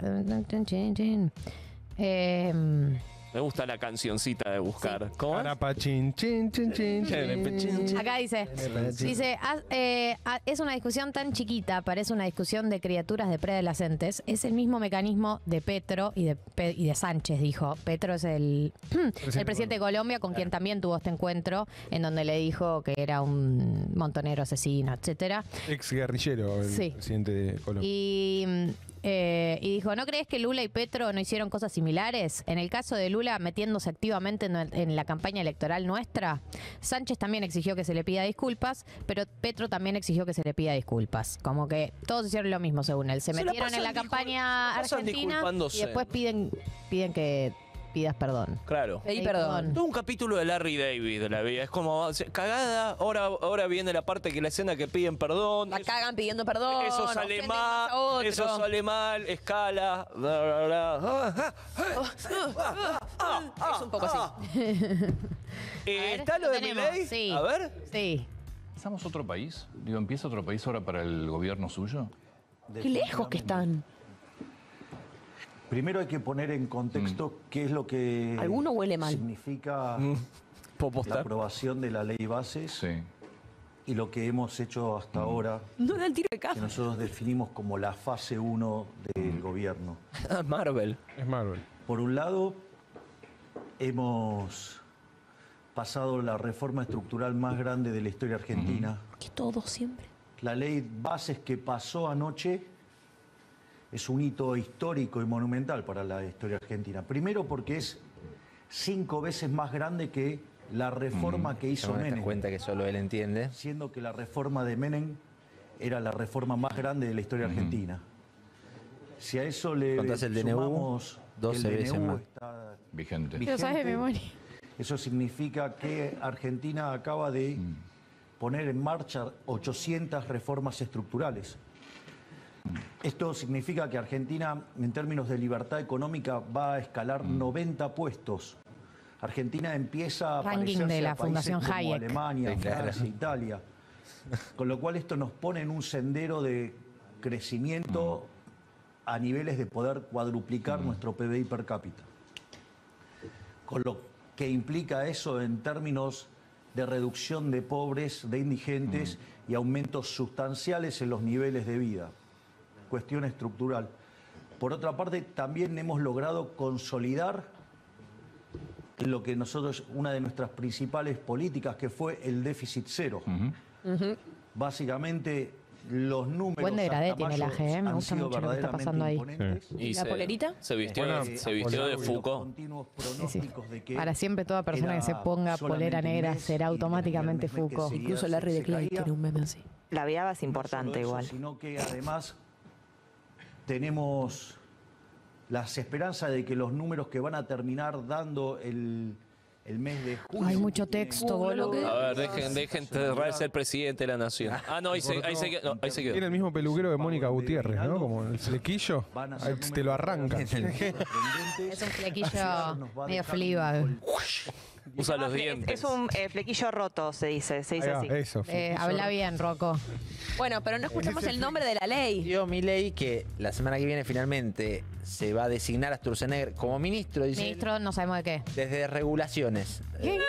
Eh, Me gusta la cancioncita de buscar. ¿Cómo es? Arapa, chin, chin, chin, chin, chin. Acá dice, dice, "Ah, eh, ah, es una discusión tan chiquita, parece una discusión de criaturas de preadolescentes. Es el mismo mecanismo de Petro y de, Pe- y de Sánchez", dijo. Petro es el, el presidente de Colombia, con quien también tuvo este encuentro, en donde le dijo que era un montonero asesino, etcétera. Ex guerrillero, el Sí. presidente de Colombia. Y, mm, eh, y dijo, ¿no crees que Lula y Petro no hicieron cosas similares? En el caso de Lula metiéndose activamente en, en la campaña electoral nuestra, Sánchez también exigió que se le pida disculpas, pero Petro también exigió que se le pida disculpas. Como que todos hicieron lo mismo según él. Se, Se la metieron en pasan la discul- campaña se la pasan argentina y disculpándose. después piden, piden que pidas perdón. Claro. Pedí perdón. Todo un capítulo de Larry David de la vida. Es como cagada. Ahora, ahora viene la parte que la escena que piden perdón. La cagan pidiendo perdón. Eso sale ofenden mal. más a otro. Eso sale mal. Escala. Bla, bla, bla. Ah, ah, ah, ah, ah, Es un poco ah. así. Eh, ver, ¿Está lo lo de tenemos, Milei? sí. A ver. Sí. ¿Empezamos otro país? Digo, ¿empieza otro país ahora para el gobierno suyo? Qué lejos que están. Primero hay que poner en contexto qué es lo que Alguno huele mal. significa ¿Puedo la postar? aprobación de la ley bases y lo que hemos hecho hasta ahora, No da el tiro de que caja. nosotros definimos como la fase uno del gobierno. Ah, Marvel. Es Marvel. Por un lado, hemos pasado la reforma estructural más grande de la historia argentina. Que todo siempre. La ley bases que pasó anoche es un hito histórico y monumental para la historia argentina. Primero porque es cinco veces más grande que la reforma que hizo Tengo esta Menem. cuenta que solo él entiende. Siendo que la reforma de Menem era la reforma más grande de la historia argentina. Si a eso le Contás el D N U, sumamos doce que el veces D N U más. está Vigente. Lo sabes de memoria. eso significa que Argentina acaba de poner en marcha ochocientas reformas estructurales. Esto significa que Argentina, en términos de libertad económica, va a escalar noventa puestos. Argentina empieza a Ranking parecerse de la a países Fundación como Hayek. Alemania, Sí, claro. Francia, Italia. Con lo cual esto nos pone en un sendero de crecimiento a niveles de poder cuadruplicar nuestro P B I per cápita. Con lo que implica eso en términos de reducción de pobres, de indigentes y aumentos sustanciales en los niveles de vida. Cuestión estructural. Por otra parte, también hemos logrado consolidar lo que nosotros, una de nuestras principales políticas, que fue el déficit cero. Básicamente, los números Buen degradé hasta tiene el mayo A G, ¿eh? Me han gusta sido mucho lo que está verdaderamente pasando ahí. imponentes. Y ¿La se- polerita? Se vistió, Bueno, se vistió de Los Foucault. continuos Sí, sí. pronósticos de que Para siempre toda persona que se era ponga polera solamente un negra mes será y automáticamente el viernes que Foucault. seguía Incluso Larry se de Clay caía. tiene un meme así. La viaba es No importante solo eso, igual. sino que además tenemos las esperanzas de que los números que van a terminar dando el, el mes de julio. Hay mucho texto, boludo. A ver, dejen, dejen de ser presidente de la nación. Ah, no, ahí se, ahí se, quedó, no, ahí se quedó. Tiene el mismo peluquero de Mónica Gutiérrez, ¿no? Como el flequillo. Ahí te lo arranca. Es un flequillo medio Fleabag. Usa los Es- dientes. Es un eh, flequillo roto, se dice, se dice Ahí va, así. eso. Eh, habla bien, Rocco. Bueno, pero no escuchamos el nombre de la ley. Dijo Milei que la semana que viene finalmente se va a designar a Sturzenegger como ministro, dice él, Ministro, no sabemos de qué. desde regulaciones. ¿Qué?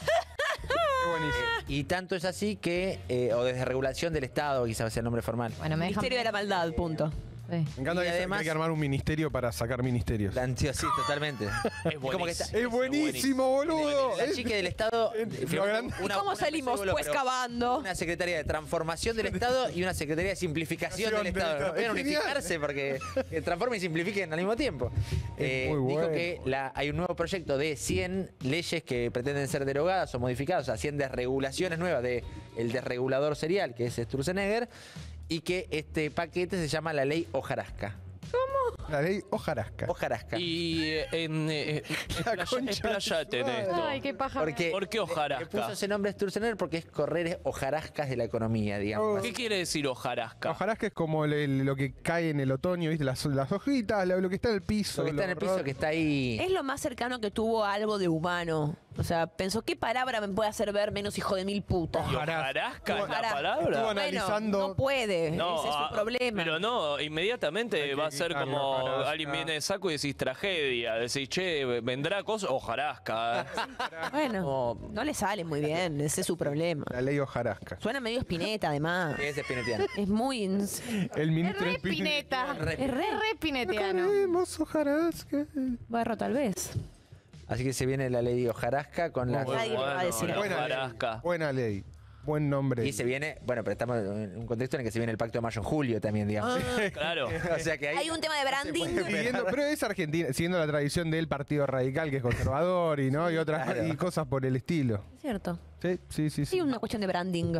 Y tanto es así que, eh, o desde regulación del Estado, quizás sea el nombre formal. Bueno, me dejan, Ministerio de la maldad, punto. Me encanta Y que además- hay que armar un ministerio para sacar ministerios. La ansia, sí, totalmente. Es Como que está- Es buenísimo, boludo. La chica del Estado. firmó grande. ¿Y cómo salimos? pero Pues cavando. Una secretaría de transformación del Estado y una secretaría de simplificación del del Estado. Estado. No pueden Es genial. unificarse porque eh, transformen y simplifiquen al mismo tiempo. Eh, muy dijo bueno. que la- hay un nuevo proyecto de cien leyes que pretenden ser derogadas o modificadas, o sea, cien desregulaciones nuevas del desregulador serial, que es Sturzenegger, y que este paquete se llama la ley Hojarasca. La ley Hojarasca. Hojarasca. Y eh, en, eh, explaya- explayate en esto. Ay, qué paja. Porque ¿Por qué le puso hojarasca? ese nombre a Sturzenegger porque es correr hojarascas de la economía, digamos. ¿Qué quiere decir hojarasca? Hojarasca es como el- el- lo que cae en el otoño, ¿viste? Las, las hojitas, lo, lo que está en el piso. Lo que está en el piso, que está ahí. Es lo más cercano que tuvo a algo de humano. O sea, pensó, ¿qué palabra me puede hacer ver menos hijo de mil putas? ¿Y hojarasca es la Hojarasca. palabra? Estuvo Bueno, analizando. no puede. No, Ese es ah, su problema. Pero no, inmediatamente va a ser quitarle como hojarasca. alguien viene de saco y decís tragedia. Decís, che, vendrá cosa, hojarasca. Bueno, no le sale muy bien. Ese es su problema. La ley Hojarasca. Suena medio Spinetta, además. Es espinetiano. Es muy. El Es ministro re pineta. Re- Es re, re pinetiano. Queremos Hojarasca. Barro, tal vez. Así que se viene la ley Hojarasca con la. Muy Nadie le va a bueno, decir la Buena ley. hojarasca. Buena ley. Buen nombre. Y se viene, bueno, pero estamos en un contexto en el que se viene el pacto de mayo en julio también, digamos. Claro. O sea que ahí. Hay un tema de branding. Siguiendo- pero es Argentina, siguiendo la tradición del Partido Radical, que es conservador y no y otras Claro. y cosas por el estilo. Es cierto. Sí, sí, sí. Sí, sí. una cuestión de branding.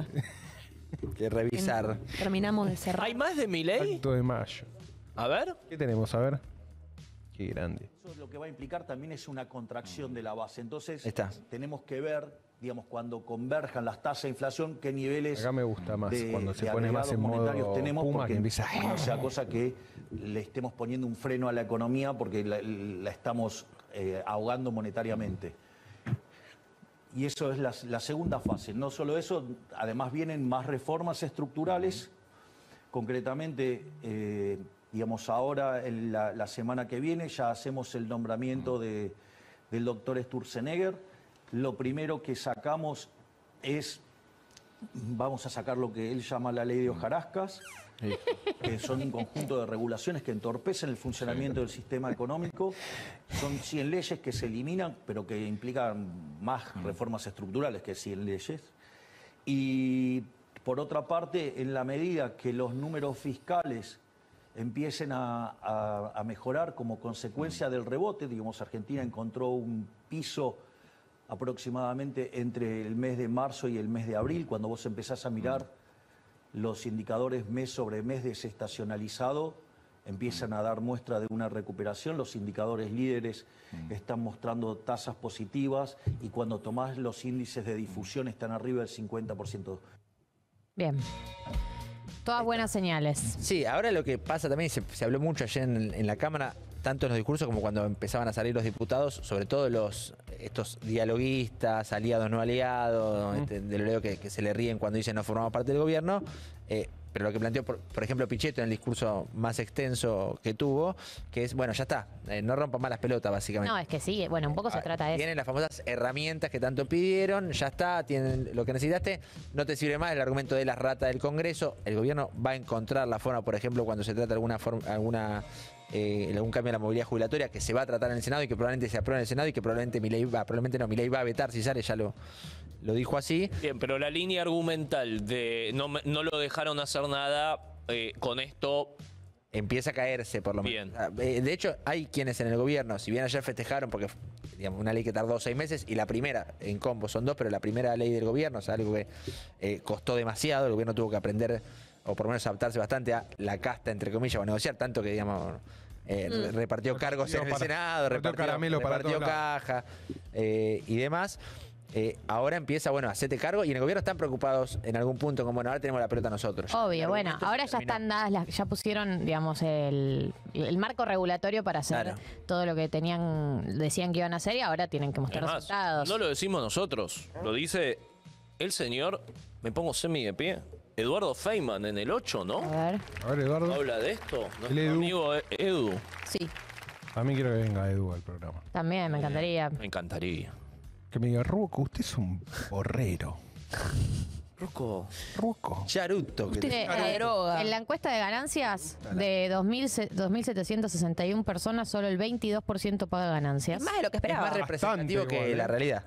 que revisar. Terminamos de cerrar. ¿Hay más de Milei? Acto de mayo. A ver. ¿Qué tenemos? A ver. Qué grande. Eso lo que va a implicar también es una contracción de la base. Entonces, Ahí está. tenemos que ver, digamos, cuando converjan las tasas de inflación, qué niveles Acá me gusta más de, cuando se de pone más agregados en monetarios modo tenemos, Puma, porque que empieza. no sea cosa que le estemos poniendo un freno a la economía porque la, la estamos eh, ahogando monetariamente. Y eso es la, la segunda fase. No solo eso, además vienen más reformas estructurales. Concretamente, eh, digamos, ahora, en la, la semana que viene, ya hacemos el nombramiento de, del doctor Sturzenegger. Lo primero que sacamos es, vamos a sacar lo que él llama la ley de hojarascas, que son un conjunto de regulaciones que entorpecen el funcionamiento del sistema económico. Son cien leyes que se eliminan, pero que implican más reformas estructurales que cien leyes. Y por otra parte, en la medida que los números fiscales empiecen a, a- a mejorar como consecuencia del rebote, digamos, Argentina encontró un piso aproximadamente entre el mes de marzo y el mes de abril, cuando vos empezás a mirar los indicadores mes sobre mes desestacionalizado, empiezan a dar muestra de una recuperación, los indicadores líderes están mostrando tasas positivas y cuando tomás los índices de difusión están arriba del cincuenta por ciento. Bien. Todas buenas señales. Sí, ahora lo que pasa también, se, se habló mucho ayer en, en la Cámara, tanto en los discursos como cuando empezaban a salir los diputados, sobre todo los estos dialoguistas, aliados, no aliados, este, de lo que, que se le ríen cuando dicen no formamos parte del gobierno. eh, pero lo que planteó, por, por ejemplo, Pichetto en el discurso más extenso que tuvo, que es, bueno, ya está, eh, no rompan más las pelotas, básicamente. No, es que sí, bueno, un poco se trata de eso. Tienen las famosas herramientas que tanto pidieron, ya está, tienen lo que necesitaste, no te sirve más el argumento de las ratas del Congreso. El gobierno va a encontrar la forma, por ejemplo, cuando se trata de alguna forma, alguna eh, algún cambio en la movilidad jubilatoria que se va a tratar en el Senado y que probablemente se apruebe en el Senado y que probablemente Milei va, probablemente no, Milei va a vetar si sale, ya lo, lo dijo así. Bien, pero la línea argumental de no, me- no lo dejaron hacer nada, eh, con esto empieza a caerse, por lo menos. Eh, De hecho, hay quienes en el gobierno, si bien ayer festejaron, porque digamos, una ley que tardó seis meses, y la primera, en combo son dos, pero la primera ley del gobierno, o sea, algo que eh, costó demasiado, el gobierno tuvo que aprender, o por lo menos adaptarse bastante a la casta, entre comillas, o a negociar, tanto que, digamos, eh, Mm. repartió cargos en el para- Senado, repartió repartió, caramelo para repartió todos lados. caja eh, y demás. Eh, ahora empieza, bueno, a hacerte cargo, y en el gobierno están preocupados en algún punto, como, bueno, ahora tenemos la pelota nosotros. Obvio, bueno, ahora ya están dadas, las, ya pusieron, digamos, el, el marco regulatorio para hacer Claro. todo lo que tenían, decían que iban a hacer y ahora tienen que mostrar Además, resultados. no lo decimos nosotros, lo dice el señor, me pongo semi de pie, Eduardo Feynman en el ocho, ¿no? A ver. A ver, Eduardo. Habla de esto, El nuestro Edu. amigo E- Edu. Sí. A mí quiero que venga Edu al programa. También, me encantaría. Me encantaría. Que me diga, Ruco, usted es un borrero. Rocco. Rocco. Charuto. Que Usted te- la droga. En la encuesta de ganancias de dos mil setecientos sesenta y uno personas, solo el veintidós por ciento paga ganancias. Más de lo que Es esperaba. más representativo Bastante que igual, la ¿eh? realidad.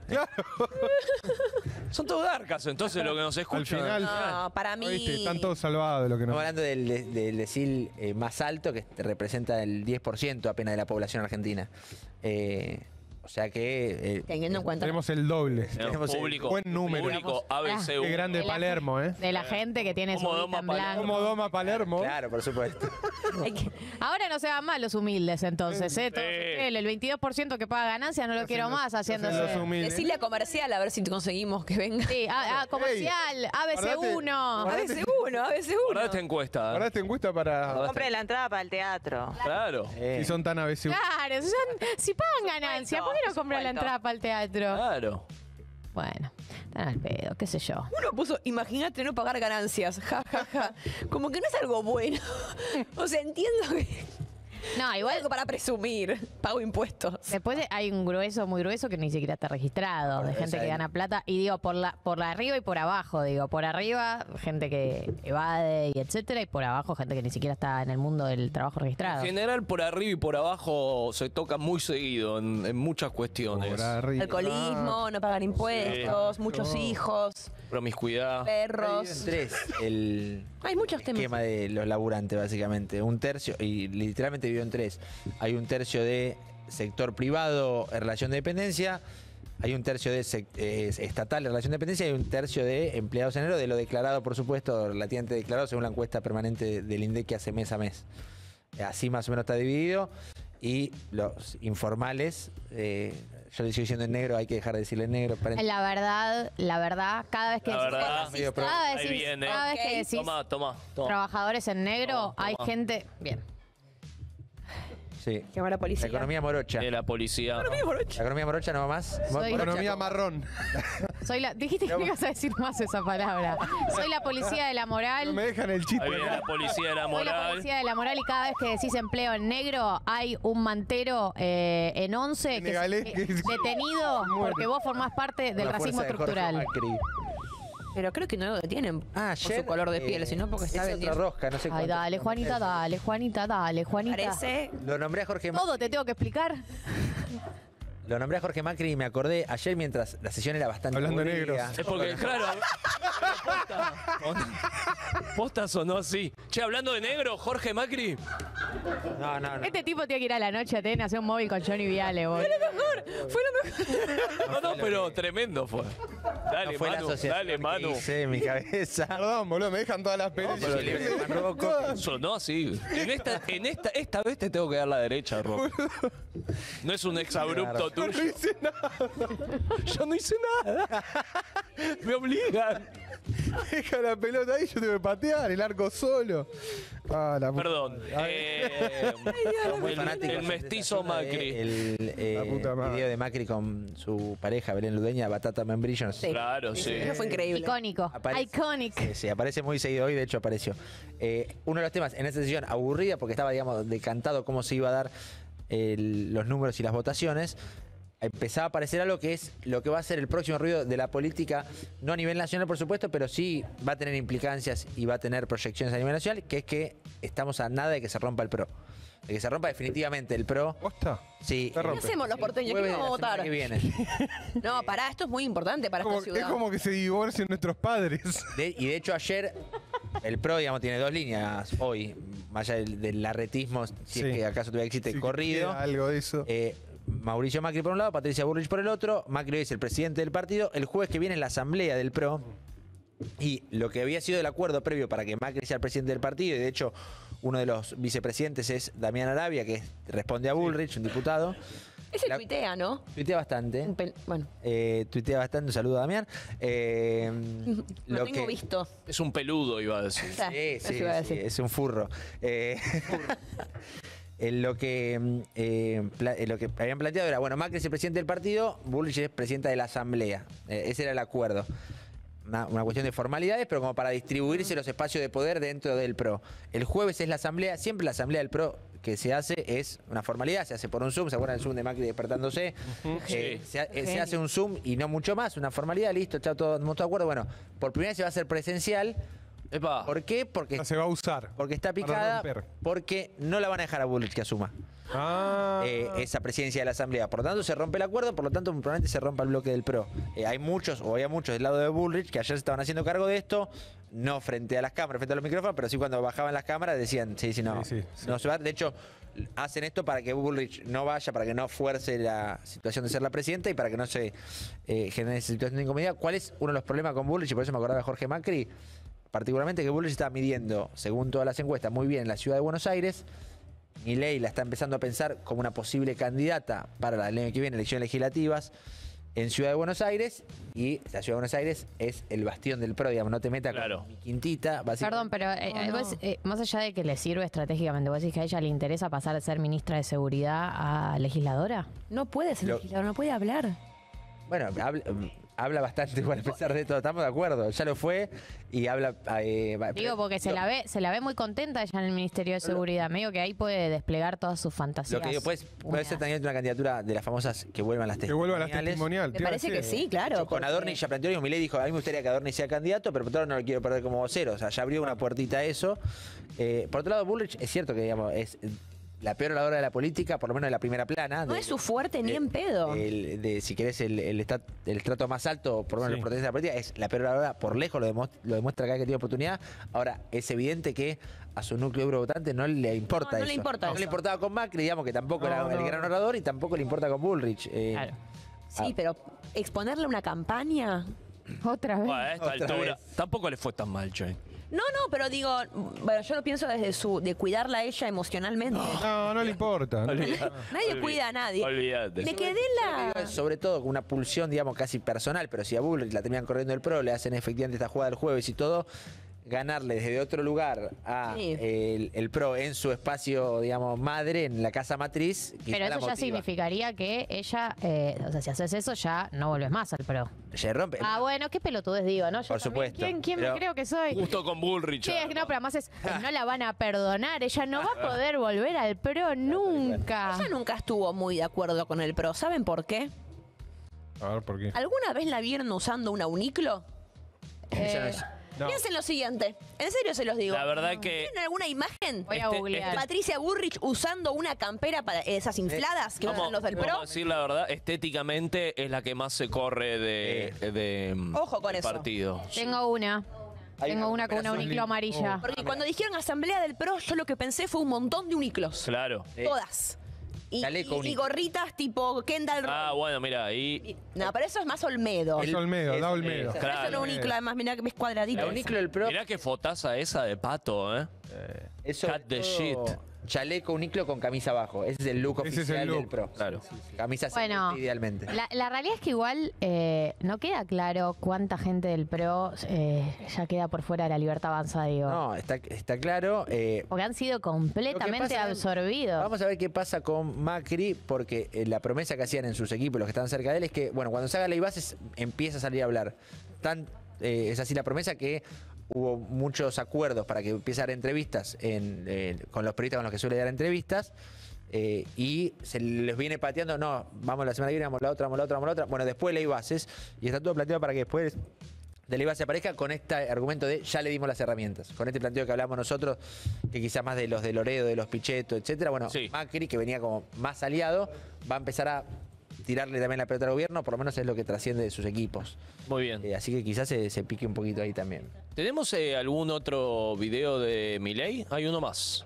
Son todos garcas, entonces lo que nos escuchan. Al final, No, para mí. ¿viste? Están todos salvados de lo que Estamos no. hablando del, de- del decil eh, más alto, que representa el diez por ciento apenas de la población argentina. Eh, o sea que... eh, Teniendo en cuenta. Tenemos el doble. Tenemos público, Buen número. público A B C U. Qué grande De la- Palermo, ¿eh? De la gente que tiene su Como vida Doma en Palermo. blanco. Como Doma Palermo. claro, por supuesto. Hay que- Ahora no se van mal los humildes, entonces. ¿eh? Todos Sí. ustedes, el veintidós por ciento que paga ganancias no lo quiero más haciéndose. Los humildes. Decirle a comercial a ver si conseguimos que venga. Sí, a, a comercial, A B C uno. A veces uno, a veces Guardá uno. esta encuesta. Ahora esta encuesta para. Compre la entrada para el teatro. Claro. Eh, Si son tan A B C. Claro, son- si pagan ganancias, ¿por qué no compran la entrada para el teatro? Claro. Bueno, están al pedo, qué sé yo. Uno puso, imagínate no pagar ganancias. Ja, ja, ja. Como que no es algo bueno. O sea, entiendo que. No, Es igual algo para presumir. Pago impuestos. después de- hay un grueso, muy grueso, que ni siquiera está registrado, de gente que gana plata. Y digo, por la, por la arriba y por abajo, digo, por arriba, gente que evade y etcétera, y por abajo, gente que ni siquiera está en el mundo del trabajo registrado. En general, por arriba y por abajo se toca muy seguido en, en muchas cuestiones. Por arriba. Alcoholismo, no pagar impuestos, muchos hijos, Promiscuidad. dividido en perros. tres el Hay muchos temas. esquema de los laburantes, básicamente. Un tercio, y literalmente dividido en tres. Hay un tercio de sector privado en relación de dependencia, hay un tercio de sec- eh, estatal en relación de dependencia y hay un tercio de empleados en enero, de lo declarado, por supuesto, relativamente declarado, según la encuesta permanente del INDEC que hace mes a mes. Así más o menos está dividido. Y los informales, eh, yo le sigo diciendo en negro, hay que dejar de decirle en negro. paren- La verdad, la verdad, cada vez que La decís- verdad, medio pro- cada vez ahí decís- viene. cada vez que Ok. decís Toma, toma, toma. trabajadores en negro, Toma, hay toma. gente. Bien. Sí. Llamar a la policía. La economía morocha. De la policía. La economía morocha no va más. Mo- Soy- morocha Economía con- marrón. Soy la, dijiste que no ibas a decir más esa palabra. Soy la policía de la No moral. me dejan el chiste. Ahí viene la policía de la Soy la moral. policía de la moral y cada vez que decís empleo en negro hay un mantero eh, en once que, Senegalés que- que- detenido Muere. porque vos formás parte del la racismo fuerza de Jorge estructural. Macri. Pero creo que no lo detienen Ah, por ayer, su color de piel, eh, sino porque está es otra vendiendo. rosca, no sé Ay, cuánto. dale, Juanita, dale, Juanita, dale, Juanita. Parece. Lo nombré a Jorge Macri. Todo te tengo que explicar. Lo nombré a Jorge Macri y me acordé ayer mientras la sesión era bastante Hablando de aburrida. negros. Es porque, claro. Posta, posta sonó así. Che, hablando de negro, Jorge Macri. No, no, no. Este tipo tiene que ir a la noche a T N a hacer un móvil con Johnny Viale, vos. Fue lo mejor, fue lo mejor. No, no, pero tremendo fue. Dale, No fue la Manu, asociación dale, que Manu. hice en mi cabeza. Perdón, boludo, me dejan todas las pelis. pero libre de Juan Rocco. Sonó así. En esta, en esta, esta vez te tengo que dar la derecha, Rob. No es un exabrupto Yo no tuyo. hice nada. Yo no hice nada. Me obligan. Deja la pelota ahí, yo tengo que patear el arco solo. Ah, la puta Perdón. madre. Eh, Muy el, fanáticos el de mestizo esa zona de Macri. El eh, La puta madre. video de Macri con su pareja, Belén Ludeña, Batata Membrillo. Sí. Claro, sí. Eso fue increíble. Icónico. Aparece. Iconic. Sí, sí, aparece muy seguido hoy, de hecho apareció. Eh, uno de los temas en esta sesión aburrida porque estaba, digamos, decantado cómo se iba a dar el- los números y las votaciones. Empezaba a aparecer algo que es lo que va a ser el próximo ruido de la política, no a nivel nacional, por supuesto, pero sí va a tener implicancias y va a tener proyecciones a nivel nacional, que es que estamos a nada de que se rompa el PRO. De que se rompa definitivamente el PRO. ¿Posta? Sí. Se ¿Qué rompe. hacemos los porteños? ¿Qué Jueves de vamos a la semana votar? que viene. No, pará, esto es muy importante para Como- esta es ciudad. como que se divorcien nuestros padres. De- y de hecho ayer el PRO, digamos, tiene dos líneas hoy, más allá del, del arretismo, si Sí. es que acaso todavía existe Sí, corrido. queda algo de eso. Eh, Mauricio Macri por un lado, Patricia Bullrich por el otro. Macri hoy es el presidente del partido. El jueves que viene en la asamblea del PRO. Y lo que había sido el acuerdo previo para que Macri sea el presidente del partido, y de hecho uno de los vicepresidentes es Damián Arabia, que responde a Bullrich, un diputado. Ese La- tuitea, ¿no? Tuitea bastante. Un pel- Bueno, Eh, tuitea bastante, un saludo a Damián. Eh, lo tengo que- visto. Es un peludo, iba a decir. Sí, Sí, eso sí, iba a sí, decir. es un furro. Eh, en lo que mm, eh, pla- eh, lo que habían planteado era, bueno, Macri es el presidente del partido, Bullrich es presidenta de la asamblea. Eh, ese era el acuerdo. Una, una cuestión de formalidades, pero como para distribuirse los espacios de poder dentro del PRO. El jueves es la asamblea, siempre la asamblea del PRO que se hace es una formalidad, se hace por un Zoom, ¿se acuerdan del Zoom de Macri despertándose? Uh-huh. eh, sí. se, eh, se hace un Zoom y no mucho más, una formalidad, listo, chao, todo, todo de acuerdo. Bueno, por primera vez se va a hacer presencial. Epa. ¿Por qué? Porque se va a usar. Porque está picada, porque no la van a dejar a Bullrich que asuma. Ah. Eh, esa presidencia de la Asamblea. Por lo tanto, se rompe el acuerdo, por lo tanto, probablemente se rompa el bloque del P R O. Eh, hay muchos, o había muchos del lado de Bullrich que ayer se estaban haciendo cargo de esto, no frente a las cámaras, frente a los micrófonos, pero sí cuando bajaban las cámaras decían, sí, sí, no, sí, sí, sí. no se va. De hecho, hacen esto para que Bullrich no vaya, para que no fuerce la situación de ser la presidenta y para que no se eh, genere esa situación de incomodidad. ¿Cuál es uno de los problemas con Bullrich? Y por eso me acordaba de Jorge Macri. Particularmente que Bullrich está midiendo, según todas las encuestas, muy bien en la ciudad de Buenos Aires. Milei la está empezando a pensar como una posible candidata para el año que viene, elecciones legislativas en Ciudad de Buenos Aires. Y la Ciudad de Buenos Aires es el bastión del P R O, digamos, no te metas claro. con mi quintita. Perdón, pero eh, No, no. vos, eh, más allá de que le sirve estratégicamente, ¿vos decís que a ella le interesa pasar de ser ministra de Seguridad a legisladora? No puede ser Lo- legislador, no puede hablar. Bueno, habla, habla bastante igual a pesar de todo, estamos de acuerdo. Ya lo fue y habla... eh, va- Digo, porque se lo- la ve se la ve muy contenta ella en el Ministerio de Seguridad. Medio que ahí puede desplegar todas sus fantasías. Lo que digo, pues, puede ser también una candidatura de las famosas que vuelvan las Que vuelvan las testimoniales. testimonial. Me parece que sí, claro. Con porque- Adorni ya planteó, y Milei dijo, a mí me gustaría que Adorni sea candidato, pero por otro lado no lo quiero perder como vocero. O sea, ya abrió una puertita a eso. Eh, por otro lado, Bullrich es cierto que, digamos, es la peor oradora de la política, por lo menos de la primera plana. No de- es su fuerte ni de- en pedo. el- de, si querés, el, el, estat- el estrato más alto, por lo menos Sí. la protesta de la política, es la peor oradora por lejos, lo, demo- lo demuestra cada vez que tiene oportunidad. Ahora, es evidente que a su núcleo duro votante no le importa No, no eso. le importa no eso. le importaba con Macri, digamos, que tampoco No, era el no. gran orador, y tampoco le importa con Bullrich. Eh, Claro. Sí, Ah. pero exponerle una campaña. Otra vez. Bueno, a esta Otra altura vez. tampoco le fue tan mal, che. No, no, pero digo, bueno, yo lo pienso desde su, de cuidarla a ella emocionalmente. No, no le importa. no. Nadie Olvi- cuida a nadie. Olvídate. Me quedé la. Sobre todo con una pulsión, digamos, casi personal, pero si a Bullrich la terminan corriendo el P R O, le hacen efectivamente esta jugada del jueves y todo, ganarle desde otro lugar a Sí. el, el P R O en su espacio, digamos, madre, en la casa matriz. quizá Pero la eso ya motiva. significaría que ella, eh, o sea, si haces eso ya no volves más al P R O. Se rompe. Ah, bueno, qué pelotudez digo, ¿no? Yo Por también, supuesto, ¿Quién, quién pero- me creo que soy? Justo con Bullrich. Sí, es que no, pero además es, Ah. no la van a perdonar, ella no va a poder volver al P R O nunca. Ella nunca estuvo muy de acuerdo con el pro. ¿Saben por qué? A ver, ¿por qué? ¿Alguna vez la vieron usando una uniclo? Ella no es- No. Piensen lo siguiente. En serio se los digo. La verdad que ¿Tienen alguna imagen? Voy a Este- googlear. Patricia Bullrich usando una campera para esas infladas que vamos, usan los del vamos pro. a decir la verdad, estéticamente es la que más se corre de, de mm, Ojo con del eso. partido. Tengo una. Hay Tengo una una con una recuperación uniclo amarilla. Porque cuando dijeron asamblea del pro, yo lo que pensé fue un montón de uniclos. Claro. Sí. Todas. Y, Chaleco y- y uniclo. gorritas tipo Kendall Roy. Ah, bueno, mira, ahí. Y- No, pero eso es más Olmedo. Es Olmedo, es- da Olmedo. es- Pero eso no es claro. un uniclo, además, mirá que ves cuadradito. La uniclo del P R O Mirá qué fotaza esa de pato, ¿eh? es sobre Cut the todo shit. chaleco uniclo con camisa abajo. Ese es el look Ese es el oficial look. del P R O. Claro. Camisa Bueno, celeste, idealmente. La, la realidad es que igual eh, no queda claro cuánta gente del P R O eh, ya queda por fuera de la libertad avanzada, digo. No, está, está claro. eh, Porque han sido completamente pasa- absorbidos. Vamos a ver qué pasa con Macri, porque eh, la promesa que hacían en sus equipos, los que estaban cerca de él, es que, bueno, cuando se haga ley bases, empieza a salir a hablar. Tan, eh, es así la promesa que hubo muchos acuerdos para que empiece a dar entrevistas en, eh, con los periodistas con los que suele dar entrevistas. eh, y se les viene pateando, no, vamos la semana que viene, vamos la otra, vamos la otra, vamos la otra. Bueno, después ley bases, y está todo planteado para que después de ley base aparezca con este argumento de ya le dimos las herramientas. Con este planteo que hablamos nosotros, que quizás más de los de Loredo, de los Pichetto, etcétera. Bueno, Sí. Macri, que venía como más aliado, va a empezar a tirarle también la pelota al gobierno, por lo menos es lo que trasciende de sus equipos. Muy bien. Eh, así que quizás se, se pique un poquito ahí también. ¿Tenemos eh, algún otro video de Milei? Hay uno más.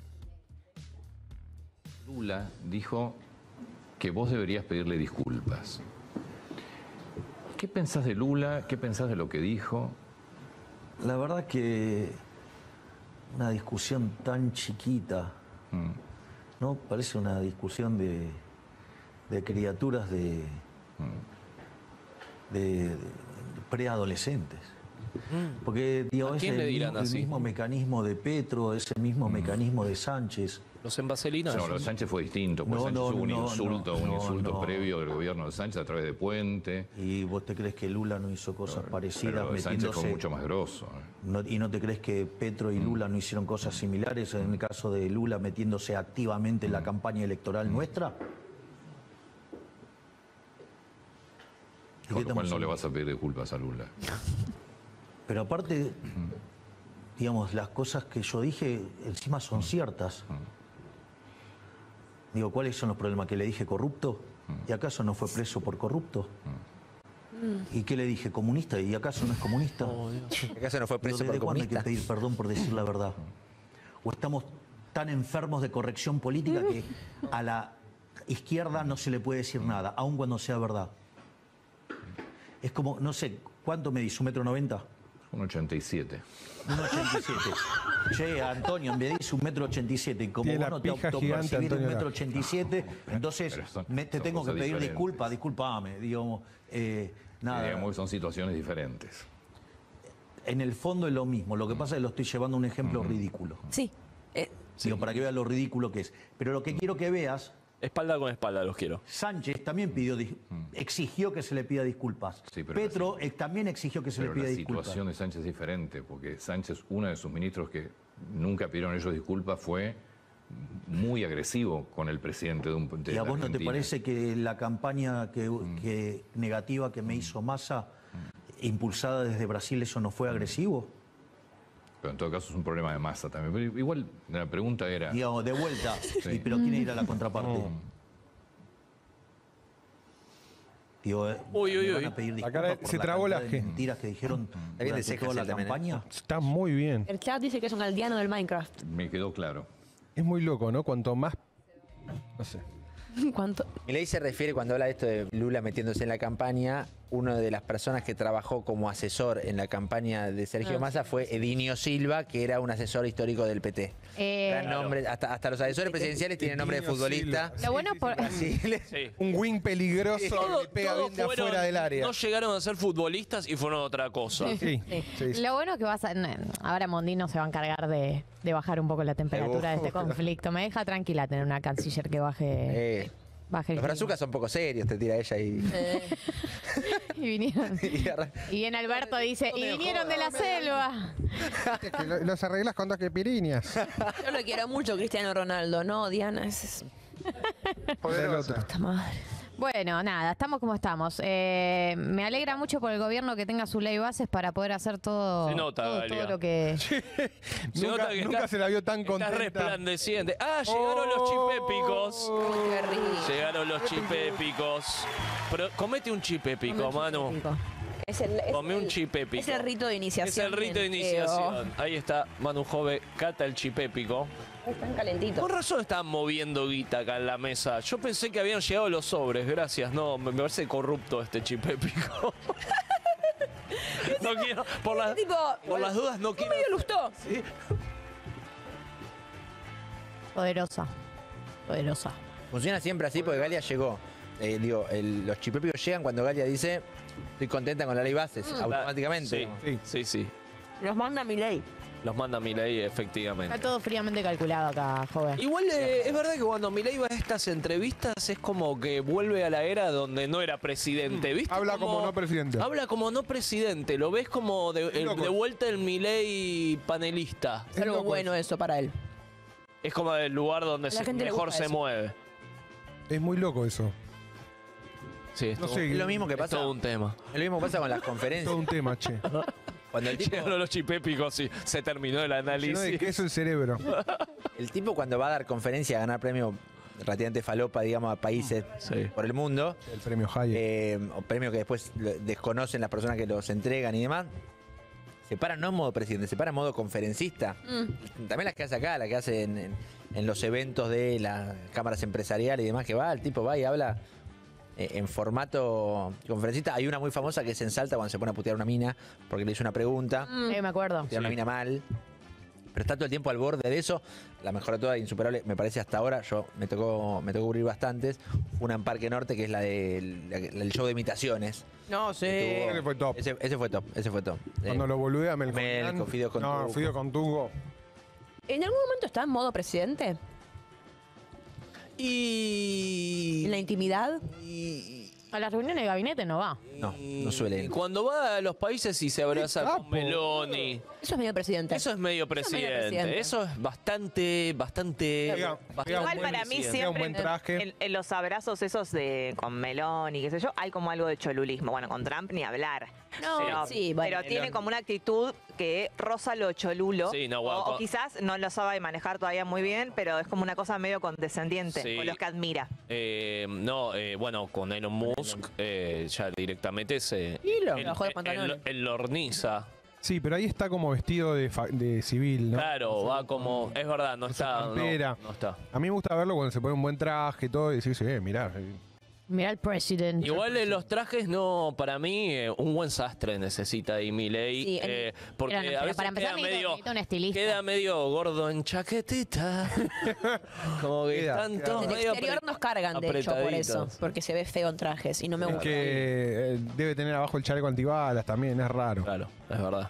Lula dijo que vos deberías pedirle disculpas. ¿Qué pensás de Lula? ¿Qué pensás de lo que dijo? La verdad que una discusión tan chiquita, ¿no? Parece una discusión de, de criaturas de, de, de preadolescentes. Porque, digo, ¿A es quién el, le dirán mismo, el así? mismo mecanismo de Petro, es el mismo mecanismo de Sánchez. Los en vaselina. No, lo de Sánchez fue distinto, porque No, Sánchez no, hubo un no, insulto, no, un no, insulto no. previo del gobierno de Sánchez a través de Puente. ¿Y vos te crees que Lula no hizo cosas parecidas Pero lo de Sánchez metiéndose? fue mucho más grosso. No- ¿Y no te crees que Petro y Lula no hicieron cosas similares en el caso de Lula metiéndose activamente en la campaña electoral nuestra? ¿De qué Con lo estamos cual no le hablando? vas a pedir disculpas a Lula. Pero aparte, digamos, las cosas que yo dije encima son ciertas. Digo, ¿cuáles son los problemas? ¿Que le dije corrupto? ¿Y acaso no fue preso por corrupto? ¿Y qué le dije? ¿Comunista? ¿Y acaso no es comunista? ¿Acaso no fue preso Digo, ¿desde por cuándo hay que comunista? pedir perdón por decir la verdad? ¿O estamos tan enfermos de corrección política que a la izquierda no se le puede decir nada, aun cuando sea verdad? Es como, no sé, ¿cuánto me dice? ¿Un metro noventa? Un ochenta y siete. Un ochenta y siete. Che, Antonio, me dice un metro ochenta y siete. Y como Tiene vos la no te pija gigante, autopercibís de un Antonio metro Laje. ochenta y siete, entonces Pero son- me- te son tengo que cosas pedir diferentes. disculpas, disculpame, digamos. eh, nada. Digamos que son situaciones diferentes. En el fondo es lo mismo. Lo que pasa es que lo estoy llevando a un ejemplo ridículo. Sí. Eh, Digo, para que veas lo ridículo que es. Pero lo que quiero que veas, Espalda con espalda los quiero. Sánchez también pidió, dis- exigió que se le pida disculpas. Sí, pero Petro eh, también exigió que se Pero le la pida disculpas. situación de Sánchez es diferente, porque Sánchez, uno de sus ministros que nunca pidieron ellos disculpas, fue muy agresivo con el presidente de un de ¿Y a la vos no te Argentina. parece que la campaña que, que negativa que me hizo Massa, impulsada desde Brasil, eso no fue agresivo? Pero en todo caso es un problema de masa también. Pero igual la pregunta era... Digamos, de vuelta. Sí. Y, pero ¿quién era la contraparte? Digo, eh, Uy, uy, ¿me van uy. a pedir La disculpas cara- por se la trabó la cantidad de G. mentiras que dijeron bien de durante cejas toda la él también, ¿eh? campaña? Está muy bien. el chat dice que es un aldeano del Minecraft. Me quedó claro. Es muy loco, ¿no? Cuanto más. No sé. ¿Cuánto? Milei se refiere cuando habla de esto de Lula metiéndose en la campaña, una de las personas que trabajó como asesor en la campaña de Sergio Ah, Massa fue Edinio Silva, que era un asesor histórico del P T. Eh, Gran nombre, hasta, hasta los asesores presidenciales tienen nombre de Edinio futbolista. Silva. Lo bueno por... Brasil. Sí. Un wing peligroso que Todo- le pega todos bien de fueron- afuera del área. No llegaron a ser futbolistas y fueron otra cosa. Sí, sí, sí. Lo bueno que vas a... Ahora Mondino se va a encargar de, de bajar un poco la temperatura de este Seguro. conflicto. Me deja tranquila tener una canciller que baje... Eh, baje el los clima. brazucas son poco serios, te tira ella y... Y vinieron. y arran- Y viene Alberto dice, y vinieron de la selva. Viste que lo- los arreglas con dos quepiriñas. Yo lo quiero mucho, Cristiano Ronaldo, ¿no? Diana es... Poderosa. Puta madre. Bueno, nada, estamos como estamos. Eh, me alegra mucho por el gobierno que tenga su ley bases para poder hacer todo, Se nota, todo, Galia. todo lo que... Se Nunca, nota que nunca está- se la vio tan Está contenta. resplandeciente. Ah, llegaron los chipépicos. Qué rico. Llegaron los chipépicos. Pero comete un chipépico, Manu. Es el, es Come un el- chipépico. Es el rito de Es iniciación. el rito de del iniciación. Ahí está Manu Jove, cata el chipépico. Teo. Están calentitos. Por razón estaban moviendo guita acá en la mesa. Yo pensé que habían llegado los sobres, gracias. No, me me parece corrupto este chipépico. No quiero, por las, Tipo, por las dudas no quiero. medio lustó. Sí. Poderosa. Poderosa. Funciona siempre así porque Galia llegó. Eh, digo, el- los chipépicos llegan cuando Galia dice estoy contenta con la ley bases, automáticamente. Sí, sí, sí. Los manda mi ley. Los manda Milei, efectivamente. Está todo fríamente calculado acá, joven. Igual eh, es verdad que cuando Milei va a estas entrevistas es como que vuelve a la era donde no era presidente, ¿viste? Habla como no presidente. Habla como no presidente, lo ves como de, el- loco. de vuelta el Milei panelista. Es algo bueno eso para él. Es como el lugar donde A la se- gente le mejor gusta se eso. mueve. Es muy loco eso. Sí, es, No todo, sé, Es lo mismo que es pasa. todo un tema. Es lo mismo que pasa con las Todo conferencias. un tema, che. Cuando el tipo, Llegaron los chipépicos y se terminó el Lleno de análisis. queso el cerebro. el tipo cuando va a dar conferencia a ganar premio relativamente falopa, digamos, a países Sí. por el mundo, El premio Hayek. eh, o premios que después lo- desconocen las personas que los entregan y demás, se para no en modo presidente, se para en modo conferencista. Mm. También las que hace acá, las que hace en, en- en los eventos de las cámaras empresariales y demás, que va, el tipo va y habla eh, en formato conferencista. Hay una muy famosa que se ensalta cuando se pone a putear a una mina porque le hizo una pregunta, Eh, me acuerdo. putear a una mina mal. pero está todo el tiempo al borde de eso. La mejor de todas, insuperable, me parece hasta ahora, yo me tocó, me tocó cubrir bastantes. Una en Parque Norte, que es la del la, el show de imitaciones. No, sí. Ese fue top. Ese, ese fue top, ese fue top. Cuando Eh, lo boludea Melco. Melco, Fideos con No, Tuco. Fideos con Tuco. ¿En algún momento está en modo presidente? Y... ¿En la intimidad? A las reuniones de gabinete no va. No, no suele. Y cuando va a los países y se abraza con Meloni. Eso es medio presidente. Eso es medio presidente. presidente. Eso es bastante, bastante. Diga, bastante diga, Igual buen para mí presidente. siempre un buen traje. en, en los abrazos esos de con Melón y qué sé yo, hay como algo de cholulismo. Bueno, con Trump ni hablar. No, pero, sí, bueno. pero tiene como una actitud que roza lo cholulo. Sí, no, o, bueno, o con- quizás no lo sabe manejar todavía muy bien, pero es como una cosa medio condescendiente Sí. con los que admira. Eh, no, eh, bueno, con Elon Musk eh, ya directamente se. Elon. el- Bajó los el- pantalones. el- el lorniza. Sí, pero ahí está como vestido de, fa- de civil, ¿no? Claro, va como. Es verdad, no está. No, campera. no está. A mí me gusta verlo cuando se pone un buen traje y todo y decirse, eh, mirá. eh, Mira el presidente. Igual en los trajes, no, para mí, eh, un buen sastre necesita ahí Milei. Sí, en- eh, porque Pero no, a pero veces para empezar queda necesito- medio, necesito un estilista. queda medio gordo en chaquetita. Como que Queda, están queda. todos En el medio exterior apre- nos cargan, de hecho, por eso. apretaditos. Porque se ve feo en trajes y no me Es gusta. que eh, debe tener abajo el chaleco antibalas también, es raro. Claro, es verdad.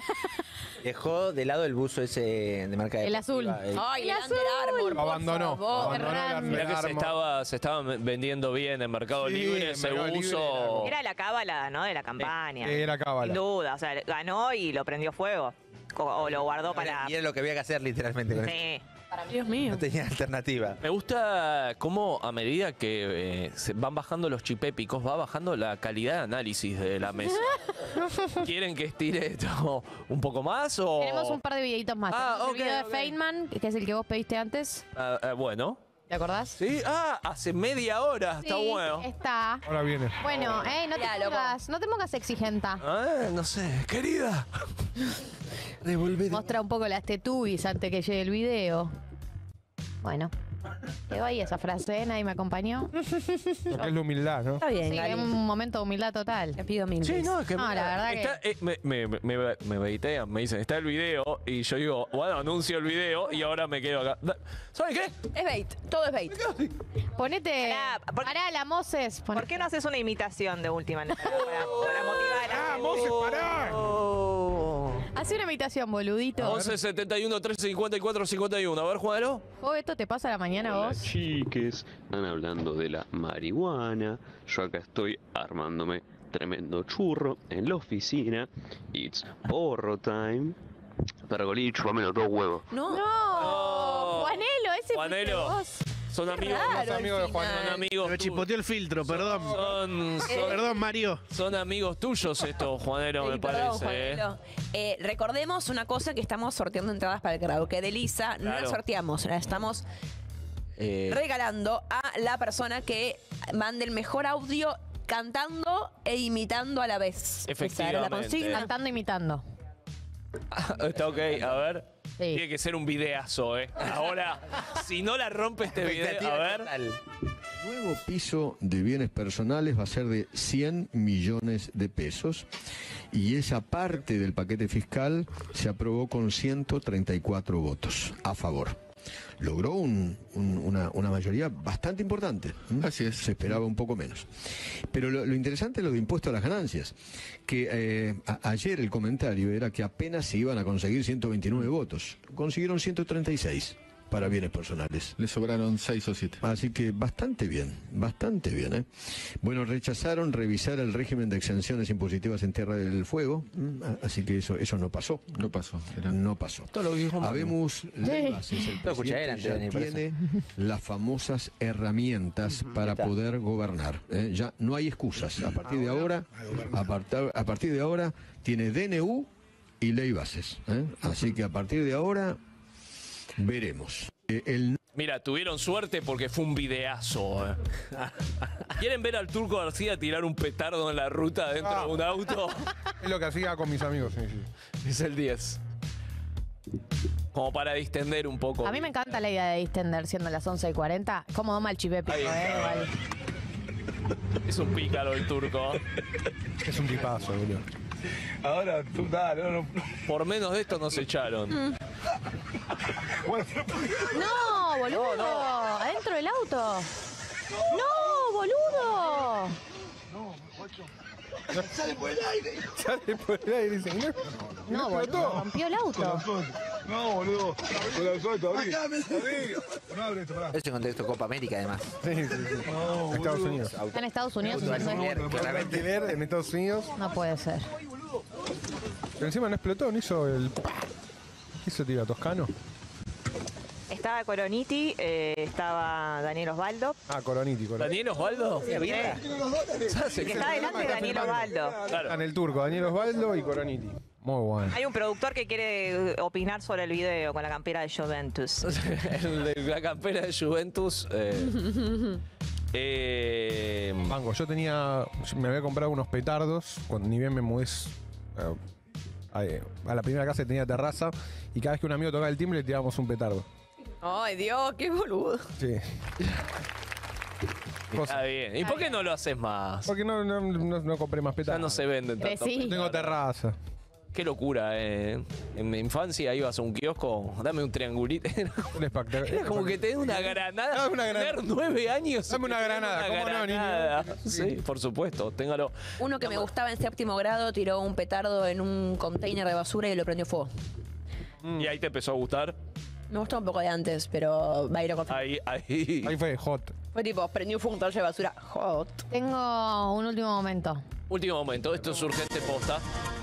Dejó de lado el buzo ese de marca de El azul. Ay, el El Under Armour, Lo por abandonó. favor. Abandonó el grande. Under Mirá que se Armour. estaba, se estaba vendiendo bien en Mercado Sí, Libre en ese Mercado Libre era uso. como- Era la cábala, ¿no? De la campaña. Era cábala. Sin duda, o sea, ganó y lo prendió fuego. O, o lo guardó para. Y era lo que había que hacer literalmente con eso. Sí. Dios mío. No tenía alternativa. Me gusta cómo a medida que eh, se van bajando los chipépicos, va bajando la calidad de análisis de la mesa. ¿Quieren que estire esto un poco más o...? Tenemos un par de videitos más. Ah, Tenemos ok, el video ok. de Feynman, que es el que vos pediste antes. Ah, ah, bueno. ¿Te acordás? Sí, ah, hace media hora, está Sí, bueno. Está. Ahora viene. Bueno, eh, no te Mirá, loco. pongas, no te pongas exigenta. Ah, no sé, querida. Devolvé. Mostra un poco las tetubis antes que llegue el video. Bueno, quedó ahí esa frase, ¿eh? Nadie me acompañó. Lo que es la humildad, ¿no? Está bien, Sí, Gali. es un momento de humildad total. Te pido mil Sí, veces. no, es que No, la verdad está, que- eh, me, me, me, me, me baitean, me dicen, está el video, y yo digo, bueno, anuncio el video y ahora me quedo acá. Da- ¿Saben qué? Es bait, todo es bait. Ponete. Pará, ¿por- Pará, la Moses. ¿Por Ponete. qué no haces una imitación de última para, para motivar a ¡Ah, Moses, pará! Hace una imitación, boludito. once setenta y uno trece cincuenta y cuatro cincuenta y uno. A ver, Juanelo. ¿Vos esto te pasa a la mañana Hola, vos? chiques, están hablando de la marihuana. Yo acá estoy armándome tremendo churro en la oficina. It's porro time. Pergolí, chupame dos huevos. No. No. Juanelo, ese Juanelo. fuiste vos. Son amigos, raro son el amigos de Juan, final. son amigos. Me tu- chipoteó el filtro, perdón. Son, son, Perdón, Mario. son amigos tuyos estos, Juanero, me Sí, perdón, parece. ¿eh? Juanelo. Eh, recordemos una cosa, que estamos sorteando entradas para el karaoke de Lisa. No Claro. las sorteamos, las estamos Eh, regalando a la persona que mande el mejor audio cantando e imitando a la vez. Esa era la Efectivamente. consigna. Cantando, imitando. Está ok, a ver. Sí. Tiene que ser un videazo, ¿eh? Ahora, si no la rompe este video, a ver. Nuevo piso de bienes personales va a ser de cien millones de pesos y esa parte del paquete fiscal se aprobó con ciento treinta y cuatro votos a favor. Logró un- un- una, una mayoría bastante importante. Así es. Se esperaba un poco menos. Pero lo, lo interesante es lo de impuesto a las ganancias, que eh, a- ayer el comentario era que apenas se iban a conseguir ciento veintinueve votos. Consiguieron ciento treinta y seis para bienes personales. Le sobraron seis o siete. Así que bastante bien, bastante bien. ¿eh? Bueno, rechazaron revisar el régimen de exenciones impositivas en Tierra del Fuego, ¿m? A- así que eso eso no pasó. No pasó. No pasó. Todo lo que dijo Manu. Habemos Ley Bases, el Lo escuché presidente él antes de ya venir, por eso. tiene las famosas herramientas para está. poder gobernar. ¿eh? Ya no hay excusas. A partir de ahora, a, partar- a partir de ahora tiene D N U y Ley Bases. ¿eh? Así que a partir de ahora veremos. Eh, el Mira, tuvieron suerte porque fue un videazo. ¿eh? ¿Quieren ver al Turco García tirar un petardo en la ruta dentro Ah. de un auto? Es lo que hacía con mis amigos, sí, sí. Es el diez. Como para distender un poco. A mí me encanta la idea de distender siendo las once y cuarenta. Cómo doma el chipepico, Ahí eh. está. Igual. Es un pícaro el turco. Es un tipazo, boludo. Ahora, tú dale, no, no. Por menos de esto nos echaron. No, boludo. Adentro del auto. No, boludo. Sale por el aire. Sale por el aire, señor. No, boludo. Rompió el auto. No, boludo. Con la suelta, abrí. No abre esto, pará. Es en contexto Copa América, además. Sí, sí, sí. Estados Unidos. Está en Estados Unidos. Auto alquiler, claramente. Ver en Estados Unidos. No puede ser. Pero encima no explotó, no hizo el. ¿Qué hizo tira Toscano? Estaba Coroniti, eh, estaba Daniel Osvaldo. Ah, Coroniti, Coroniti. ¿Daniel Osvaldo? Sí. Que está delante de Daniel Osvaldo. Están el turco, Daniel Osvaldo y Coroniti. Muy bueno. Hay un productor que quiere opinar sobre el video con la campera de Juventus. El de la campera de Juventus. Eh, eh, Mango, yo tenía. Me había comprado unos petardos. Cuando ni bien me mudé eh, a, a la primera casa que tenía terraza. Y cada vez que un amigo tocaba el timbre le tirábamos un petardo. Ay, Dios, qué boludo. Sí. Está bien. ¿Y por qué no lo haces más? Porque no, no, no, no compré más petardos. Ya no se venden tanto. Sí. Tengo terraza. Qué locura, eh. En mi infancia ibas a un kiosco, dame un triangulito. Era como que tenés una granada. Dame una granada. Tener nueve años. Dame una granada, Una ¿cómo no, niño? granada. Sí, por supuesto, téngalo. Uno que me gustaba en séptimo grado tiró un petardo en un container de basura y lo prendió fuego. ¿Y ahí te empezó a gustar? Me gustó un poco de antes, pero va a ir a confiar. Ahí, ahí. Ahí fue hot. Fue tipo, prendió fuego un container de basura. Hot. Tengo un último momento. Último momento, esto es urgente posta.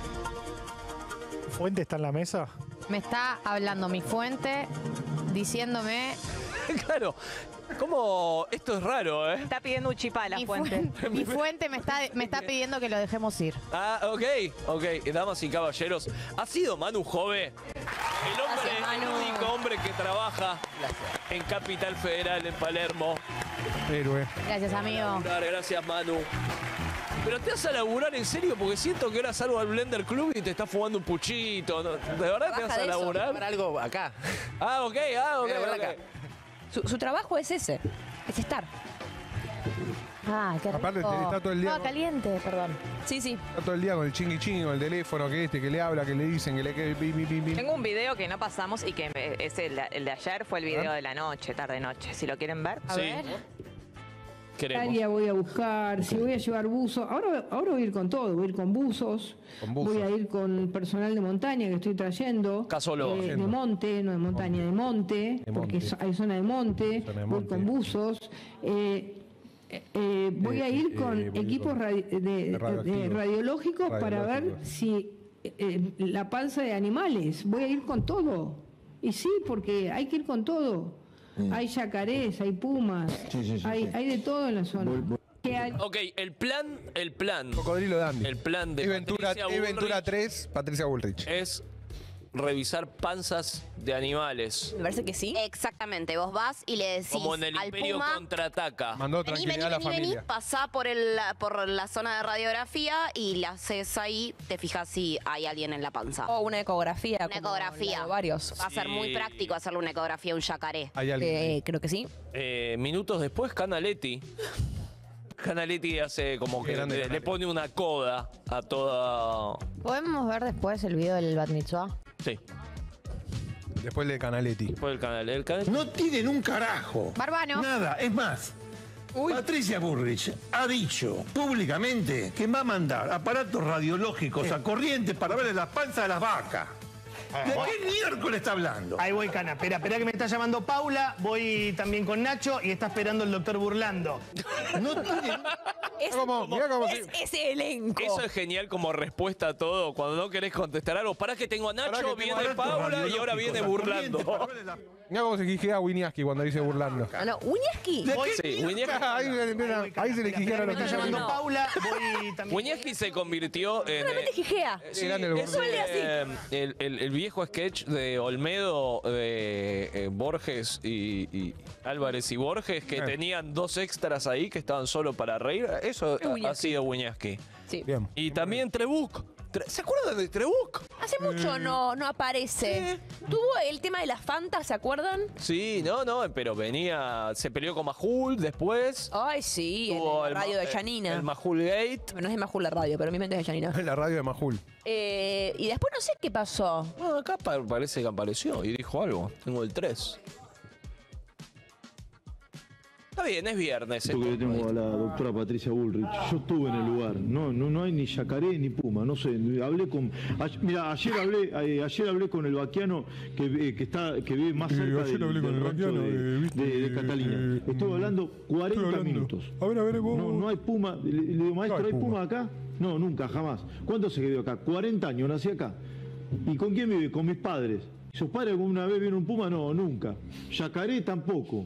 ¿Fuente está en la mesa? Me está hablando mi fuente diciéndome. Claro. ¿Cómo? Esto es raro, ¿eh? Está pidiendo un chipá a la Mi, fuente. fuente, mi fuente me está, me está pidiendo que lo dejemos ir. Ah, ok, ok. Damas y caballeros, ha sido Manu Jove el hombre, Gracias, Manu. el único hombre que trabaja en Capital Federal, en Palermo. Héroe. Gracias, amigo. Gracias, Manu. Pero te vas a laburar en serio porque siento que ahora salgo al Blender Club y te estás fumando un puchito. ¿No? ¿De verdad te vas a de eso. laburar? Para algo acá. Ah, ok, ah, ok. Voy a laburar ok. acá. Su, su trabajo es ese, es estar. Ah, qué rico. Aparte, te- está todo el día Estaba con- caliente, perdón. Sí, sí. Está todo el día con el chingui chingui, con el teléfono, que este, que le habla, que le dicen, que le que pi, pi, pi, pi. Tengo un video que no pasamos y que me- es el, el de ayer, fue el video de la noche, tarde-noche. Si lo quieren ver. A Sí. ver. Queremos. área voy a buscar, si voy a llevar buzos, ahora, ahora voy a ir con todo, voy a ir con buzos, Con buzos. voy a ir con personal de montaña que estoy trayendo, Casolo. eh, de Yendo. monte, no de montaña, de monte, De porque monte. so- hay zona de monte, Zona de voy monte. con buzos, eh, eh, eh, voy Eh, a ir eh, con voy a ir equipos con- radi- de, de- radioactivos. de radiológicos para ver Radiológicos. si eh, la panza de animales, voy a ir con todo, y sí, porque hay que ir con todo. Hay yacarés, hay pumas, Sí, sí, sí, hay, sí. hay de todo en la zona. ¿Qué hay? Ok, el plan, el plan. Cocodrilo Dandy. El plan de Y Ventura, Patricia y Ventura Bullrich tres, Patricia Bullrich. es revisar panzas de animales. Me parece que sí. Exactamente, vos vas y le decís Como en el al Imperio puma, contraataca. Mandó vení, vení, tranquilidad a la vení, vení, familia. pasá por, el, por la zona de radiografía y la haces ahí, te fijas si hay alguien en la panza. O una ecografía. Una como ecografía. la de varios. Va a ser muy Sí. práctico hacerle una ecografía a un yacaré. Hay alguien. ahí. Eh, creo que sí. Eh, minutos después, Canaletti. Canaletti hace como Qué que grande le, le Canaletti. pone una coda a toda. ¿Podemos ver después el video del Bat Mitzvah? Sí, Después de Canaletti. fue el canal. El canal. No tienen un carajo. Barbano. Nada, es más. Patricia Bullrich ha dicho públicamente que va a mandar aparatos radiológicos a Corrientes para ver las panzas de las vacas. ¿De qué miércoles está hablando? Ahí voy, Cana. Espera, espera que me está llamando Paula. Voy también con Nacho y está esperando el doctor Burlando. No tienen... Es, cómo- mirá cómo es se- ese elenco. Eso es genial como respuesta a todo. Cuando no querés contestar algo, para que tengo a Pará que Nacho, tengo viene aparatos Paula y ahora radiológicos viene a Corrientes burlando. para ver las- Mirá cómo se quijea Winiaski cuando dice burlando. Ah, no, Uñaski. Sí, Winiewski- Ahí, mira, ahí se le quijea Me la está llamando no. Paula. Voy también. Winiewski se convirtió en. Solamente eh, jijea. Sí, grande el es, gordo. eh, el, el- el viejo sketch de Olmedo, de eh, Borges y, y Álvarez y Borges, que Eh. tenían dos extras ahí que estaban solo para reír. Eso Es Winiewski. ha sido Winiewski. Sí. Bien. Y también Trebuch. ¿Se acuerdan de Trebuch? Hace mucho no, no aparece. Tuvo el tema de las Fanta, ¿se acuerdan? Sí, no, no, pero venía, se peleó con Majul después. Ay, sí, Tuvo en la radio Ma- de Janina. El Majul Gate. Bueno, no es de Majul la radio, pero mi mente es de Janina. La radio de Majul. Eh, y después no sé qué pasó. Bueno, acá pa- parece que apareció y dijo algo. Tengo el tres. Está bien, es viernes. Porque yo tengo a la doctora Patricia Bullrich. Yo estuve en el lugar. No, no, no hay ni yacaré ni puma. No sé. Hablé con. a- mira, ayer hablé, eh, ayer hablé con el vaquiano que, eh, que está, que vive más Eh, cerca ayer del, hablé con del el rancho vaquiano, de, eh, viste, de- de Catalina. Estuve hablando cuarenta hablando. minutos. A ver, a ver, vos. No, no hay puma. Le, le digo, maestro, No hay ¿hay puma puma. acá? No, nunca, jamás. ¿Cuánto se quedó acá? cuarenta años, nací acá. ¿Y con quién vive? Con mis padres. ¿Y sus padres alguna vez vieron un puma? No, nunca. Yacaré tampoco.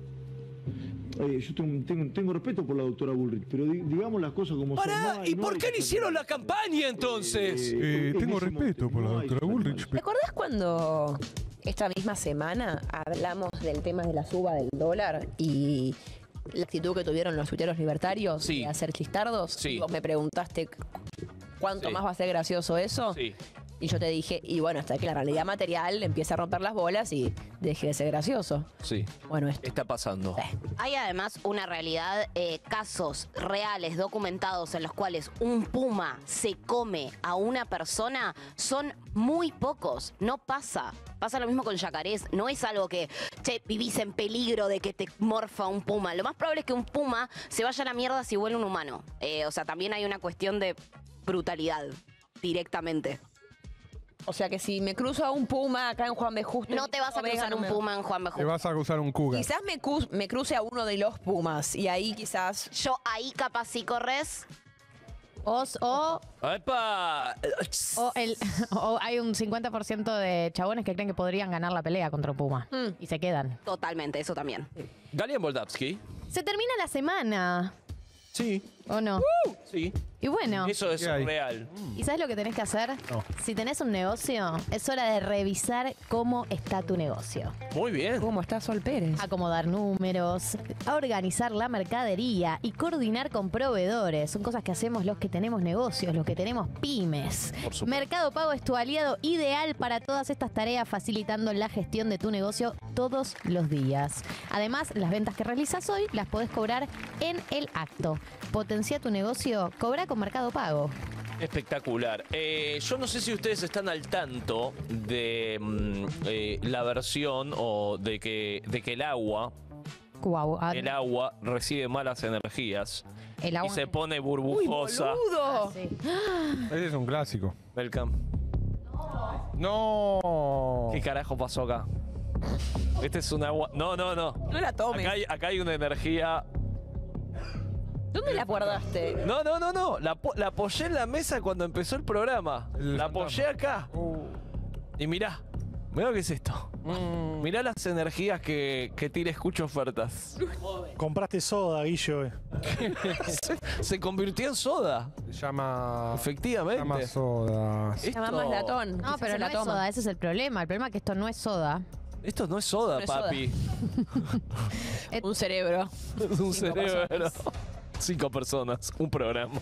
Eh, yo tengo, tengo- tengo respeto por la doctora Bullrich, pero di- digamos las cosas como Pará, son. No hay- ¿y no por hay qué que le hicieron la campaña entonces? Eh, en tengo ese respeto por la doctora Bullrich. ¿Te acordás cuando esta misma semana hablamos del tema de la suba del dólar y la actitud que tuvieron los tuiteros libertarios Sí. de hacer chistardos? Sí. Y vos me preguntaste cuánto Sí. más va a ser gracioso eso. Sí. Y yo te dije, y bueno, hasta que la realidad material empiece a romper las bolas y deje de ser gracioso. Sí. Bueno, esto. Está pasando. Hay además una realidad, eh, casos reales, documentados, en los cuales un puma se come a una persona, son muy pocos. No pasa. Pasa lo mismo con yacarés. No es algo que, che, vivís en peligro de que te morfa un puma. Lo más probable es que un puma se vaya a la mierda si vuelve un humano. Eh, o sea, también hay una cuestión de brutalidad directamente. O sea que si me cruzo a un puma acá en Juan B. Justo. No te vas a cruzar un puma en Juan B. Te vas a acusar un cougar. Quizás me, cu- me cruce a uno de los pumas y ahí quizás. Yo ahí capaz sí corres. O, o, ¡Epa! o el, o hay un cincuenta por ciento de chabones que creen que podrían ganar la pelea contra un puma. Y se quedan. Totalmente, eso también. Galian Moldavsky. Se termina la semana. Sí. ¿O no? Sí. Y bueno. Eso es ¿Qué hay? real. ¿Y sabes lo que tenés que hacer? No. Si tenés un negocio, es hora de revisar cómo está tu negocio. Muy bien. ¿Cómo está Sol Pérez? Acomodar números, organizar la mercadería y coordinar con proveedores. Son cosas que hacemos los que tenemos negocios, los que tenemos pymes. Por supuesto. Mercado Pago es tu aliado ideal para todas estas tareas, facilitando la gestión de tu negocio todos los días. Además, las ventas que realizas hoy las podés cobrar en el acto. Potencia tu negocio, cobra con Mercado Pago. Espectacular. Eh, yo no sé si ustedes están al tanto de mm, eh, la versión o de que, de que el agua, Guau, ah, el agua recibe malas energías el agua- y se pone burbujosa. ¡Boludo! Ah, sí. Ese es un clásico. Welcome. No. ¿Qué carajo pasó acá? Este es un agua. No, no, no. No la tomes. Acá hay, acá hay una energía. ¿Dónde la guardaste? No, no, no, no. La, po- la apoyé en la mesa cuando empezó el programa. El La apoyé acá. Y mirá. Mirá lo que es esto. Mirá las energías que, que tira Escucho Ofertas. Compraste soda, Guillo. eh. se, se convirtió en soda. Se llama. Efectivamente. Se llama soda. Se llama más latón. No, Quizás pero se no la es toma. soda, ese es el problema. El problema es que esto no es soda. Esto no es soda, No es soda. papi. Un cerebro. Un Cinco cerebro. personas. Cinco personas, un programa.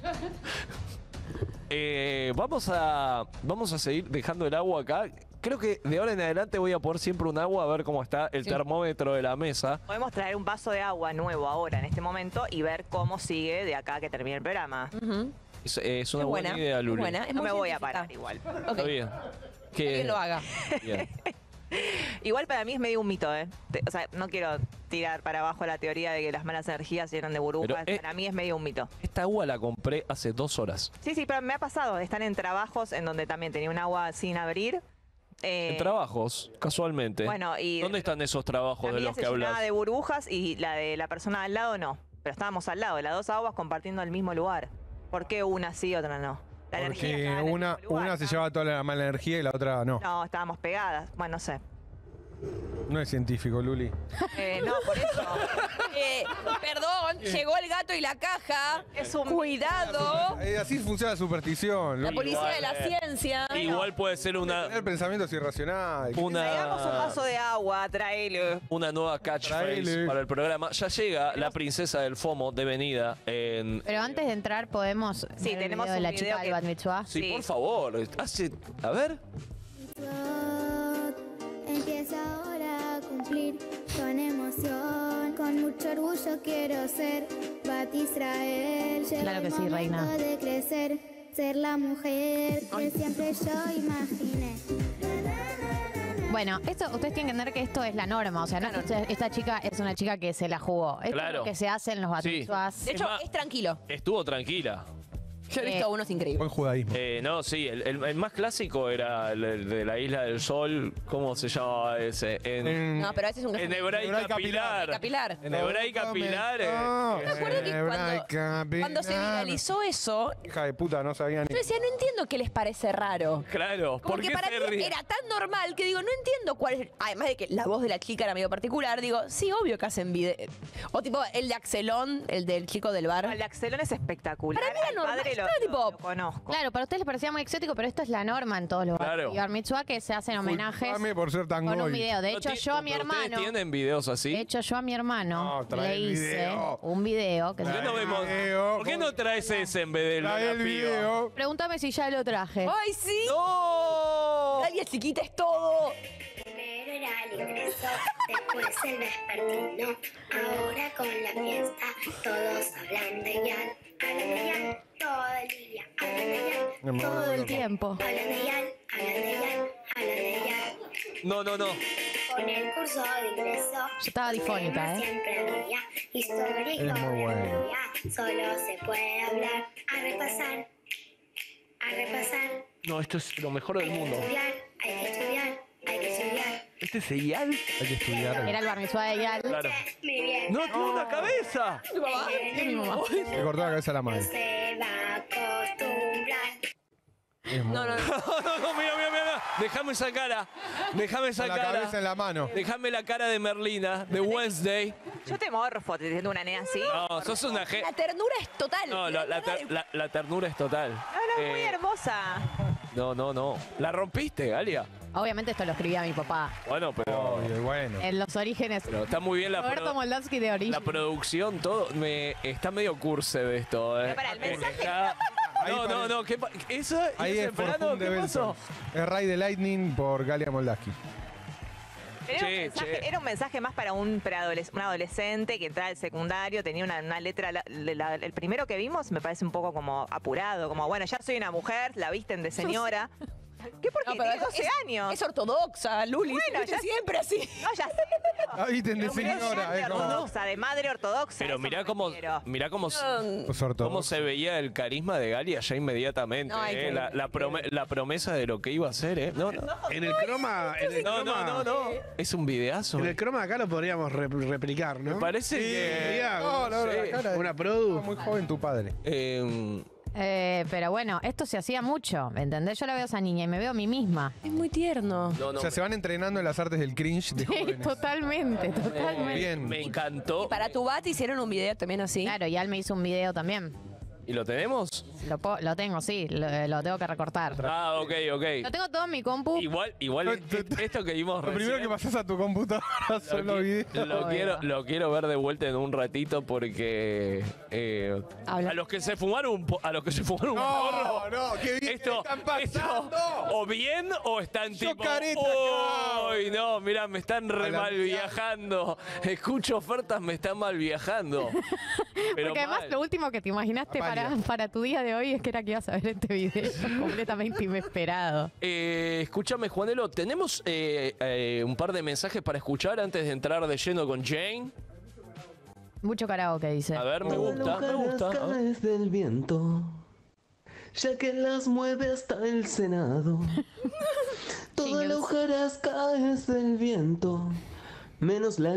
Eh, vamos a vamos a seguir dejando el agua acá. Creo que de ahora en adelante voy a poner siempre un agua a ver cómo está el Sí. termómetro de la mesa. Podemos traer un vaso de agua nuevo ahora, en este momento, y ver cómo sigue de acá a que termine el programa. Es, es una Es buena, buena, idea, es Luli. buena. No me voy a parar igual. Está bien. Que Que lo haga. Bien. Igual para mí es medio un mito, ¿eh? Te- O sea, no quiero tirar para abajo la teoría de que las malas energías se llenan de burbujas. Pero, eh, para mí es medio un mito. Esta agua la compré hace dos horas. Sí, sí, pero me ha pasado. Están en trabajos en donde también tenía un agua sin abrir. Eh, En trabajos, casualmente. Bueno, y- ¿Dónde están esos trabajos la de mía los se que hablas? llenaba de burbujas y la de la persona al lado no. Pero estábamos al lado, las dos aguas compartiendo el mismo lugar. ¿Por qué una sí y otra no? La energía Porque estaba en el una, mismo lugar, una se ¿no? lleva toda la mala energía y la otra no. No, estábamos pegadas. Bueno, no sé. No es científico, Luli. Eh, no, por eso. Eh, perdón, llegó el gato y la caja. Es un Cuidado. Eh, así funciona la superstición. La Luli. policía de la eh, ciencia. Igual puede ser una, Tener pensamientos irracionales. Traigamos un una, vaso de agua, tráelo. una nueva catchphrase Traile. para el programa. Ya llega la princesa del FOMO devenida en... Pero antes de entrar podemos Sí, ver el tenemos video de un la video chica que- del Bat Mitzvah. Sí, Sí. por favor. Hace... A ver. Empieza ahora a cumplir con emoción, con mucho orgullo quiero ser Bat Israel. Llegó Claro que el sí, reina. momento de crecer, ser la mujer que siempre yo imaginé. Bueno, esto ustedes tienen que entender que esto es la norma. O sea, no es que esta- esta chica es una chica que se la jugó. Esto Claro. es lo que se hace en los Bat Sí. Mitzvahs. De hecho, Es más- es tranquilo. Estuvo tranquila. Yo he visto Eh, unos increíbles. Buen judaísmo. Eh, no, sí, el, el- el más clásico era el, el de la Isla del Sol. ¿Cómo se llamaba ese? En, En- No, pero ese es un en hebraica Hebraica pilar. capilar. En hebraica pilar. eh, No, eh, Me acuerdo que Hebraica cuando, cuando se pilar. viralizó eso, Hija de puta, no sabía ni. yo decía, no entiendo qué les parece raro. Claro, Como ¿por que qué para se mí ríe? era tan normal que digo, no entiendo cuál es. Además de que la voz de la chica era medio particular, digo, sí, obvio que hacen video. O tipo, el de Axelón, el del chico del bar. El de Axelón es espectacular. Para mí era Al normal, padre lo, estaba tipo- lo conozco. Claro, para ustedes les parecía muy exótico, pero esto es la norma en todos los Claro. Bat- y Bar Mitzvah, que se hacen homenajes Disculpame por ser tan con un goy. video. De No, hecho, ti- yo a mi pero ustedes hermano, tienen videos así? de hecho, yo a mi hermano No, trae le el hice video. un video que ¿Por qué se no vemos? video. ¿Por qué no traes ese en vez del Trae el la piba? video. Pregúntame si ya lo traje. ¡Ay, sí! ¡No! ¡Ay, chiquita es todo! Primero era el ingreso, después el vespertino. Ahora con la fiesta, todos hablan de Yal. Hablan de Yal todo el día. Hablan de Yal Todo el tiempo. Hablan de Yal, hablan de Yal, hablan de Yal. No, no, no. Con el curso de ingreso. Yo estaba difónica, ¿eh? Siempre había historia y Es muy bueno. geografía. Solo se puede hablar, a repasar, a repasar. No, esto es lo mejor del Hay que mundo. estudiar, hay que estudiar, hay que estudiar. ¿Este es Eyal? Hay que estudiar. Era el Bar Mitzvah de Yal. Claro. Mi bien. ¡No, tiene una cabeza! Mi mamá. Es mi mamá. Le cortó la cabeza a la No madre. se va a acostumbrar. Es muy No, no, no. No, no, mira, mira, mira. Déjame esa cara. Déjame esa Con la cara. cabeza en la mano. Déjame la cara de Merlina, de Wednesday. Yo te morfo teniendo una nena así. No, sos una ge... La ternura es total. No, la, la ter- la- la ternura es total. No, no, es muy Eh, hermosa. No, no, no. La rompiste, Galia. Obviamente esto lo escribía mi papá. Bueno, pero... Obvio, bueno. En los orígenes. pero está muy bien la, Roberto produ- Moldavsky de origen. la producción, todo. Me, está medio curse de esto, ¿eh? Pero para, el mensaje- Está- Ahí No, no, parece- no. ¿Qué pa- ¿Esa? ¿Y Ahí ese es por plano? Funde ¿Qué pasó? Belson. Es Ray de Lightning por Galia Moldaski. Era, Che, un mensaje, che. era un mensaje más para un, preadoles- un adolescente que entraba al secundario, tenía una, una letra, la- la- el primero que vimos me parece un poco como apurado, como bueno, ya soy una mujer, la visten de señora. ¿Qué? Porque No, pero tiene doce es- años. Es ortodoxa, Luli. Bueno, Viste, ya- siempre así. No, ya sé. Ah, viste, de Pero mirá, señora. ya Es de como. ortodoxa, de madre ortodoxa. Pero eso mirá me cómo, refiero. mirá cómo, Pues cómo ortodoxo. se veía el carisma de Galia ya inmediatamente. No, hay eh, que- la, la prome- la promesa de lo que iba a hacer, ¿eh? No, no, En el croma, en el no, no, croma, no, no. Es un videazo. en el croma acá lo podríamos re- replicar, ¿no? Me parece que... Sería No, no, no, Sí. la cara de- una produ. Muy joven tu padre. Eh, Eh, pero bueno, esto se hacía mucho, ¿me entendés? Yo la veo a esa niña y me veo a mí misma. Es muy tierno. no, no. O sea, se van entrenando en las artes del cringe de Sí, jóvenes. totalmente, totalmente. Bien. Me encantó. Para tu bat hicieron un video también así. Claro, y Al me hizo un video también. ¿Y lo tenemos? Lo, po- lo tengo, sí, lo, lo tengo que recortar. Ah, ok, ok. Lo tengo todo en mi compu. Igual, igual est- esto que vimos Lo primero que recién, pasas a tu computadora son lo, los qui- videos. lo quiero, lo quiero ver de vuelta en un ratito porque eh, Habla. a los que se fumaron un po- a los que se fumaron un porro, No, no, qué bien esto, están pasando. esto, o bien o están Yo tipo careta, uy, no, mira, me están re A la mal mierda. viajando. Escucho ofertas, me están mal viajando. Pero Porque además mal. lo último que te imaginaste para, Apalia. para tu día de hoy es que era que ibas a ver este video. Completamente inesperado. Eh, escúchame, Juanelo, tenemos eh, eh, un par de mensajes para escuchar antes de entrar de lleno con Jane. Mucho karaoke, dice. A ver, me gusta, me gusta. Ah. Caes del viento, ya que las mueve hasta el Senado. Todas las hojarasca del viento, menos la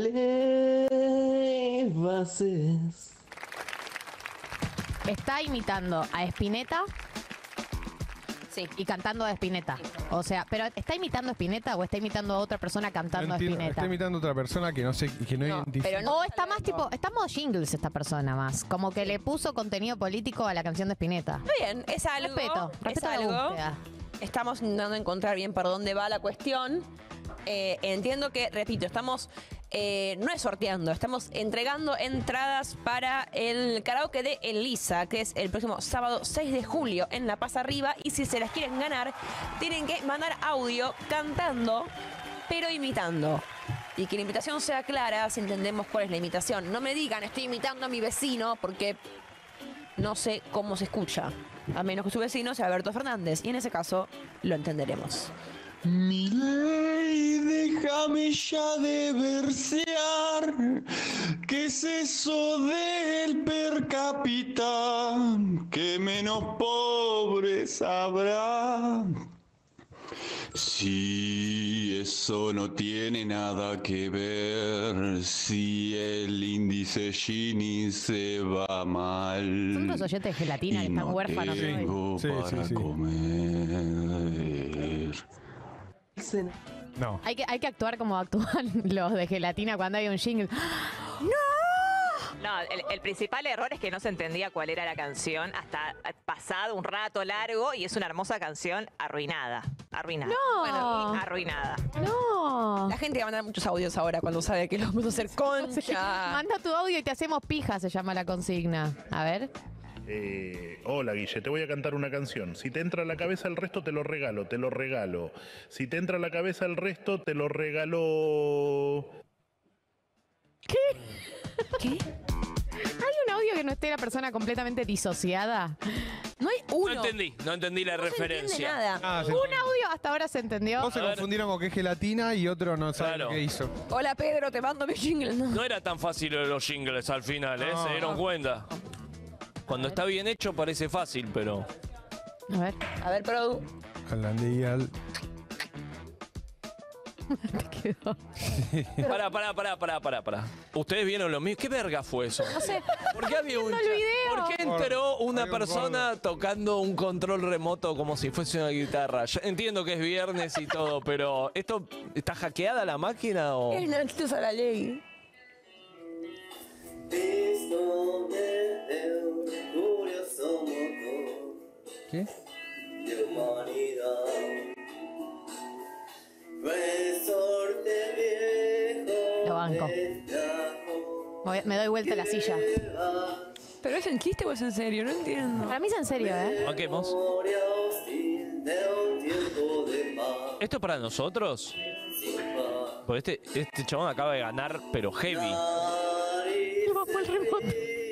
ley bases. Está imitando a Spinetta y cantando a Spinetta. O sea, pero ¿está imitando a Spinetta o está imitando a otra persona cantando No a entiendo, Spinetta? está imitando a otra persona que no sé, que no, identifica. o está más tipo, está modo jingles esta persona más. Como que le puso contenido político a la canción de Spinetta. Está bien, es algo. Respeto, es respeto la algo. búsqueda. Estamos intentando encontrar bien por dónde va la cuestión. Eh, entiendo que, repito, estamos, eh, no es sorteando, estamos entregando entradas para el karaoke de Elisa, que es el próximo sábado seis de julio en La Paz Arriba. Y si se las quieren ganar, tienen que mandar audio cantando, pero imitando. Y que la imitación sea clara, si entendemos cuál es la imitación. No me digan, estoy imitando a mi vecino, porque no sé cómo se escucha. A menos que su vecino sea Alberto Fernández. Y en ese caso, lo entenderemos. Milei, déjame ya de versear. ¿Qué es eso del per cápita? Que menos pobres habrá. Si eso no tiene nada que ver, si el índice Gini se va mal. Son los oyentes de gelatina que están huérfanos hoy. Tengo Sí, sí, para sí. comer. No. Hay que, hay que actuar como actúan los de gelatina cuando hay un jingle. ¡No! No, el, el principal error es que no se entendía cuál era la canción hasta pasado un rato largo y es una hermosa canción arruinada. Arruinada. No. Bueno, arruinada. No. La gente va a mandar muchos audios ahora cuando sabe que lo vamos a hacer concha. Manda tu audio y te hacemos pija, se llama la consigna. A ver. Eh, hola Guille, te voy a cantar una canción. Si te entra a la cabeza el resto, te lo regalo, te lo regalo. Si te entra a la cabeza el resto, te lo regalo. ¿Qué? ¿Qué? ¿Hay un audio que no esté la persona completamente disociada? No hay uno. No entendí, no entendí la referencia. Ah, se- Un audio hasta ahora se entendió. Dos se confundieron con que es gelatina y otro no sabe Claro. qué hizo. Hola Pedro, te mando mi jingle. No. No era tan fácil lo de los jingles al final, ¿eh? No. Se dieron cuenta. Cuando está bien hecho parece fácil, pero... A ver. A ver, Produ. Holandía. Te quedó. Pará, pará, pará, pará, pará, pará. ¿Ustedes vieron lo mismo? ¿Qué verga fue eso? No sé. ¿Por qué había un Viendo el cha- video. ¿Por qué entró una Hay un persona tocando un control remoto como si fuese una guitarra? Yo entiendo que es viernes y todo, pero ¿esto está hackeada la máquina o...? Es Nachito a la ley. ¿Qué? Lo banco. Voy- me doy vuelta a la silla. ¿Pero es en chiste o es en serio? No entiendo. Para mí es en serio, ¿eh? Banquemos. ¿Esto es para nosotros? Pues este, este chabón acaba de ganar, pero heavy. Bajó el remoto.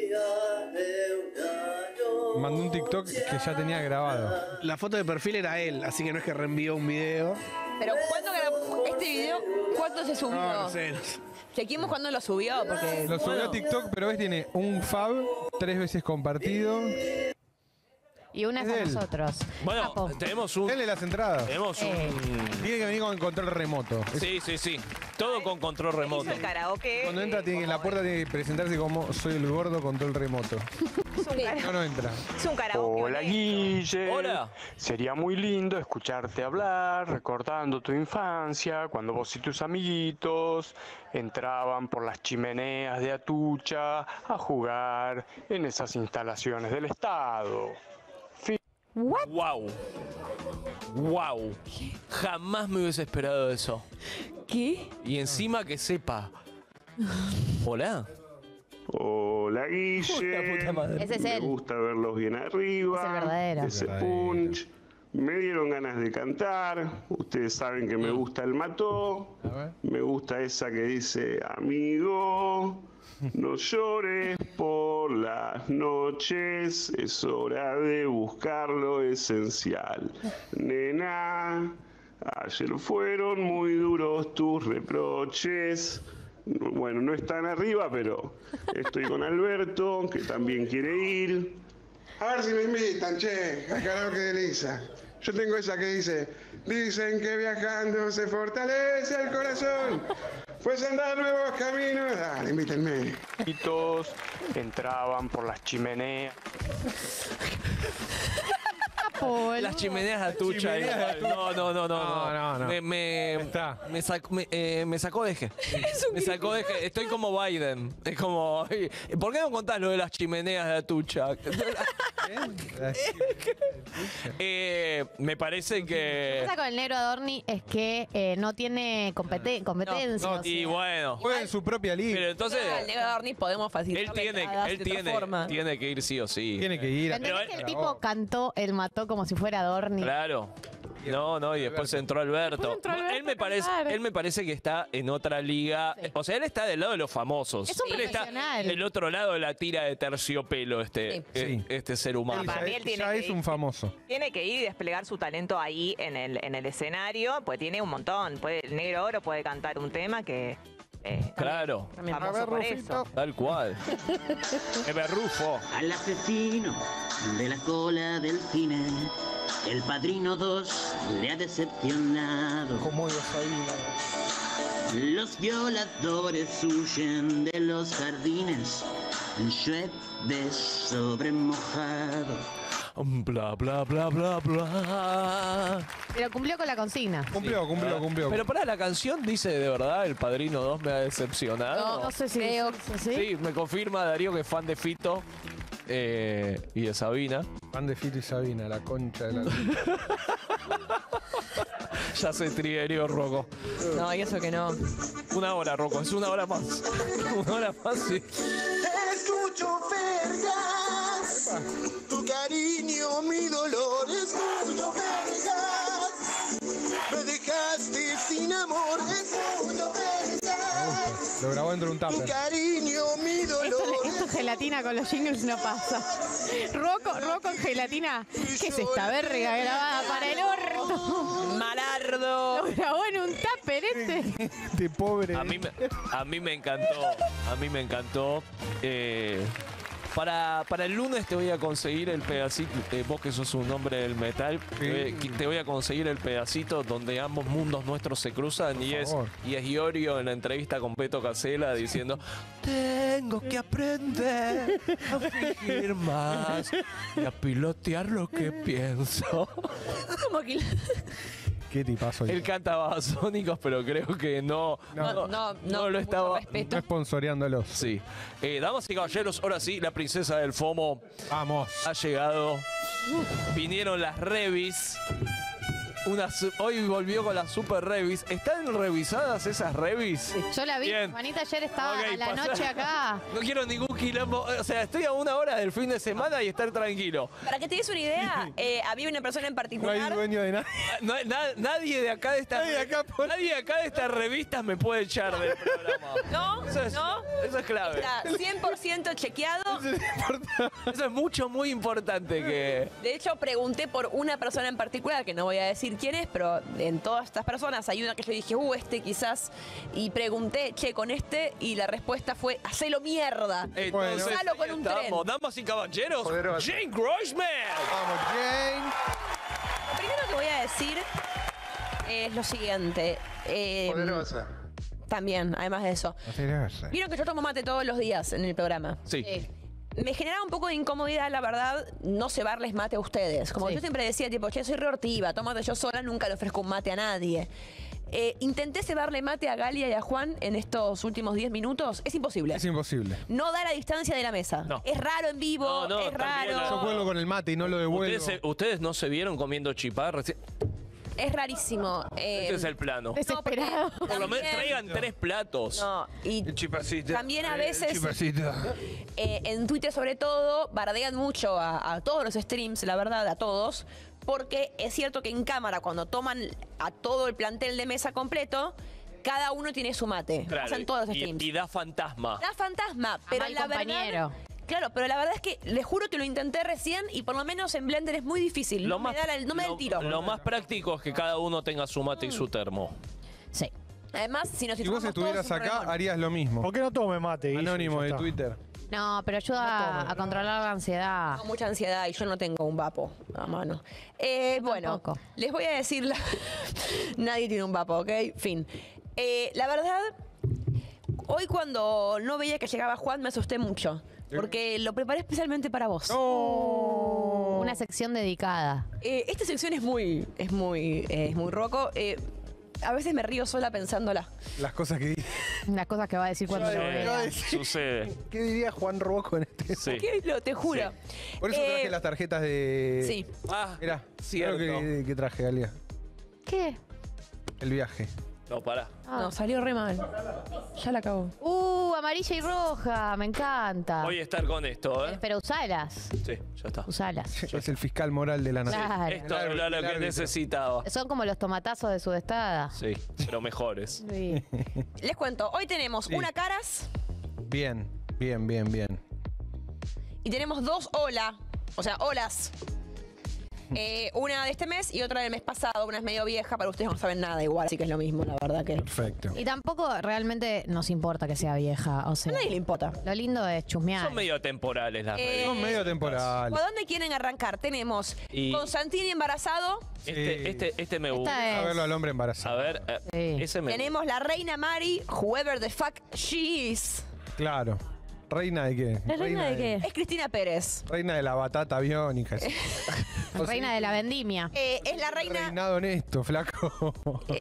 Mandó un TikTok que ya tenía grabado. La foto de perfil era él, así que no es que reenvió un video. Pero ¿cuándo grabó este video? ¿Cuándo se subió? No, no sé. no sé. Chequemos cuándo lo subió, porque... Lo subió bueno. a TikTok, pero ves, tiene un fab, tres veces compartido. Y una es Es a de él. nosotros. Bueno, Capo. tenemos un... Denle las entradas. Tenemos un... Tiene que venir con el control remoto. Sí, sí, sí. Todo con control remoto. Hizo el karaoke. Cuando entra, tiene que en la puerta tiene que presentarse como soy el gordo control remoto. No, no entra. Es un karaoke. Hola Guille. Hola. Sería muy lindo escucharte hablar, recordando tu infancia, cuando vos y tus amiguitos entraban por las chimeneas de Atucha a jugar en esas instalaciones del Estado. What? Wow. Wow. Jamás me hubiese esperado eso. ¿Qué? Y encima que sepa. Hola. Hola Guille. puta madre. Ese es Me él. gusta verlos bien arriba. Es el verdadero. Ese Verdadero. punch. Me dieron ganas de cantar. Ustedes saben que me gusta el mató. A ver. Me gusta esa que dice, amigo, no llores por las noches, es hora de buscar lo esencial. Nena, ayer fueron muy duros tus reproches. Bueno, no están arriba, pero estoy con Alberto, que también quiere ir. A ver si me invitan, che, al karaoke de Elisa. Yo tengo esa que dice, dicen que viajando se fortalece el corazón. Pues andar nuevos caminos. Dale, invítenme. Y todos entraban por las chimeneas. boludo. Las chimeneas de Atucha. Chimeneas de igual. No, no, no, no. No, no, no. Me, me, Está. me, sac- me, eh, me sacó de eje. Me sacó de eje. Estoy como Biden. Es como. ¿Por qué no contás lo de las chimeneas de Atucha? Eh, me parece Lo que que. pasa con el negro Adorni es que eh, no tiene competen- competencia. No, o y sea. bueno. Juega en su propia liga. Pero entonces. Al negro Adorni podemos facilitar Él tiene, entradas él de otra tiene, forma. tiene que ir sí o sí. Tiene que ir. ¿Entendés que el tipo cantó, él mató como si fuera Adorni? Claro. No, no, y después entró Alberto. entró No, Alberto él, me a parece, cantar. él me parece que está en otra liga. O sea, él está del lado de los famosos. Es un él está profesional. del otro lado de la tira de terciopelo, este, eh, este ser humano. Él Para ya, mí él tiene ya que es ir. un famoso. Tiene que ir y desplegar su talento ahí en el, en el escenario, pues tiene un montón. Puede, el negro oro puede cantar un tema que eh, Claro, famoso por eso. tal cual. Es berrufo. Al asesino de la cola del cine, el Padrino dos le ha decepcionado. Como yo sabía. Los violadores huyen de los jardines, llueve sobre mojado. Bla, bla, bla, bla, bla. Pero cumplió con la consigna. Cumplió, cumplió, cumplió. Pero para la canción dice de verdad, el Padrino dos me ha decepcionado. No, no sé si creo. ¿Sí? Sí, me confirma Darío que es fan de Fito eh, y de Sabina. Fan de Fito y Sabina, la concha de la. Ya se trigueó Rocco. No, y eso que no. Una hora, Rocco, es una hora más. Una hora más, sí. Escucho vergas, tu cariño, mi dolor. Escucho vergas, me dejaste sin amor. Escucho vergas, Lo grabó dentro de un tu tupper. cariño, mi dolor. Esto, esto gelatina con los jingles no pasa. Roco, Roco en gelatina. ¿Qué es esta verga grabada para el orto? Malardo. Lo grabó en un tupper este. De pobre. A mí, me, a mí me encantó. A mí me encantó. Eh, para, para el lunes te voy a conseguir el pedacito. Eh, vos que sos un hombre del metal, te, voy- te voy a conseguir el pedacito donde ambos mundos nuestros se cruzan y es, favor. y es Iorio en la entrevista con Peto Casella diciendo: tengo que aprender a fingir más y a pilotear lo que pienso. Como que Qué tipazo. Él canta babasónicos, pero creo que no, No, no, no, no lo estaba. No sponsoreándolos. Sí. Eh, damas y caballeros, ahora sí, la princesa del FOMO Vamos. ha llegado. Vinieron las revis. Unas, hoy volvió con las super revis. ¿Están revisadas esas revis? Yo la vi. Bien. Juanita ayer estaba Ok, a la pasa- noche acá. No quiero ningún quilombo. O sea, estoy a una hora del fin de semana y estar tranquilo. Para que te des una idea, eh, había una persona en No hay particular. dueño de nada. No, na- nadie de acá de estas Nadie de acá por- nadie de acá de estas revistas me puede echar del programa. No, Eso es, no. eso es clave. Está cien por ciento chequeado. Eso es mucho, muy importante que. De hecho, pregunté por una persona en particular, que no voy a decir quién es, pero en todas estas personas hay una que yo dije, uh, este quizás. Y pregunté, che, con este, y la respuesta fue, hacelo mierda. Entonces, Usalo con un tren. estamos, damas y caballeros, Poderoso. Jane Grossman. Vamos, Jane. Lo primero que voy a decir es lo siguiente. eh, Poderosa. También, además de eso. Poderosa. Vieron que yo tomo mate todos los días en el programa. Sí. Me generaba un poco de incomodidad, la verdad, no cebarles mate a ustedes. Como Sí. yo siempre decía, tipo, che, soy reortiva, tómate yo sola, nunca le ofrezco un mate a nadie. Eh, intenté cebarle mate a Galia y a Juan en estos últimos diez minutos. Es imposible. Es imposible. No da la distancia de la mesa. No. Es raro en vivo, No, no, es también raro. Yo cuelgo con el mate y no lo devuelvo. ¿Ustedes, se- ustedes no se vieron comiendo chipá recién. Es rarísimo. Eh, Este es el plano. Desesperado. no, porque Por lo menos también- traigan tres platos. No, y El chipacito. también a veces El chipacito. eh, en Twitter sobre todo bardean mucho a, a todos los streams, la verdad, a todos, porque es cierto que en cámara cuando toman a todo el plantel de mesa completo, cada uno tiene su mate. Claro, Pasan todos los y, streams. y da fantasma. Da fantasma, pero mal la compañero. verdad... Claro, pero la verdad es que les juro que lo intenté recién y por lo menos en Blender es muy difícil. Lo no más, me da, el, no me da el lo- tiro. lo más práctico es que cada uno tenga su mate y su termo. Sí. Además, si nos Si vos situamos estuvieras todos, un acá, problemón. harías lo mismo. ¿Por qué no tome mate? Guille? Anónimo Ya de está. Twitter. No, pero ayuda a controlar la ansiedad. Tengo mucha ansiedad y yo no tengo un vapo a mano. Eh, bueno, tampoco. les voy a decir, la- nadie tiene un vapo, ¿ok? Fin. Eh, la verdad, hoy cuando no veía que llegaba Juan me asusté mucho. Porque lo preparé especialmente para vos. Una sección dedicada. Eh, esta sección es muy, es muy, eh, es muy roco. Eh, a veces me río sola pensándola. Las cosas que dice. Las cosas que va a decir cuando lo vea. Sucede. ¿Qué diría Juan Rocco en este? Sí. ¿Qué? Lo, te juro. Por eso Eh, traje las tarjetas de. Sí. Ah, Mirá, cierto. creo que, que traje, Galia. ¿Qué? El viaje. No, pará. No, salió re mal. Ya la acabó. Uh, amarilla y roja, me encanta. Voy a estar con esto, ¿eh? Pero usalas. Sí, ya está. Usalas. Es el fiscal moral de la nación. Claro. Esto era lo que necesitaba. Son como los tomatazos de Sudestada. Sí, pero mejores. Sí. Les cuento, hoy tenemos Sí. una caras Bien, bien, bien, bien. y tenemos dos hola. O sea, olas. Eh, una de este mes y otra del mes pasado. Una es medio vieja, para ustedes no saben nada igual, así que es lo mismo, la verdad que. Perfecto. Y tampoco realmente nos importa que sea vieja. O sea, A nadie le importa. Lo lindo es chusmear. Son medio temporales las Eh, redes. Son medio temporal. ¿Por dónde quieren arrancar? Tenemos Y- Constantini embarazado, Este, este, este me Esta gusta. es- A verlo al hombre embarazado. A ver, eh, Sí. ese me gusta. tenemos la reina Mari, whoever the fuck she is. Claro. ¿Reina de qué? ¿La reina de qué? Es Cristina Pérez. Reina de la batata aviónica. Reina de la vendimia. Eh, es la reina, Reinado honesto, flaco.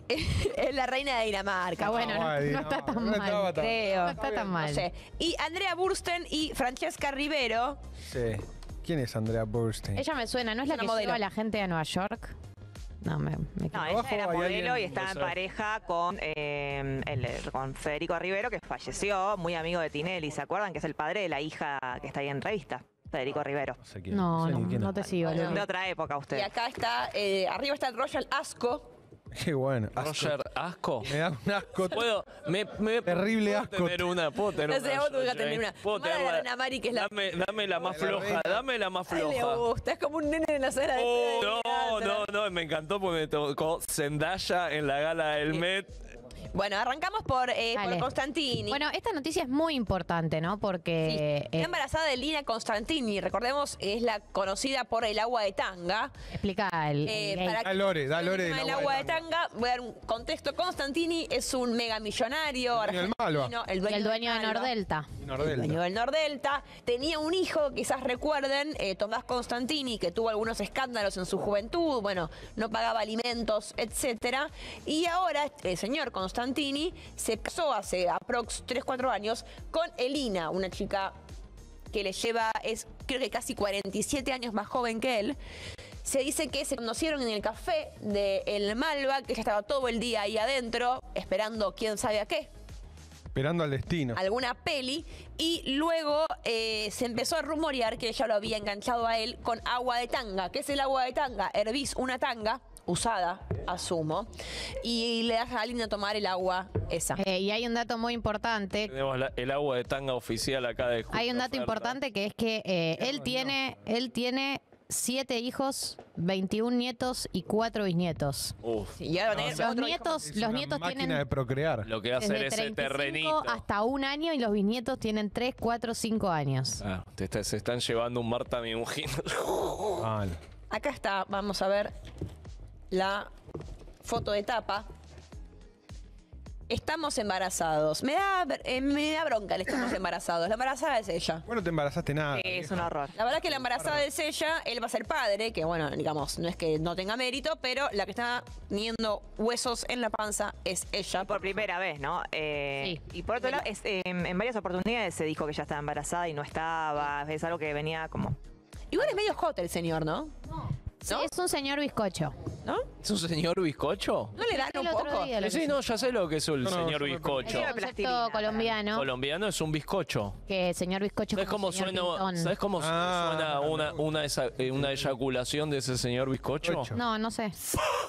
es la reina de Dinamarca. Está bueno, no, Ay, no está tan no mal. estaba tan- Creo. No está tan mal. No sé. Y Andrea Bursten y Francesca Rivero. Sí. ¿Quién es Andrea Burstein? Ella me suena, ¿no es la Una que modelo. lleva a la gente a Nueva York? No, me, me No, Abajo ella era hay modelo alguien- y estaba en Puede ser. pareja con, eh, el- con Federico Rivero, que falleció, muy amigo de Tinelli. ¿Se acuerdan? Que es el padre de la hija que está ahí en revista, Federico Rivero. No sé quién. No, sé no, ni quién no es. te sigo. Bueno. Luli. De otra época usted. Y acá está, eh, arriba está el Royal Asco. Qué bueno. Asco. Roger, asco. Me da un asco. Puedo, me, me Terrible puedo asco. tener una, puedo tener No sé, una. vos tenés que yo, tener Jane. una. Puedo Tomá la de tener la la- reina Mari, que es la. Dame, dame la más La floja, reina. dame la más Ay, le floja. gusta, es como un nene de la cena de Oh, espera no, de no, teatro. no, me encantó porque me tocó Zendaya en la gala del Met. Bueno, arrancamos por, eh, por Dale. Constantini. Bueno, esta noticia es muy importante, ¿no? Porque. Está eh, embarazada de Lina Constantini, recordemos, es la conocida por el agua de tanga. explica el. Eh, el gay. para Da Lore, da Lore el del agua, agua de tanga, voy a dar un contexto. Constantini es un mega millonario El dueño del argentino, el Y dueño, el dueño de del Malva. Nordelta. Y El Nordelta. dueño del Nordelta. Tenía un hijo, quizás recuerden, eh, Tomás Constantini, que tuvo algunos escándalos en su juventud, bueno, no pagaba alimentos, etcétera. Y ahora el señor Constantini se casó hace aprox tres cuatro años con Elina, una chica que le lleva, es creo que casi cuarenta y siete años más joven que él. Se dice que se conocieron en el café de El Malva, que ella estaba todo el día ahí adentro, esperando quién sabe a qué, Esperando al destino. alguna peli, y luego eh, se empezó a rumorear que ella lo había enganchado a él con agua de tanga. ¿Qué es el agua de tanga? Hervís una tanga, usada, asumo, y le das a alguien a tomar el agua esa. Eh, y hay un dato muy importante. Tenemos la- el agua de tanga oficial acá de Hay un dato Oferta. importante que es que eh, él tiene, él tiene siete hijos, veintiún nietos y cuatro bisnietos. Uf, Y ahora tenés Los otro hijo nietos, Es los una nietos máquina tienen de procrear. lo que va a hacer desde ese treinta y cinco terrenito. hasta un año y los bisnietos tienen tres, cuatro, cinco años. Ah, te está- se están llevando un Marta Minujín. Mal. Acá está, vamos a ver la foto de tapa. Estamos embarazados. Me da, eh, me da bronca el estamos embarazados. La embarazada es ella. Bueno, te embarazaste nada. Sí, es un horror. La verdad que la embarazada es ella, él va a ser padre, que bueno, digamos, no es que no tenga mérito, pero la que está teniendo huesos en la panza es ella. Por primera vez, ¿no? Eh, Y por otro lado, es, eh, en varias oportunidades se dijo que ella estaba embarazada y no estaba. Es algo que venía como. Igual es medio hot el señor, ¿no? Sí, es un señor bizcocho. ¿No? ¿Es un señor bizcocho? ¿No le dan El un otro poco? día lo Sí, sí, no, ya sé lo que es el No, no, señor yo me- bizcocho. Era Concepto plastilina. colombiano, Colombiano es un bizcocho. que señor bizcocho ¿Sabes como cómo señor suena, Pintón. ¿sabes cómo Ah, suena una, una, esa- eh, una eyaculación de ese señor bizcocho? Ocho. No, no sé.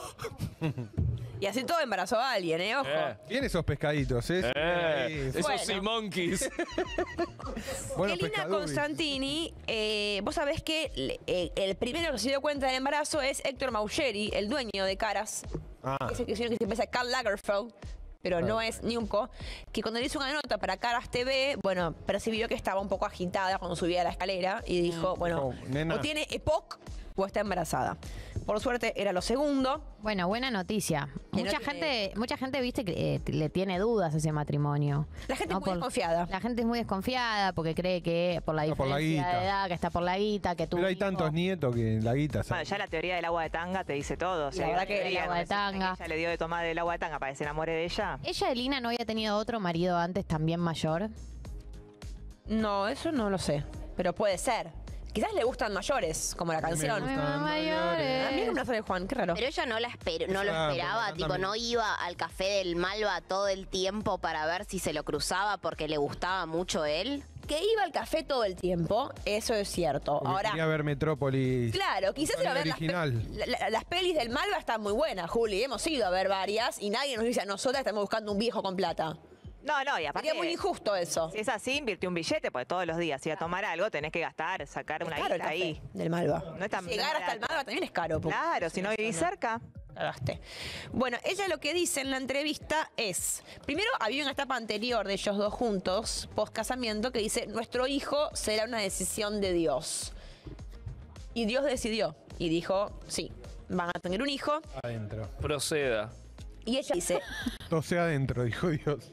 Y así todo embarazó a alguien, ¿eh? Ojo. Eh, Bien esos pescaditos, ¿eh? eh, Ahí. esos Bueno. sea monkeys. Buenos Elina pescadores. Constantini, eh, vos sabés que le- eh, el primero que se dio cuenta del embarazo es Héctor Maucheri, el dueño de Caras. Ah. Ese que hicieron que se empieza Karl Lagerfeld, pero no es Niumco, que cuando le hizo una nota para Caras T V, bueno, percibió que estaba un poco agitada cuando subía la escalera y dijo, bueno, Dijo, "Nena". o tiene E P O C o está embarazada. Por suerte era lo segundo. Bueno, buena noticia. Que Mucha no gente, tiene- mucha gente, viste, que eh, le tiene dudas a ese matrimonio. La gente ¿no? es muy Por- desconfiada. La gente es muy desconfiada porque cree que por la Está por la diferencia guita. de edad, que está por la guita, que tú. Pero hay tantos nietos que la guita, Bueno, ¿sabes? ya la teoría del agua de tanga te dice todo. O sea, La verdad hay una que el teoría agua de donde se supone tanga. que Ella le dio de tomar del agua de tanga para que se enamore de ella. ¿Ella, Elina, no había tenido otro marido antes también mayor? No, eso no lo sé. Pero puede ser. Quizás le gustan mayores, como la A mí me canción. gustan mayores. A mí no me la sabe Juan, qué raro. Pero ella no la esper- no lo Ah, esperaba, porque tipo, también. no iba al café del Malva todo el tiempo para ver si se lo cruzaba porque le gustaba mucho él. Que iba al café todo el tiempo, eso es cierto. Porque Ahora, quería ver Metrópolis. claro, quizás iba a ver las, pe- original. la- la- las pelis del Malva están muy buenas, Juli. Hemos ido a ver varias y nadie nos dice a nosotras que estamos buscando un viejo con plata. No, no, y aparte. Sería muy injusto eso. Si es así, invirtió un billete, porque todos los días, si a tomar algo, tenés que gastar, sacar una Es caro el guita café ahí. del Malva. No es tan Llegar hasta el barato. Malva también es caro. porque- Claro, si no vivís cerca. Cagaste. Bueno, ella lo que dice en la entrevista es, primero había una etapa anterior de ellos dos juntos, post casamiento, que dice, nuestro hijo será una decisión de Dios. Y Dios decidió y dijo, sí, van a tener un hijo. Adentro. Proceda. Y ella dice, Todo sea adentro, dijo Dios.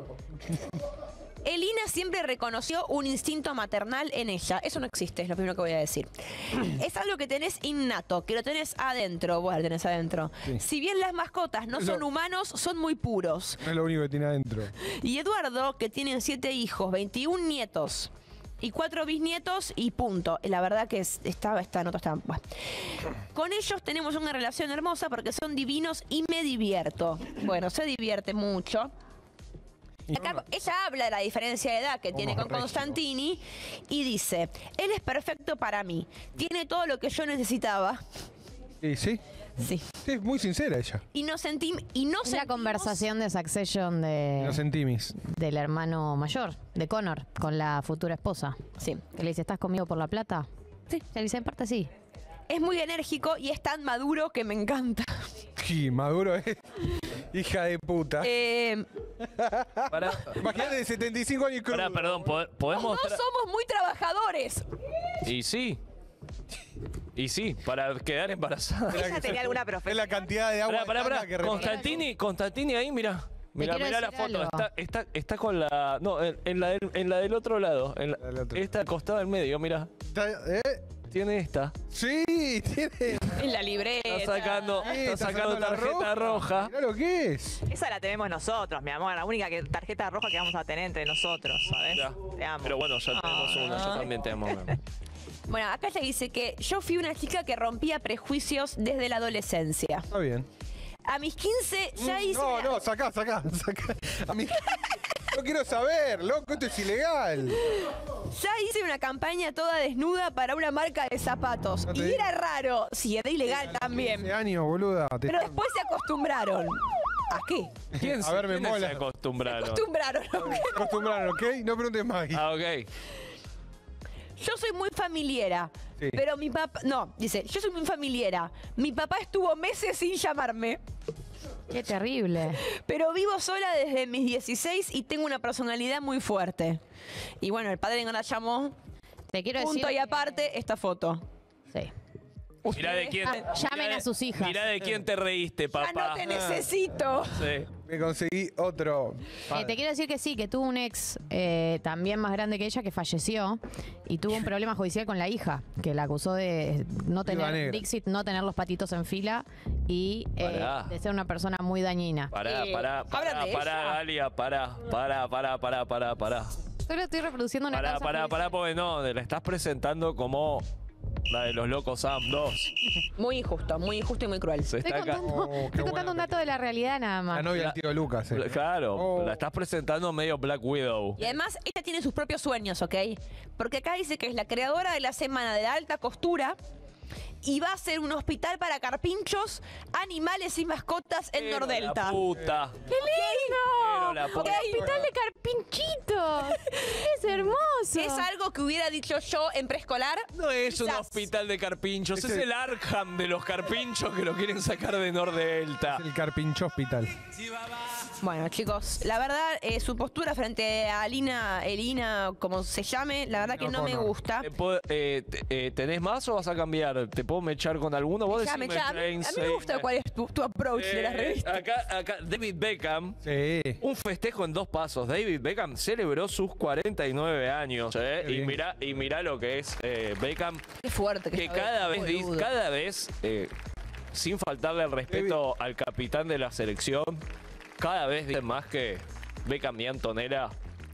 Elina siempre reconoció un instinto maternal en ella. Eso no existe, es lo primero que voy a decir. Es algo que tenés innato, que lo tenés adentro. Vos lo tenés adentro. Sí. Si bien las mascotas no Lo- son humanos, son muy puros. No es lo único que tiene adentro. Y Eduardo, que tienen siete hijos, veintiún nietos y cuatro bisnietos y punto. La verdad que es- esta, esta nota está... bueno. Con ellos tenemos una relación hermosa porque son divinos y me divierto. Bueno, se divierte mucho. Acá, ella habla de la diferencia de edad que tiene con recio. Constantini y dice, él es perfecto para mí, tiene todo lo que yo necesitaba. ¿Y sí? Sí. Sí, es muy sincera ella. Y no sentí y no Es la conversación de Succession de, Lo sentimis. del hermano mayor, de Connor, con la futura esposa. Sí. Que le dice, ¿estás conmigo por la plata? Sí. Le dice, en parte sí. Es muy enérgico y es tan maduro que me encanta. Sí, Maduro es hija de puta. Eh, Pará, Imagínate de setenta y cinco años y crudo. pará, perdón, ¿po- los ¿podemos...? dos tra- somos muy trabajadores. Y sí. Y sí, para quedar embarazada. ¿Ella tenía alguna Es profesión? la cantidad de agua Pará, pará, de pará. tanga que repara. Constantini, Constantini ahí, mira. Mira, quiero mira la decir foto. algo. Está, está, está con la. No, en, en la del, en la del otro lado. En la- La del otro. esta acostada en medio, mira. Está- ¿Eh? Tiene esta. Sí, tiene. En la libreta. Está sacando, Sí, está sacando la tarjeta roja. Mirá lo que es. Esa la tenemos nosotros, mi amor. La única que, tarjeta roja que vamos a tener entre nosotros, ¿sabes? Ya. Te amo. Pero bueno, ya tenemos una. Yo también te amo. Bueno, acá ella dice que yo fui una chica que rompía prejuicios desde la adolescencia. Está bien. A mis quince ya hice... No, no, sacá, sacá, sacá. A mí. No quiero saber, loco, esto es ilegal. Ya hice una campaña toda desnuda para una marca de zapatos. No te Y digo. era raro. Sí, era ilegal también. quince años, boluda. Te- Pero después se acostumbraron. ¿A qué? ¿Quién, A ver, me quiénes mola. se acostumbraron? Acostumbraron. Acostumbraron, ¿ok? No preguntes más. Ah, ok. Yo soy muy familiera. Sí. Pero mi papá... No, dice, yo soy muy familiera. Mi papá estuvo meses sin llamarme. Qué terrible. Pero vivo sola desde mis dieciséis y tengo una personalidad muy fuerte. Y bueno, el padre no la llamó. Te quiero Punto decir y aparte, esta foto. Sí. Mirá de quién. Ah, llamen mirá de- a sus hijas. Mirá de quién te reíste, Ya papá. no te necesito. Sí. Me conseguí otro. Eh, te quiero decir que sí, que tuvo un ex eh, también más grande que ella que falleció y tuvo un problema judicial con la hija, que la acusó de no Viuda tener, negra. Dixit, no tener los patitos en fila y eh, Pará. de ser una persona muy dañina. Pará, Eh, pará, ¿hablan pará, de pará, ella? Galia, pará, pará, pará, pará, pará, pará. Solo estoy reproduciendo una Pará, causa pará, judicial. pará, porque no, la estás presentando como la de los locos Sam dos. Muy injusto, muy injusto y muy cruel. Se Estoy está acá. contando, Oh, qué estoy contando buena un dato de la realidad nada La más. novia del tío Lucas, eh. Claro, Oh. la estás presentando medio Black Widow. Y además, ella tiene sus propios sueños, ¿ok? Porque acá dice que es la creadora de la semana de la alta costura y va a ser un hospital para carpinchos, animales y mascotas en Pero Nordelta. la puta. ¡Qué lindo! Pero la ¡Un puta. hospital de carpinchitos! ¡Es hermoso! Es algo que hubiera dicho yo en preescolar. No es un Quizás. hospital de carpinchos, es Ese- el Arkham de los carpinchos que lo quieren sacar de Nordelta. El Carpincho Hospital. Bueno, chicos, la verdad, eh, su postura frente a Alina, Elina, como se llame, la verdad que no me gusta. Eh, puedo- eh, te- eh, ¿Tenés más o vas a cambiar? ¿Te puedo mechar con alguno? Vos Ya, me- decime, ya, a, mí, Train, a mí me gusta seis, cuál es tu, tu approach de las Eh, revistas. Acá, acá, David Beckham. Sí. Un festejo en dos pasos. David Beckham celebró sus cuarenta y nueve años. ¿eh? Qué Y bien. mirá, y mirá lo que es eh, Beckham. Qué fuerte que, Que está cada vez, Beckham, dis- boludo. cada vez eh, sin faltarle el respeto al capitán de la selección, cada vez dicen más que Beckham y Antonella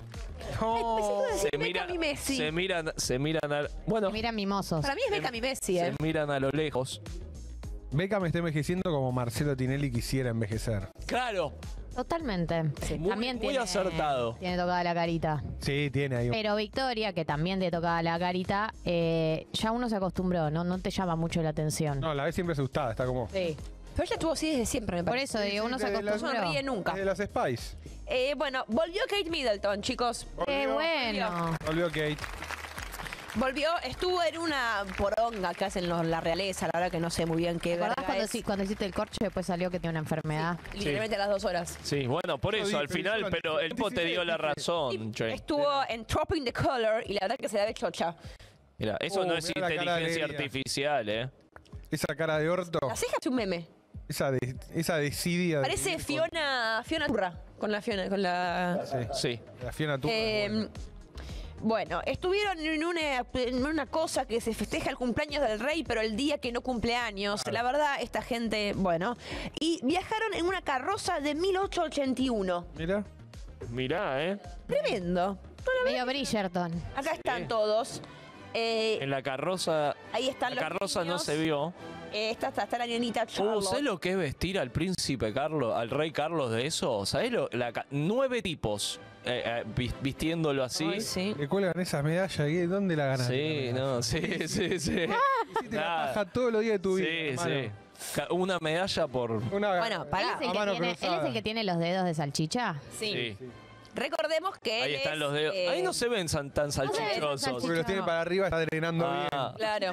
se Beckham miran, y Messi. se miran, se miran a, bueno, Mira mimosos. Para mí es Beckham y Messi, se ¿eh? miran a lo lejos. Beckham está envejeciendo como Marcelo Tinelli quisiera envejecer. Claro, Totalmente. muy, también muy tiene, acertado. tiene tocada la carita. Sí, tiene ahí un... Pero Victoria, que también te tocaba la carita, eh, ya uno se acostumbró, ¿no? No te llama mucho la atención. No, la vez siempre asustada, está como... Sí. Pero ella estuvo así desde siempre, me Por parece. eso digo, uno se de las- acostumbró. No sonríe nunca. De las Spice. Eh, bueno, volvió Kate Middleton, chicos. Qué bueno. Volvió Kate. Volvió, estuvo en una poronga que hacen los- la realeza, la verdad que no sé muy bien qué ¿Te acordás verga cuando, es. sí- cuando hiciste el corche y después salió que tiene una enfermedad? Literalmente a las dos horas. Sí, bueno, por No, eso, di- al pero final, yo lo pero el tipo te dio la razón, Jane. Estuvo en Dropping the Color y la verdad que se la ve chocha. Mira, eso Oh, no es mirá la cara de inteligencia ella. artificial, ¿eh? Esa cara de orto. La ceja es un meme. Esa, de, esa desidia. de Parece vivir con- Fiona, Fiona Turra, con la Fiona, con la... Sí. Sí. La Fiona Turra. Eh, bueno, estuvieron en una, en una cosa que se festeja el cumpleaños del rey, pero el día que no cumple años. La verdad, esta gente, bueno. Y viajaron en una carroza de mil ochocientos ochenta y uno. Mira. Mirá, ¿eh? Tremendo. Medio Bridgerton. Acá están todos. Eh, En la carroza, ahí están la los carroza no niños. se vio. Eh, está, está, está la nenita Uh, Charlotte. ¿sabés lo que es vestir al príncipe Carlos, al rey Carlos de eso? ¿Sabés lo? La ca- nueve tipos eh, eh, vis- vistiéndolo así. Ay, sí. Le cuelgan esa medalla. ¿y ¿Dónde la ganaron? Sí, no, sí, sí, sí. Hiciste la Nada. paja todos los días de tu vida. Sí, hermano. sí. Ca- Una medalla por... Una, Bueno, pará. ¿Él es, el a que mano tiene, ¿Él cruzada. es el que tiene los dedos de salchicha? Sí. Sí. Recordemos que Ahí él están es, los dedos. eh, Ahí no se ven san- tan se ven tan salchichosos. Porque los tiene para arriba, está drenando Ah. Claro.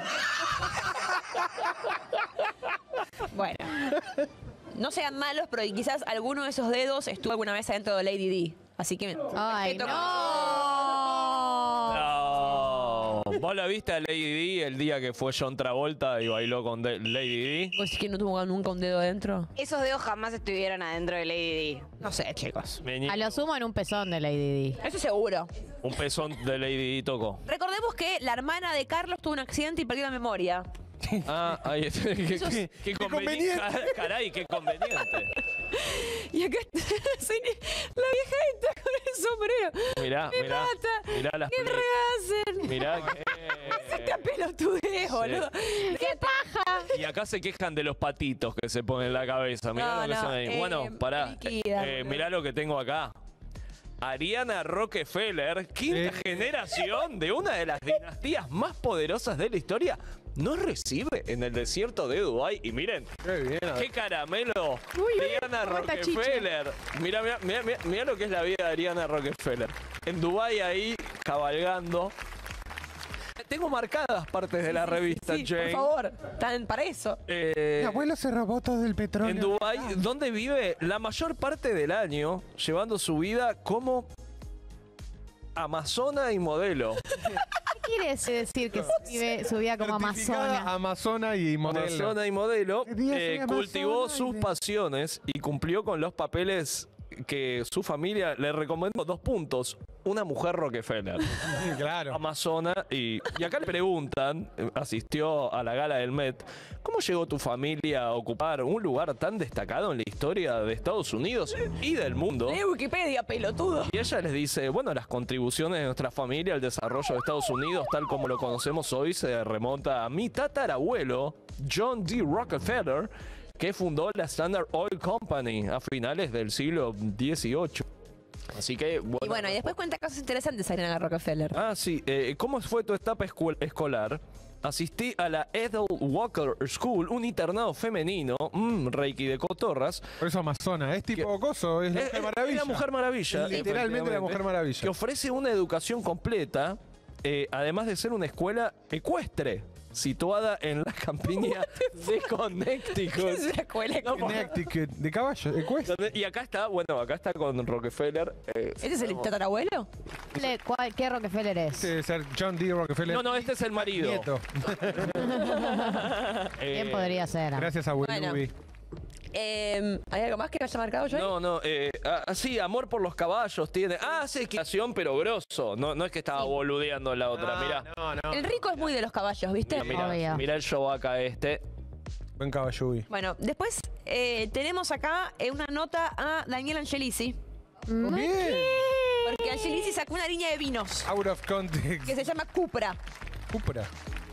Bueno. No sean malos, pero quizás alguno de esos dedos estuvo alguna vez adentro de Lady D. Así que... ¡Ay, respeto- no! No. ¿Vos la viste a Lady D el día que fue John Travolta y bailó con de- Lady D? ¿Pues que no tuvo nunca un dedo adentro? Esos dedos jamás estuvieron adentro de Lady D. No sé, chicos. Meñi- A lo sumo en un pezón de Lady D. Eso seguro. Un pezón de Lady D tocó. Recordemos que la hermana de Carlos tuvo un accidente y perdió la memoria. Ah, ahí está. Qué, Eso es- qué- qué conveniente. Caray, qué conveniente. Y acá está soy la vieja esta con el sombrero. Mirá, Me mirá. mata. Mirá las ¿Qué pla- rehacen? Mirá que... Esta pelotudez, boludo. ¡Qué paja! Y acá se quejan de los patitos que se ponen en la cabeza. Mirá No, lo que no, son ahí. eh, bueno, pará. liquida, Eh, boludo. mirá lo que tengo acá. Ariana Rockefeller, quinta generación de una de las dinastías más poderosas de la historia, no recibe en el desierto de Dubái. Y miren, Qué bien. qué caramelo. Uy, uy, Ariana cómo está Rockefeller. Mirá, mirá, mirá, mirá, mirá lo que es la vida de Ariana Rockefeller. En Dubái ahí, cabalgando. Tengo marcadas partes de la revista, Sí, Jane. por favor. Están para eso. Eh, Mi abuelo se robó todo el petróleo. en Dubái, donde vive la mayor parte del año, llevando su vida como amazona y modelo. ¿Qué quiere decir que vive su vida como Certificada amazona? Amazona y modelo. Amazona y modelo, ¿Qué día eh, soy cultivó amazona y sus de- pasiones y cumplió con los papeles que su familia le recomendó. Dos puntos. Una mujer Rockefeller. Claro. Amazona. Y, y acá le preguntan, eh, asistió a la gala del Met, ¿cómo llegó tu familia a ocupar un lugar tan destacado en la historia de Estados Unidos y del mundo? Lee Wikipedia, pelotudo. Y ella les dice, bueno, las contribuciones de nuestra familia al desarrollo de Estados Unidos, tal como lo conocemos hoy, se remonta a mi tatarabuelo, John D. Rockefeller, que fundó la Standard Oil Company a finales del siglo dieciocho. Así que, bueno. Y bueno, y después cuenta cosas interesantes Ariana Rockefeller. Ah, sí. eh, ¿Cómo fue tu etapa escu- escolar? Asistí a la Ethel Walker School, un internado femenino, mm, Reiki de cotorras. Por eso Amazona, es tipo coso, es la Eh, Mujer eh, Maravilla. Es la Mujer Maravilla. Literalmente la efectivamente, Mujer Maravilla. Que ofrece una educación completa, eh, además de ser una escuela ecuestre. situada en la campiña de Connecticut. Es una escuela de Connecticut, de caballo, de cuesta. Y acá está, bueno, acá está con Rockefeller. eh, ¿Ese es el tatarabuelo? Le- ¿cuál- ¿Qué Rockefeller es? Este debe ser John D. Rockefeller. No, no, este es el marido. Nieto. ¿Quién Eh, podría ser? Gracias a Bueno. Willoughby. Eh, ¿Hay algo más que haya marcado yo? No, no, eh, ah, sí, amor por los caballos tiene. Ah, sí, equitación, pero grosso. No, no es que estaba boludeando la otra, mirá. No, no. El rico es muy de los caballos, ¿viste? Mirá, Obvio. mirá el show acá este. Buen caballubi. Bueno, después eh, tenemos acá eh, una nota a Daniel Angelisi. Bien. Porque Angelisi sacó una línea de vinos Out of context. que se llama Cupra. Cupra.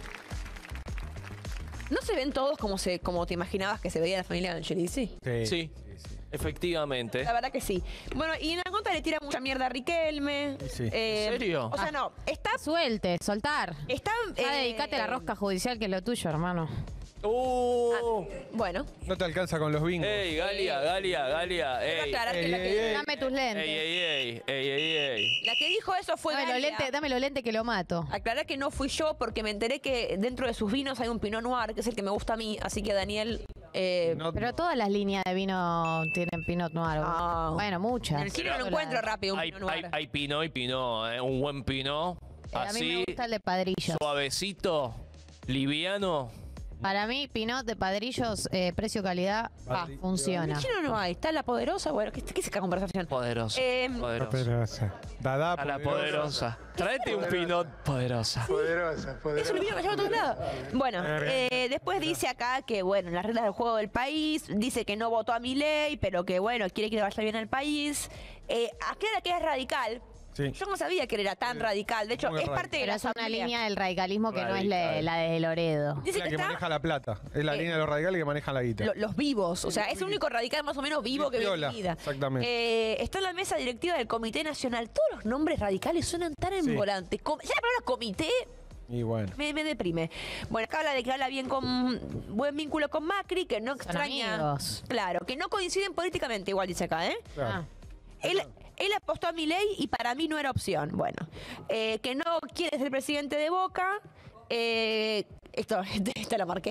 ¿No se ven todos como, se, como te imaginabas que se veía la familia de Angelisi? Sí. Sí, efectivamente. La verdad que sí. Bueno, y en la nota le tira mucha mierda a Riquelme. Sí. Eh, ¿En serio? O sea, no, está... Suelte, soltar. Está... Ya eh, dedicate a la rosca judicial que es lo tuyo, hermano. Uh, Bueno, No te alcanza con los bingos. ey, Galia, Galia, Galia. quiero Ey, aclarar que ey, la ey, que, ey. Dame tus lentes. ey, ey, ey, ey, ey, ey. la que dijo eso fue Dame los Galia. lentes, dame los lentes que lo mato. Aclarar que no fui yo porque me enteré que dentro de sus vinos hay un Pinot Noir, que es el que me gusta a mí. Así que Daniel... eh, No- Pero todas las líneas de vino tienen Pinot Noir. Ah. Bueno, muchas. en el cine no encuentro rápido un Hay, Pinot hay, Noir. hay Pinot y Pinot, eh, un buen Pinot. Eh, a mí me Así, gusta el de Padrillos. suavecito, liviano. Para mí, Pinot de Padrillos, eh, precio-calidad, ah, En funciona. el chino no hay. Está la poderosa. Bueno, ¿qué, qué es esta conversación? Poderoso. Eh, poderoso. Poderosa. Dada, A la poderosa. Tráete un Pinot poderosa. Poderosa, Es poderosa. un vino que lleva a todos lados. Bueno, eh, después dice acá que, bueno, en las reglas del juego del país, dice que no votó a Milei, pero que, bueno, quiere que le vaya bien al país. Eh, aclara que es radical. Sí. Yo no sabía que él era tan radical. De hecho, Muy es radical. parte de Pero la es una asamblea. línea del radicalismo que no es la, Radical. la de Loredo. Dice La que que está maneja la plata. Es la Eh, línea de los radicales que manejan la guita. lo- los vivos. O sea, es el único radical más o menos vivo que ve en Viola, mi vida. exactamente. Eh, está en la mesa directiva del Comité Nacional. Todos los nombres radicales suenan tan embolantes. Com- ya la palabra comité Y bueno. me, me deprime. Bueno, acá habla de que habla bien con buen vínculo con Macri, que no extraña. amigos. Claro, que no coinciden políticamente, igual dice acá, ¿eh? Claro. Él, él apostó a Milei y para mí no era opción. Bueno, eh, que no quiere ser presidente de Boca. Eh, esto, esta la marqué.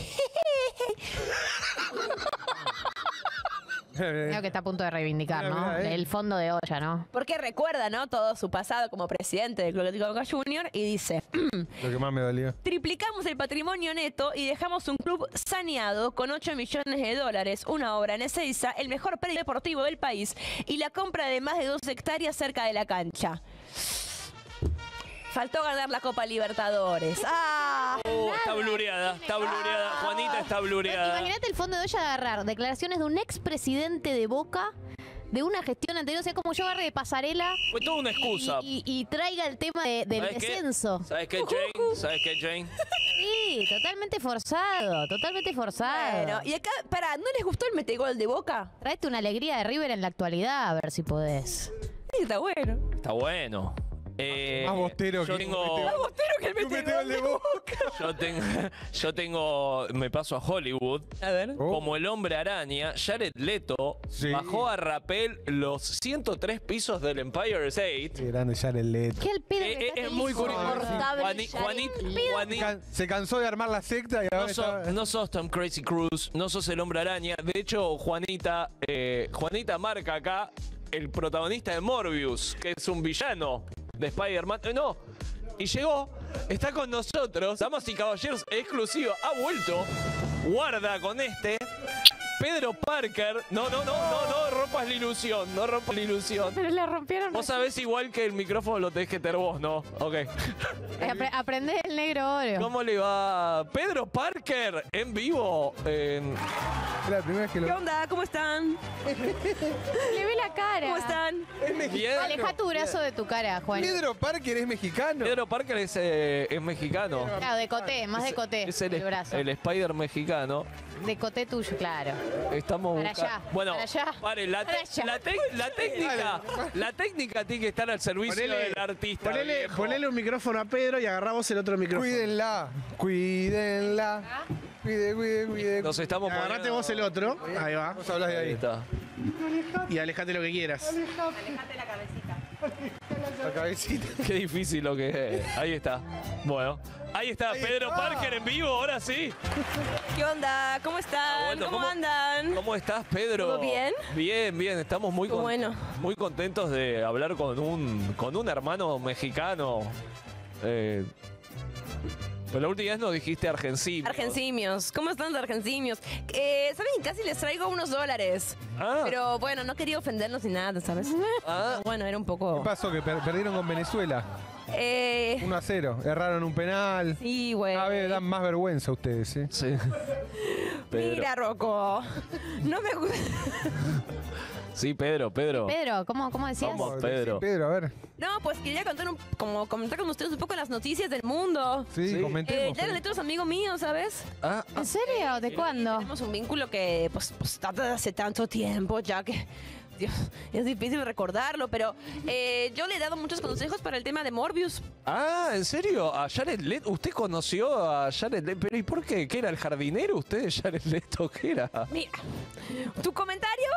Creo que está a punto de reivindicar, Mira, ¿no? mira, eh. El fondo de olla, ¿no? Porque recuerda, ¿no? Todo su pasado como presidente del Club Atlético Boca Junior y dice: Lo que más me dolió. triplicamos el patrimonio neto y dejamos un club saneado con ocho millones de dólares, una obra en Ezeiza, el mejor predio deportivo del país y la compra de más de dos hectáreas cerca de la cancha. Faltó ganar la Copa Libertadores. ¡Ah! Oh, está blureada, está blureada. Juanita está blureada. Imagínate el fondo de olla agarrar declaraciones de un expresidente de Boca de una gestión anterior, o sea, como yo agarre de pasarela Fue toda una excusa. y, y- y traiga el tema de- del ¿Sabes qué? descenso. ¿Sabes qué, Jane? ¿Sabes qué, Jane? Sí, totalmente forzado, totalmente forzado. Bueno, y acá, pará, ¿no les gustó el metegol de Boca? Tráete una alegría de River en la actualidad, a ver si podés. Sí, está bueno. Está bueno. Eh, Más bostero yo que tengo, Más bostero que el metegol de Boca. yo tengo, yo tengo, me paso a Hollywood. A ver. Oh. Como el hombre araña, Jared Leto Sí. bajó a rapel los ciento tres pisos del Empire State. Qué grande ya el L E D. ¿Qué al pedo Eh, que eh, está es feliz? muy curioso. Insoportable, Juani- Jared Juanit- Leto. Juani- Can- Se cansó de armar la secta y ahora No, sos- está... no sos Tom Crazy Cruz, no sos el hombre araña. De hecho, Juanita, eh, Juanita marca acá el protagonista de Morbius, que es un villano de Spider-Man. Eh, no, y llegó, está con nosotros, damas y caballeros, exclusivo, ha vuelto, guarda con este. Pedro Parker, no, no, no, no, no rompas la ilusión, no rompas la ilusión. Pero le rompieron. Vos sabés igual que el micrófono lo tenés que tener vos, ¿no? Ok. Eh, apre- aprendé el negro oro. ¿Cómo le va? Pedro Parker en vivo. En... Es la primera vez que ¿Qué lo... onda? ¿Cómo están? Le ve la cara. ¿Cómo están? Es mexicano. Aleja tu brazo de tu cara, Juan. Pedro Parker es mexicano. Pedro Parker es, eh, es mexicano. Claro, de coté, más de coté. Es el, el brazo. el Spider mexicano. De coté tuyo, claro. Estamos Para busca- allá, Bueno, para allá, pare, la, para te- allá. la, tec- la técnica, la técnica tiene que estar al servicio Ponele- del artista. Ponele, viejo. ponele un micrófono a Pedro y agarramos el otro micrófono. Cuídenla, cuídenla. Cuide, cuide, cuide. Nos estamos Agarrate poniendo- vos el otro. Ahí va. Vos hablás de Ahí ahí. está. Y alejate lo que quieras. Alejate la cabecita. La cabecita. Qué difícil lo que es. Ahí está. Bueno, ahí está Ahí Pedro está. Parker en vivo, ahora sí. ¿Qué onda? ¿Cómo están? bueno, ¿Cómo, ¿cómo- andan? ¿Cómo estás, Pedro? ¿Todo bien? Bien, bien. Estamos muy, con- Bueno. muy contentos de hablar con un, con un hermano mexicano. Eh, pero la última vez nos dijiste argentino. Argencimios. ¿Cómo están los argencimios? Eh, ¿Saben? Casi les traigo unos dólares. Ah. Pero bueno, no quería ofenderlos ni nada, ¿sabes? Ah. Bueno, era un poco... ¿Qué pasó? Que per- perdieron con Venezuela. Eh, uno a cero. Erraron un penal. Sí, güey. A ver, dan más vergüenza ustedes, ¿eh? Sí. Mira, Rocco. No me gusta... Sí, Pedro, Pedro. Pedro, ¿cómo, cómo decías? Vamos, Pedro. Pedro, a ver. No, pues quería contar un, como comentar con ustedes un poco las noticias del mundo. Sí, Sí. comentemos, Eh, ya Pedro. le otros amigos míos, ¿sabes? Ah, ¿En serio? ¿De cuándo? Tenemos un vínculo que pues, pues data de hace tanto tiempo ya que... Dios, es difícil recordarlo, pero eh, yo le he dado muchos consejos para el tema de Morbius. Ah, ¿en serio? ¿A Jared Leto? ¿Usted conoció a Jared Leto? ¿Pero y por qué? ¿Qué era el jardinero usted de Jared Leto? ¿Qué era? Mira, tu comentario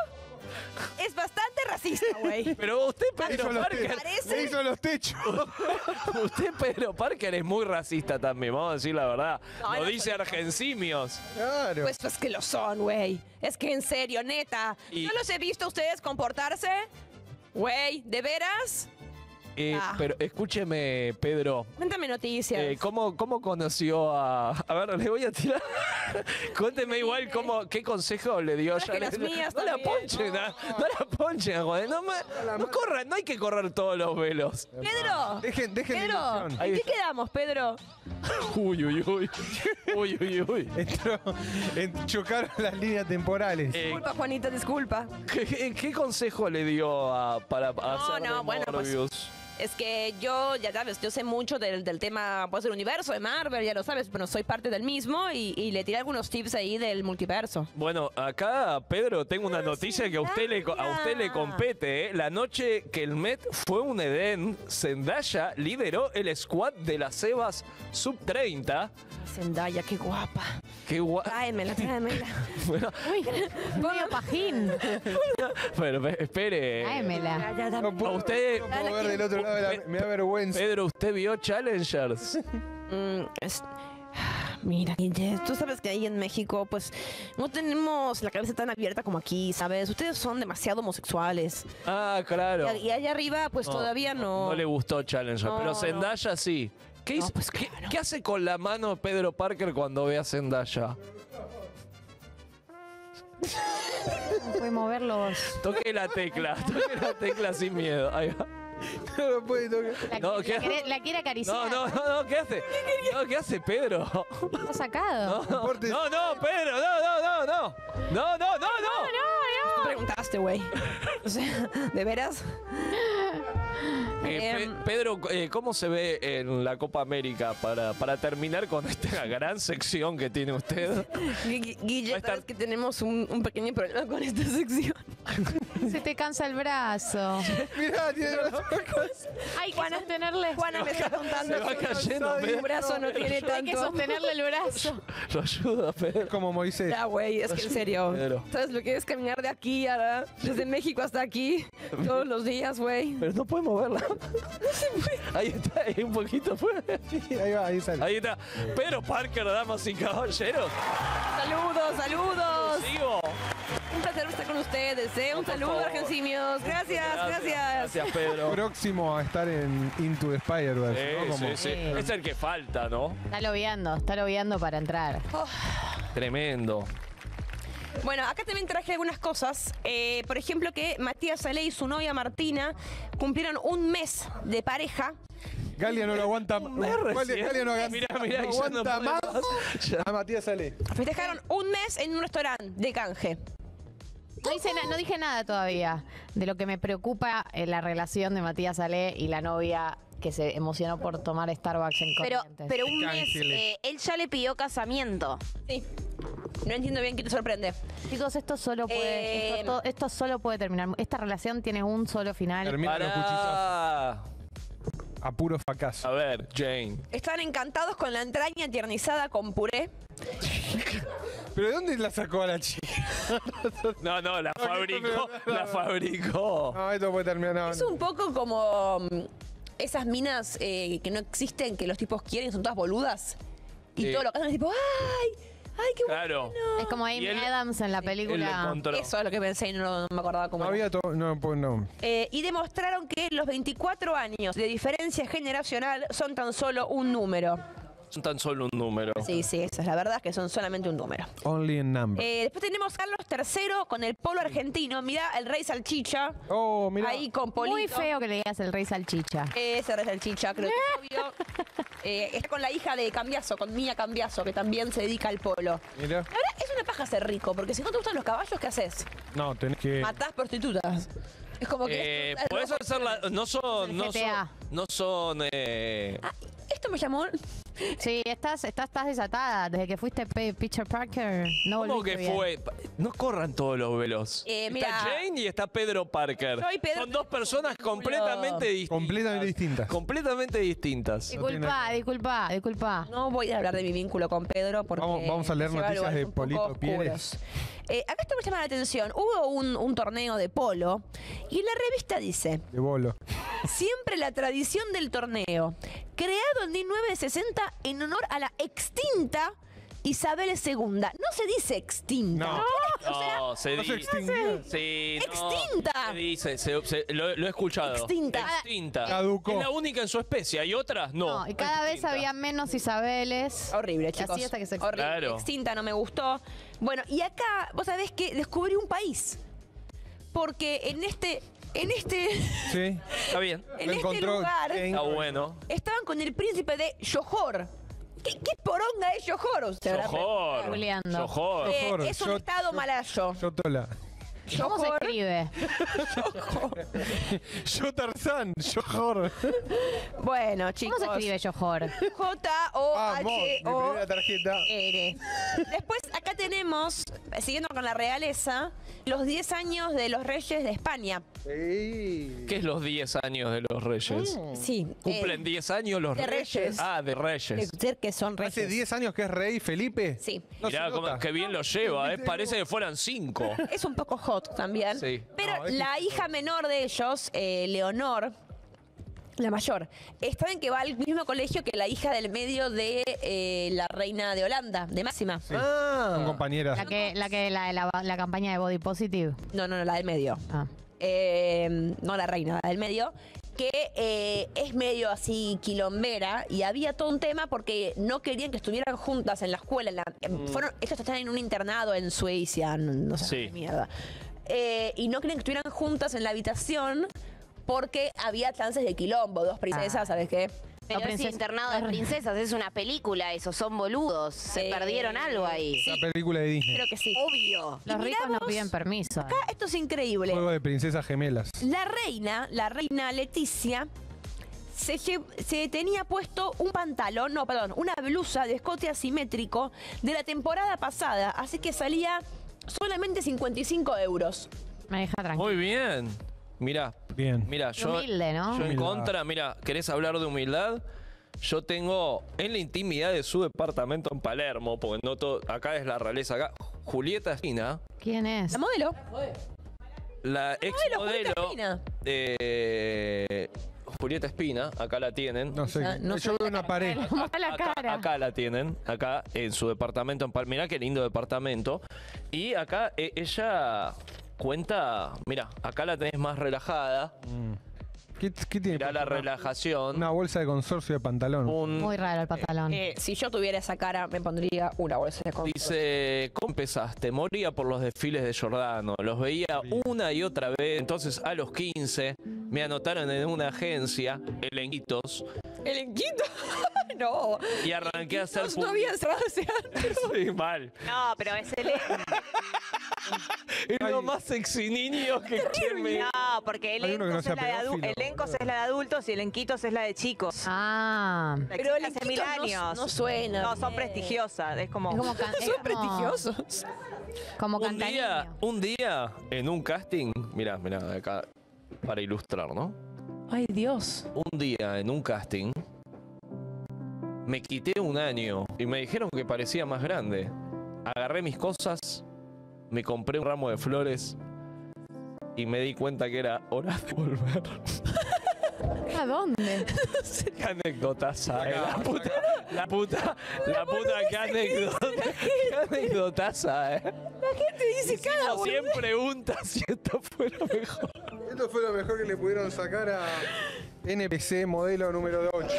es bastante racista, güey. Pero usted, Me Pedro Parker... parece- hizo los techos. Usted, Pedro Parker, es muy racista también, vamos a decir la verdad. No, Lo no dice argencimios. Claro. Pues, pues que lo son, güey. Es que en serio, neta. Y- Yo los he visto a ustedes comportarse. Güey, ¿de veras? Eh, Ah. Pero escúcheme, Pedro. Cuéntame noticias. eh, ¿cómo, ¿Cómo conoció a...? A ver, le voy a tirar... Cuénteme igual cómo, qué consejo le dio a Traje Jared las Leto. mías No la también. ponchen, no, no la ponchen, joder. No, me- no corran, no hay que correr todos los velos. Pedro. Dejen, dejen la Pedro, ilusión. ¿en qué quedamos, Pedro? Uy, uy, uy. Uy, uy, uy. Entró, en- chocaron las líneas temporales. Eh, Disculpa, Juanita, disculpa. ¿qué, qué- qué consejo le dio a, para No, hacer no, de bueno, pues, Morbius? Es que yo, ya sabes, yo sé mucho del, del tema, pues, del universo de Marvel, ya lo sabes, pero soy parte del mismo y, y le tiré algunos tips ahí del multiverso. Bueno, acá, Pedro, tengo una noticia que a usted le, co- a usted le compete. ¿eh? La noche que el Met fue un Edén, Zendaya lideró el squad de las Sebas sub treinta. Zendaya, qué guapa. Qué guay. Tráemela, tráemela. Bueno, Uy, medio pajín. pero pe- espere. Tráemela. Ya, ya, No dame. puedo, A usted, no puedo ver del otro lado, de la- me da vergüenza. Pedro, ¿usted vio Challengers? Mm, es- Mira, Guille, tú sabes que ahí en México, pues, no tenemos la cabeza tan abierta como aquí, ¿sabes? Ustedes son demasiado homosexuales. Ah, claro. Y, y allá arriba, pues, No, todavía no. No le gustó Challenger, No, pero no. Zendaya sí. ¿Qué, hizo- pues, qué- qué hace con la mano Pedro Parker cuando ve a Zendaya? No puede mover los... Toque la tecla, toque la tecla sin miedo. Ahí va. No lo puede tocar. La, No, la ¿qué? quiere, la quiere acariciar. No, no, no, no, ¿qué hace? No, ¿qué hace Pedro? Está sacado. No, no, no, Pedro, no, no, no, no. No, no, no, no. Tú preguntaste, güey. O sea, ¿de veras? Eh, Pe- Em. Pedro, eh, ¿cómo se ve en la Copa América para, para terminar con esta gran sección que tiene usted? Gui- Guille, sabes que tenemos un, un pequeño problema con esta sección. Se te cansa el brazo. Mirá, tiene razón. Hay que sostenerle. Juana me está contando. Se va cayendo, Mi Pedro. brazo no tiene Hay que tanto. sostenerle el brazo. Lo ayuda, Pedro. Como Moisés. Ya, güey, es que en serio. Pedro. ¿Sabes lo que es caminar de aquí a desde México hasta aquí todos los días, güey? Pero no puede moverla. Ahí está, ahí un poquito fuera. Ahí va, ahí sale. Ahí está. Pedro Parker, damas y caballeros. Saludos, saludos. Sigo. Un placer estar con ustedes, ¿eh? Un Por saludo, favor. argencimios. Gracias, gracias. Gracias, Pedro. Próximo a estar en Into the Spider-Verse, ¿no? Sí, Como- sí, sí. Es el que falta, ¿no? Está lobeando, está lobeando para entrar. Tremendo. Bueno, acá también traje algunas cosas. Eh, por ejemplo, que Matías Ale y su novia Martina cumplieron un mes de pareja. Galia no lo aguanta. mes Galia, recién. Galia no, aguanta- Mirá, mirá, no ya no aguanta puede más. más. A Matías sale. Festejaron un mes en un restaurante de canje. No, hice na- no dije nada todavía de lo que me preocupa en la relación de Matías Ale y la novia que se emocionó por tomar Starbucks en Pero, Corrientes. pero un Qué mes, ángeles. eh, él ya le pidió casamiento. Sí. No entiendo bien qué te sorprende. Chicos, esto solo puede, Eh, esto, to- esto solo puede terminar. Esta relación tiene un solo final. Termina los cuchillos Pará. a puro fracaso. A ver, Jane. Están encantados con la entraña tiernizada con puré. ¿Pero de dónde la sacó a la chica? No, no, la fabricó. La fabricó. No, esto puede terminar. No, Es un poco como mm, esas minas eh, que no existen, que los tipos quieren, son todas boludas. Y Sí. todo lo que hacen es tipo, ¡ay! ¡Ay, qué Claro. bueno! Es como Amy Y él- Adams en la él le película. encontró. Eso es lo que pensé y no, no me acordaba cómo no era. había todo. No, pues no. Eh, y demostraron que los veinticuatro años de diferencia generacional son tan solo un número. Son tan solo un número. Sí, sí, esa es la verdad, que son solamente un número. Only in number. Eh, después tenemos Carlos tercero con el polo argentino. Mirá, el rey salchicha. Oh, mira. Ahí con Polito. Muy feo que le digas el rey salchicha. Ese rey salchicha, creo que es obvio. Eh, está con la hija de Cambiaso, con Mía Cambiaso, que también se dedica al polo. Mira. La verdad, es una paja ser rico, porque si no te gustan los caballos, ¿qué haces? No, tenés que. Matás prostitutas. Es como que... Eh, esto, Podés hacerla. No son. El No G T son. A. No son eh, esto me llamó... Sí, estás, estás, estás desatada. Desde que fuiste Pe- Peter Parker, no ¿Cómo volviste que bien. fue? No corran todos los velos. Eh, está mira. Jane y está Pedro Parker. Soy Pedro- Son dos personas completamente distintas. Completamente distintas. Completamente distintas. Disculpa, disculpa, disculpa. No voy a hablar de mi vínculo con Pedro porque... Vamos- vamos a leer lleva noticias lugares de un poco Polito Pieles. oscuros. Eh, acá esto me llama la atención. Hubo un, un torneo de polo y la revista dice... De bolo. Siempre la tradición del torneo, creado en mil novecientos sesenta en honor a la extinta Isabel segunda. No se dice extinta. No. O sea, No, se No se dice. extinguió. Sí, no, Extinta. se dice, se- se- lo, lo he escuchado. Extinta. Extinta. Caducó. Es la única en su especie. ¿Hay otras? No. No, y cada vez Extinta. había menos Isabeles. horrible, chicos. Así hasta que se horrible. Claro. Extinta, no me gustó. Bueno, y acá, vos sabés que descubrí un país. Porque en este... En este... Sí. Está bien. En Lo este encontró lugar... Jane. Está bueno. Estaban con el príncipe de Johor. ¿Qué, qué poronga es Johor? Usted habrá Johor. Googleando. Johor. Eh, Johor, es un yo- estado malayo. Yo Tola. ¿Cómo se Johor. escribe? Yo Tarzán. Yo Jor. Bueno, chicos. ¿Cómo se escribe Johor? Vamos, mi J-O-H-O-R. primera tarjeta. Después, acá tenemos, siguiendo con la realeza, los diez años de los reyes de España. Ey. ¿Qué es los diez años de los reyes? Sí. ¿Cumplen diez años los de reyes? reyes. Ah, de eh, reyes. ser que son reyes. Hace diez años que es rey Felipe. Sí. No se Mirá, cómo- nota. qué bien lo lleva, ¿eh? Parece que fueran cinco. Es un poco hot también. Sí. Pero No, es la hija menor de ellos, eh, Leonor, la mayor, está en que va al mismo colegio que la hija del medio de eh, la reina de Holanda, de Máxima. Sí. Ah. Son compañeras. La que, la que la, la, la campaña de Body Positive. No, no, no, la del medio. Ah. Eh, no la reina, la del medio, que eh, es medio así quilombera y había todo un tema porque no querían que estuvieran juntas en la escuela. En la, Mm. fueron, estos están en un internado en Suecia, no, no sé Sí. qué mierda. Eh, y no querían que estuvieran juntas en la habitación porque había chances de quilombo, dos princesas, ¿sabes qué? Pero La es princesa- internado de princesas, es una película, eso, son boludos. Se Sí. perdieron algo ahí. La película de Disney. Creo que sí. Obvio. Los Y ricos no miramos- piden permiso. Acá esto es increíble. Juego de princesas gemelas. La reina, la reina Leticia, se, lle- se tenía puesto un pantalón, no, perdón, una blusa de escote asimétrico de la temporada pasada, así que salía solamente cincuenta y cinco euros. Me deja tranquilo. Muy bien. Mira, Bien. mira, yo, Humilde, ¿no? yo en Humildad. contra, mira, ¿querés hablar de humildad? Yo tengo en la intimidad de su departamento en Palermo, porque no todo, acá es la realeza, acá, Julieta Espina, ¿Quién es? La modelo. la ex modelo, modelo Julieta Espina. de Julieta Espina, acá la tienen. No sé. No, no Yo veo una pared. ¿Cómo va la Acá, cara? acá la tienen, acá en su departamento en Palermo. Mirá qué lindo departamento. Y acá eh, ella cuenta, mira, acá la tenés más relajada. ¿Qué, qué tiene? Mirá la relajación. Una bolsa de consorcio de pantalón. Un, Muy raro el pantalón. Eh, si yo tuviera esa cara, me pondría una bolsa de consorcio. Dice, ¿cómo empezaste? Moría por los desfiles de Giordano. Los veía una y otra vez. Entonces, a los quince, me anotaron en una agencia, Elenquitos, ¿El enquito? No. y arranqué a hacer... No había entrado ese antes. Sí, mal. No, pero es el... Es lo más sexy niño que que me... No, porque Hay uno que no elencos sea es la de adu- pedófilo, elencos es la de adultos y elenquitos es la de chicos. Ah. Pero el hace mil Enquitos no- años. no suena No, son bien. prestigiosas. Es como... Es como can- es Son como- prestigiosos. Como Un cantaniño. día, un día, en un casting, mirá, mirá, acá, para ilustrar, ¿no? Ay, Dios. Un día, en un casting, me quité un año y me dijeron que parecía más grande. agarré mis cosas, me compré un ramo de flores y me di cuenta que era hora de volver. ¿A dónde? Qué anécdotaza, eh. La puta, la puta, la puta, qué anécdota. Qué anécdotaza, eh. La gente dice Hicimos cada uno. cien preguntas si esto fue lo mejor. Esto fue lo mejor que le pudieron sacar a N P C modelo número ocho.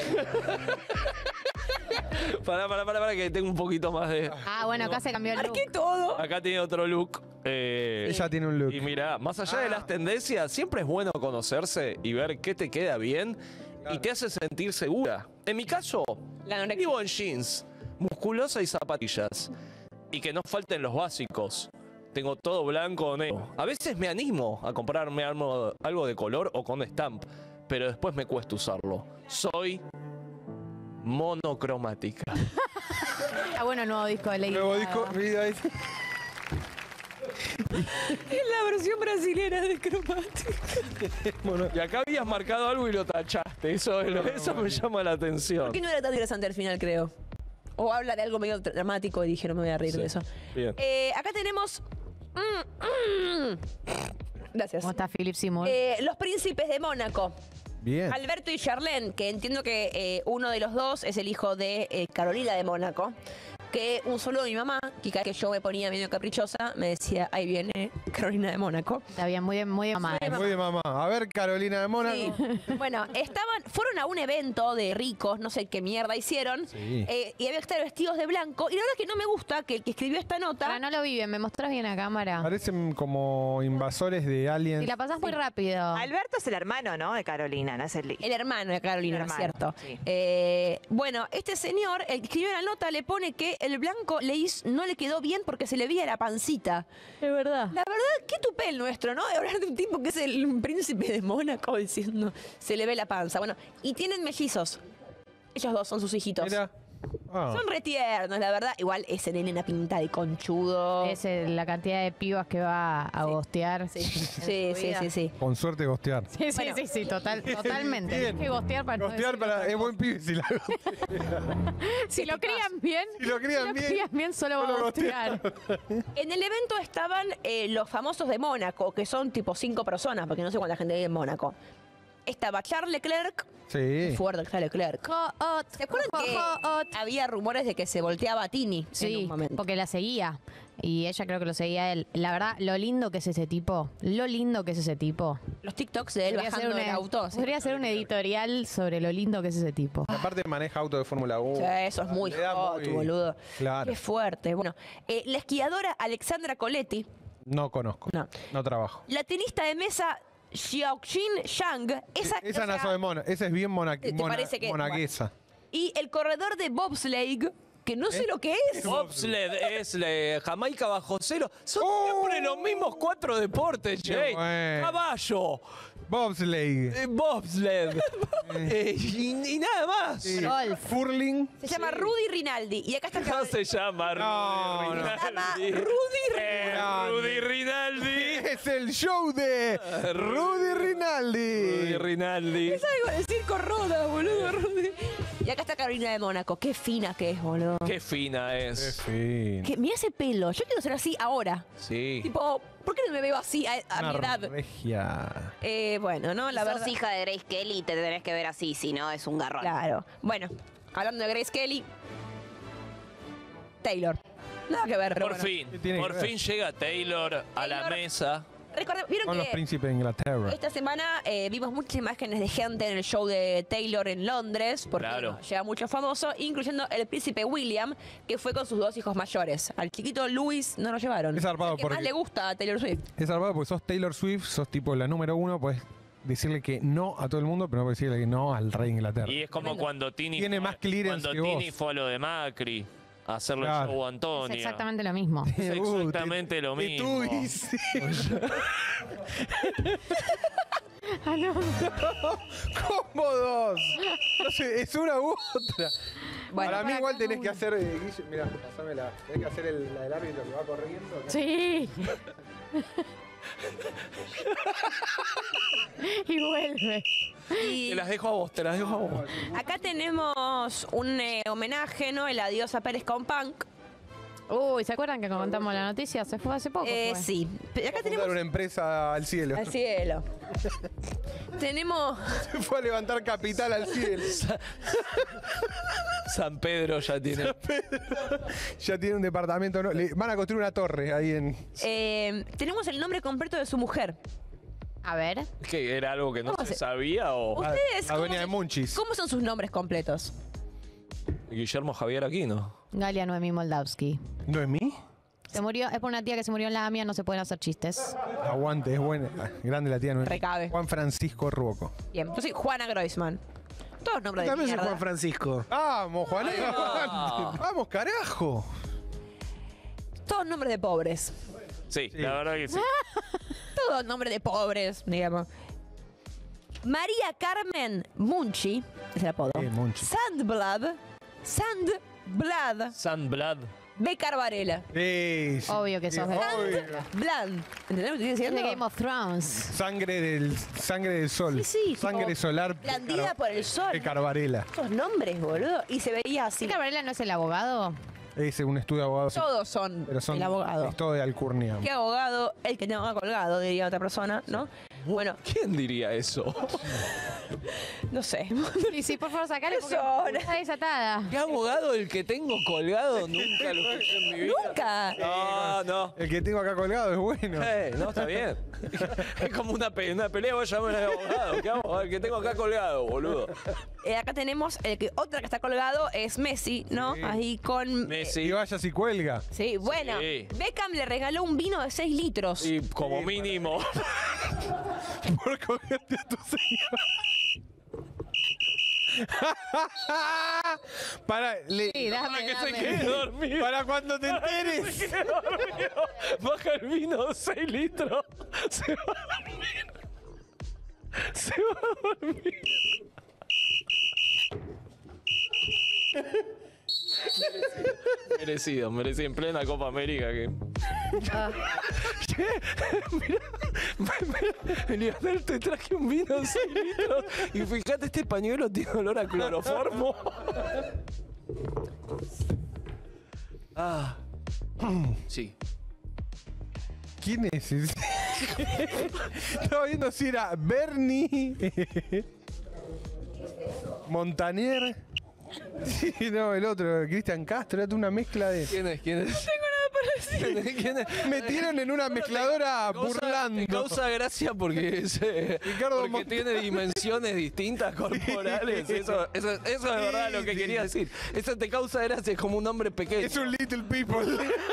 Pará, pará, pará, pará, que tengo un poquito más de... Ah, bueno, acá se cambió el look. Marqué todo. Acá tiene otro look. Eh, Ella tiene un look. Y mira, más allá de las tendencias, siempre es bueno conocerse y ver qué te queda bien y te hace sentir segura. En mi caso, vivo en jeans, musculosa y zapatillas. Y que no falten los básicos. Tengo todo blanco o negro. A veces me animo a comprarme algo, algo de color o con stamp, pero después me cuesta usarlo. Soy monocromática. Está bueno el nuevo disco de Lady Nuevo Gaga. disco, vida. Es la versión brasilera de cromática. Bueno, y acá habías marcado algo y lo tachaste. Eso, es lo- eso me llama la atención. ¿Por qué no era tan interesante al final, creo? O habla de algo medio dramático y dijeron, me voy a reír de eso. Bien. Eh, acá tenemos... Mm, mm. Gracias. ¿Cómo está Philip Seymour? Eh, los príncipes de Mónaco. Bien. Alberto y Charlene, que entiendo que eh, uno de los dos es el hijo de eh, Carolina de Mónaco. Que un saludo a mi mamá, que cada vez que yo me ponía medio caprichosa, me decía, ahí viene Carolina de Mónaco. Está bien, muy de, muy de mamá. Muy de mamá. A ver, Carolina de Mónaco. Sí. Bueno, estaban, fueron a un evento de ricos, no sé qué mierda hicieron, Sí. eh, y había que estar vestidos de blanco. Y la verdad es que no me gusta que el que escribió esta nota... Ahora no lo viven, ¿me mostrás bien a cámara? Parecen como invasores de aliens. Si la pasás muy rápido. Alberto es el hermano, ¿no? De Carolina, no es el El hermano de Carolina, El ¿no es hermano, cierto? sí. Eh, bueno, este señor, el que escribió la nota, le pone que el blanco le hizo- no le quedó bien porque se le veía la pancita. Es verdad. La verdad, qué tupé el nuestro, ¿no? De hablar de un tipo que es el príncipe de Mónaco diciendo se le ve la panza. Bueno, y tienen mellizos. Ellos dos son sus hijitos. Mira. Ah. Son retiernos, la verdad. Igual ese nene una pinta de conchudo. Es eh, la cantidad de pibas que va a gostear. Sí, sí, sí, sí, sí. Con suerte gostear. Sí, sí, sí, sí, total, totalmente. Bien. Hay que gostear para no Gostear decir para. otra Es cosa. buen pibe si la Si lo crían bien, Si lo crían bien, crían bien, solo va a solo gostear. En el evento estaban eh, los famosos de Mónaco, que son tipo cinco personas, porque no sé cuánta gente hay en Mónaco. Estaba Charles Leclerc. Sí. Fuerte Charles Leclerc. ¿Se acuerdan que había rumores de que se volteaba a Tini en Sí, un momento? porque la seguía. Y ella creo que lo seguía a él. La verdad, lo lindo que es ese tipo. Lo lindo que es ese tipo. Los TikToks de él Podría bajando ser del una- auto. ¿sí? Podría ser un editorial sobre lo lindo que es ese tipo. Aparte maneja auto de Fórmula uno. Sí, eso es muy Le da hot, muy- boludo. Claro. Qué fuerte. Bueno, eh, la esquiadora Alexandra Coletti, No conozco. No. No trabajo. la tenista de mesa Xiaoxin Shang, esa, Esa o sea, nació de Mona. Esa es bien mona, ¿Te mona- parece que- monaguesa. y el corredor de bobsleigh, que no sé lo que es. Bobsled es eh, Jamaica bajo cero. Son siempre los mismos cuatro deportes, Jay. bueno. Caballo, Bobsleigh. eh, bobsled eh, y, y nada más. Sí. Golf. Furling. Se llama Rudy Rinaldi. Y acá está ¿Cómo se llama? No, Rudy no. Se llama Rinaldi. Rudy Eh, Rinaldi. Rudy Rinaldi. Es el show de Rudy Rinaldi. Rudy Rinaldi. Es algo de circo Roda, boludo, Rudy. Y acá está Carolina de Mónaco. Qué fina que es, boludo. Qué fina Qué es. fin. Que, mira ese pelo. Yo quiero ser así ahora. Sí. Tipo, ¿por qué no me veo así a, a mi Una edad? regia. Eh, bueno, ¿no? La Sos verdad. hija de Grace Kelly y te tenés que ver así, si no es un garrón. Claro. Bueno, hablando de Grace Kelly. Taylor. Nada que ver, pero Por bueno. fin, ¿Qué tiene por que ver? fin llega Taylor a la Taylor. mesa. Recordé- ¿Vieron Con los que príncipes de Inglaterra. esta semana eh, vimos muchas imágenes de gente en el show de Taylor en Londres? Porque Claro. bueno, llega mucho famoso, incluyendo el príncipe William, que fue con sus dos hijos mayores. Al chiquito Louis no lo llevaron. Es zarpado El que porque- más le gusta a Taylor Swift. Es salvado porque sos Taylor Swift, sos tipo la número uno, puedes decirle que no a todo el mundo, pero no puedes decirle que no al rey de Inglaterra. Y es como cuando Tini Tiene fue, más clearance cuando que vos. Tini fue a lo de Macri a hacerle Claro. el show a Es Antonia. exactamente lo mismo. Es exactamente lo Y mismo. tú dices. Ah, no. ¿Cómo dos? No sé, es una u otra. Bueno, para mí para igual cada tenés que uno. hacer, eh, Guille, mirá, pasámela. Tenés que hacer el, la del árbitro que va corriendo. acá. Sí. Y vuelve. Y Te las dejo a vos, te las dejo a vos. acá tenemos un eh, homenaje, ¿no? El adiós a Pérez con Punk. Uy, ¿se acuerdan que contamos la noticia? Se fue hace poco. Eh, fue. sí. Pero acá tenemos Fundar una empresa al cielo. al cielo. Tenemos Se fue a levantar capital al cielo. San Pedro ya tiene. Ya tiene un departamento. ¿no? Le van a construir una torre ahí en. eh, tenemos el nombre completo de su mujer. A ver. ¿Qué? ¿Era algo que no ¿Cómo se se- sabía o...? Ustedes, La ¿cómo, dueña de Munchis. cómo son sus nombres completos? Guillermo Javier Aquino. Galia Noemí Moldavsky. ¿Noemí? Se murió, es por una tía que se murió en la AMIA, no se pueden hacer chistes. Aguante, es buena. Ah, grande la tía Noemí. Recabe. Juan Francisco Ruoco. Bien, yo soy Juana Groisman. Todos nombres de También soy mierda. Juan Francisco. Vamos, Juan. Ah. Vamos, carajo. Todos nombres de pobres. Sí, la verdad que sí. Todos nombres de pobres, digamos. María Carmen Munchi, es el apodo. Eh, Munchi. Sandblad. Sandblad. Sandblad. Becar Varela. Sí, sí. Obvio que sos de- Obvio. Blad. ¿Entendés lo que estoy Es de diciendo? Game of Thrones. Sangre del, sangre del sol. Sí, sí, Sangre tipo, solar. Blandida por el sol. De Carvarela. Esos nombres, boludo. Y se veía así. ¿Chica Varela no es el abogado? Es un estudio de abogados. Todos son, Pero son el abogado. Es todo de alcurnia. ¿Qué abogado? El que tenga colgado, diría otra persona, ¿no? Bueno, ¿Quién diría eso? no sé. Y sí, por favor, sacale porque Son. está desatada. ¿Qué abogado el que tengo colgado? Nunca lo escuché en mi vida. Nunca. No, no. El que tengo acá colgado es bueno. Eh, no, está bien. Es como una, pe una pelea, vos llamás al abogado. ¿Qué abogado? El que tengo acá colgado, boludo. Eh, acá tenemos el que otra que está colgado es Messi, ¿no? Sí. Ahí con. Messi. Y vaya si cuelga. Sí, bueno. Sí. Beckham le regaló un vino de seis litros. Y como mínimo. Por cogerte a tu señor. Para, le- Sí, dame, Para que se dame. quede dormido. para cuando te Para que enteres. se quede dormido. Baja el vino de seis litros. Se va a dormir. Se va a dormir. Merecido, merecido, merecido. En plena Copa América que. Mira, Lionel, te traje un vino de seis litros. Y fíjate, este pañuelo tiene olor a cloroformo. Ah. Sí. ¿Quién es ese? Estaba viendo si era Bernie. Montaner. Sí, no, el otro, Cristian Castro, era una mezcla de. ¿Quién es? ¿Quién es? Tengo nada ¿Quién es? ¿Quién es? Metieron en una mezcladora Causa- burlando. me causa gracia porque, es, eh, Ricardo porque Mon- tiene dimensiones distintas corporales. Eso, eso, eso es verdad lo que Sí, quería sí. decir. Eso te causa gracia, es como un hombre pequeño. Es un little people.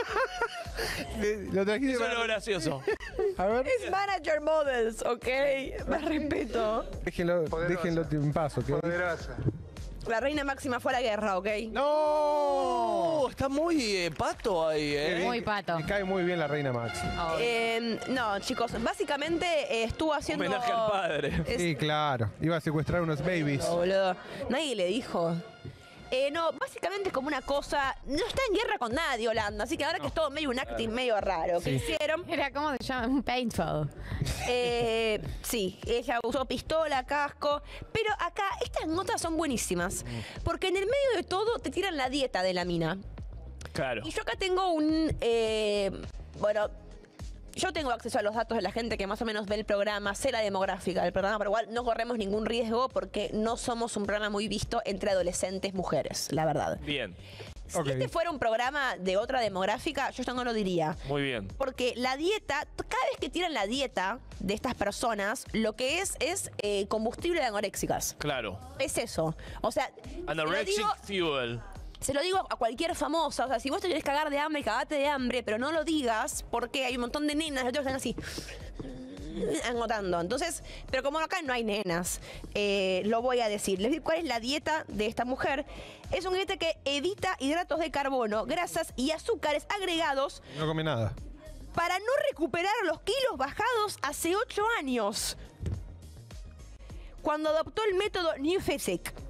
Le- Lo trajiste Eso es para- lo gracioso. A ver, Es manager models, ¿ok? Más respeto. déjenlo, déjenlo en paso. Que... La reina máxima fue a la guerra, ¿ok? ¡No! Oh, está muy eh, pato ahí, ¿eh? Muy pato. Me cae muy bien la reina Maxi. Eh, no, chicos, básicamente eh, estuvo haciendo. Homenaje al padre. Es- Sí, claro. Iba a secuestrar unos babies. No, boludo. Nadie le dijo. Eh, no, básicamente es como una cosa. No está en guerra con nadie, Holanda. Así que ahora que es todo medio un acting medio raro que hicieron. Era, ¿cómo se llama? Un paintball. Eh, sí, ella usó pistola, casco. Pero acá, estas notas son buenísimas. Porque en el medio de todo te tiran la dieta de la mina. Claro. Y yo acá tengo un. eh, bueno. Yo tengo acceso a los datos de la gente que más o menos ve el programa, sé la demográfica del programa, pero igual no corremos ningún riesgo porque no somos un programa muy visto entre adolescentes mujeres, la verdad. Bien, Si este fuera un programa de otra demográfica, yo esto no lo diría. muy bien. Porque la dieta, t- cada vez que tiran la dieta de estas personas, lo que es es eh, combustible de anoréxicas. Claro. Es eso. O sea, Anorexic se lo digo- fuel. se lo digo a cualquier famosa, o sea, si vos te querés cagar de hambre, cagate de hambre, pero no lo digas porque hay un montón de nenas y otros están así anotando. Entonces, pero como acá no hay nenas, eh, lo voy a decir. Les digo cuál es la dieta de esta mujer. Es una dieta que evita hidratos de carbono, grasas y azúcares agregados No come nada. para no recuperar los kilos bajados hace ocho años. Cuando adoptó el método New Physique.